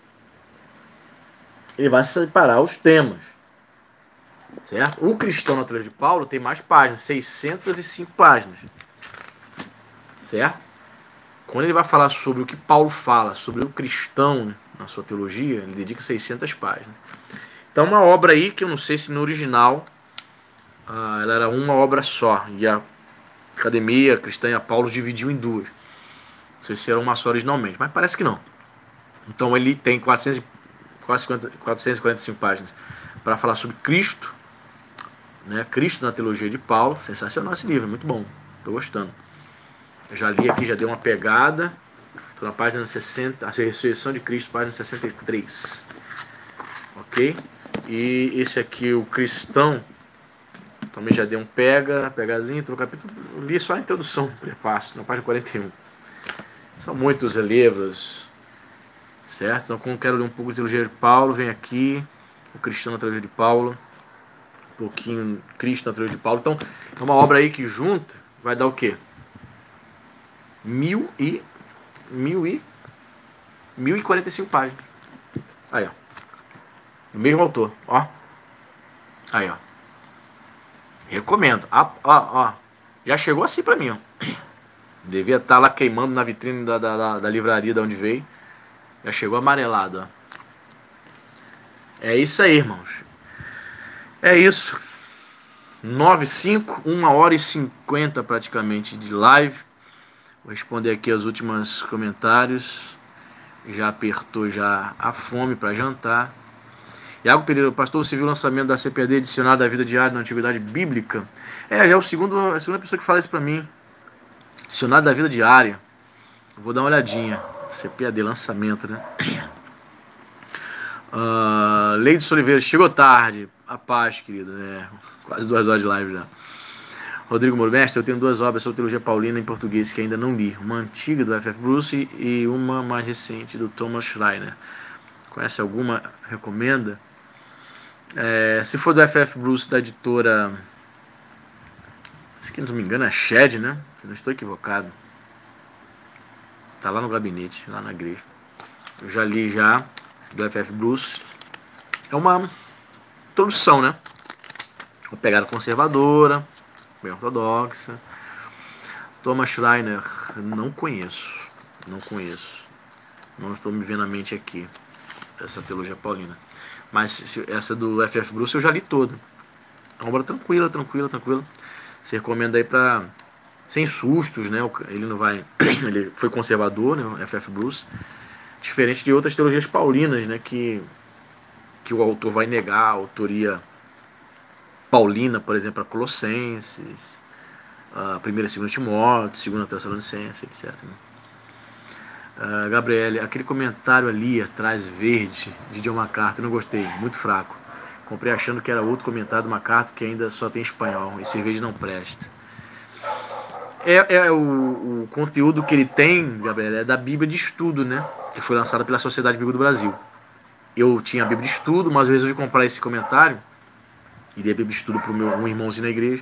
ele vai separar os temas. Certo? O Cristão na Teologia de Paulo tem mais páginas, seiscentas e cinco páginas. Certo? Quando ele vai falar sobre o que Paulo fala sobre o cristão, né, na sua teologia, ele dedica seiscentas páginas. Então, uma obra aí que eu não sei se no original uh, ela era uma obra só, e a Academia Cristã e a Paulo dividiu em duas. Não sei se era uma só originalmente, mas parece que não. Então ele tem quatrocentas, quase quatrocentas e quarenta e cinco páginas para falar sobre Cristo, né? Cristo na Teologia de Paulo. Sensacional esse livro, muito bom, estou gostando. Eu já li aqui, já dei uma pegada. Estou na página sessenta, a ressurreição de Cristo, página sessenta e três. Ok? E esse aqui, o Cristão, também já dei um pega, pegazinho, outro capítulo. Eu li só a introdução, prefácio, na página quarenta e um. São muitos livros, certo? Então, como quero ler um pouco de teologia de Paulo, vem aqui, o Cristão na Teologia de Paulo, um pouquinho Cristo na Teologia de Paulo. Então, é uma obra aí que junta vai dar o quê? Mil e mil e mil e quarenta e cinco páginas. Aí, ó. O mesmo autor, ó. Aí, ó. Recomendo. Ó, ó, ó. Já chegou assim pra mim, ó. Devia estar lá queimando na vitrine da, da, da livraria de onde veio. Já chegou amarelado, ó. É isso aí, irmãos. É isso. nove e cinco, uma hora e cinquenta praticamente de live. Vou responder aqui os últimos comentários. Já apertou já a fome para jantar. Iago Pereira, pastor, você viu o lançamento da C P D Dicionário da Vida Diária na Antiguidade Bíblica? É, já é o segundo, a segunda pessoa que fala isso para mim. Dicionário da Vida Diária. Vou dar uma olhadinha. C P D, lançamento, né? Uh, Leide Oliveira, chegou tarde. A paz, querido, né? Quase duas horas de live já. Rodrigo Moro, mestre, eu tenho duas obras sobre teologia paulina em português que ainda não li. Uma antiga do F F Bruce e uma mais recente do Thomas Schreiner. Conhece alguma? Recomenda? É, se for do F F Bruce, da editora... Se não me engano é Shed, né? Eu não estou equivocado. Tá lá no gabinete, lá na igreja. Eu já li já, do F F Bruce. É uma introdução, né? Uma pegada conservadora, bem ortodoxa. Thomas Schreiner, não conheço. Não conheço. Não estou me vendo na mente aqui. Essa teologia paulina. Mas essa do F F Bruce eu já li toda. É uma obra tranquila, tranquila, tranquila. Você recomenda aí pra... Sem sustos, né? Ele não vai... Ele foi conservador, né? O F F Bruce. Diferente de outras teologias paulinas, né? Que, que o autor vai negar a autoria paulina, por exemplo, a Colossenses, a primeira e segunda Timóteo, segunda Tessalonicenses, etcétera. Uh, Gabriele, aquele comentário ali atrás, verde, de John MacArthur, não gostei, muito fraco. Comprei achando que era outro comentário do MacArthur que ainda só tem espanhol. Esse verde não presta. É, é o, o conteúdo que ele tem, Gabriele, é da Bíblia de Estudo, né? Que foi lançada pela Sociedade Bíblica do Brasil. Eu tinha a Bíblia de Estudo, mas eu resolvi comprar esse comentário. E dei a Bíblia de Estudo para um irmãozinho na igreja.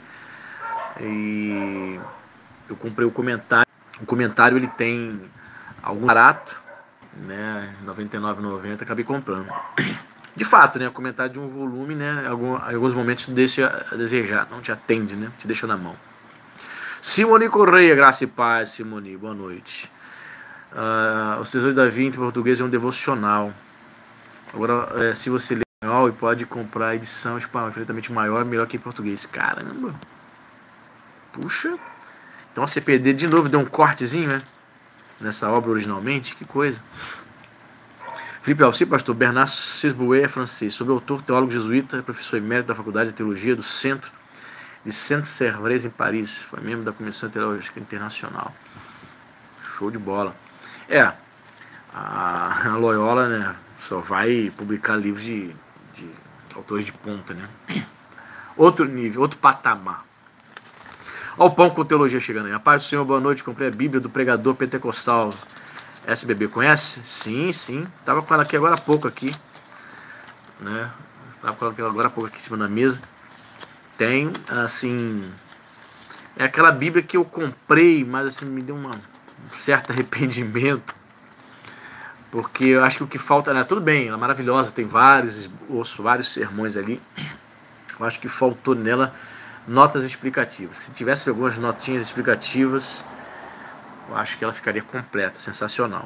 E eu comprei o comentário. O comentário ele tem algum barato, né? noventa e nove reais e noventa centavos, acabei comprando. De fato, né? O comentário de um volume, né? Em alguns momentos deixa a desejar, não te atende, né? Te deixa na mão. Simone Correia, graça e paz, Simone, boa noite. Uh, Os Tesouros da Vida em português é um devocional. Agora, é, se você lê em espanhol e pode comprar a edição espanhol infinitamente maior, melhor que em português. Caramba! Puxa! Então a C P D de novo deu um cortezinho, né? Nessa obra originalmente, que coisa. Felipe Alci, pastor Bernard Sesboué é francês, sobre autor, teólogo jesuíta, professor emérito da Faculdade de Teologia do Centro de Saint-Servais em Paris. Foi membro da Comissão Teológica Internacional. Show de bola. É, a Loyola, né, só vai publicar livros de, de autores de ponta, né? Outro nível, outro patamar. Olha o pão com teologia chegando aí. A paz do Senhor, boa noite. Comprei a Bíblia do pregador pentecostal S B B. Conhece? Sim, sim. Tava com ela aqui agora há pouco aqui, né? Tava com ela agora há pouco aqui em cima da mesa. Tem, assim... É aquela Bíblia que eu comprei, mas assim, me deu uma, um certo arrependimento. Porque eu acho que o que falta... Né, tudo bem, ela é maravilhosa, tem vários, ouço vários sermões ali. Eu acho que faltou nela notas explicativas. Se tivesse algumas notinhas explicativas, eu acho que ela ficaria completa, sensacional.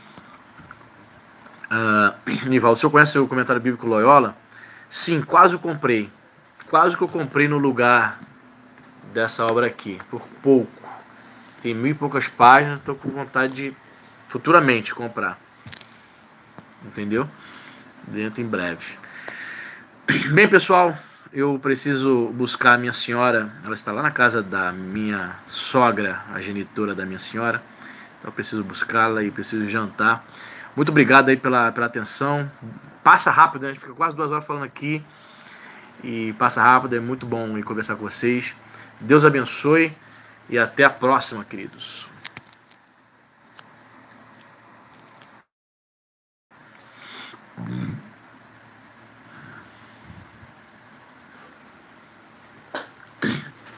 Uh, Nivaldo, o senhor conhece o comentário bíblico Loyola? Sim, quase eu comprei. Quase que eu comprei no lugar dessa obra aqui, por pouco. Tem mil e poucas páginas, estou com vontade de futuramente comprar. Entendeu? Dentro em breve. Bem, pessoal, eu preciso buscar a minha senhora. Ela está lá na casa da minha sogra, a genitora da minha senhora. Então eu preciso buscá-la e preciso jantar. Muito obrigado aí pela, pela atenção. Passa rápido, né? A gente fica quase duas horas falando aqui. E passa rápido, é muito bom ir conversar com vocês. Deus abençoe e até a próxima, queridos.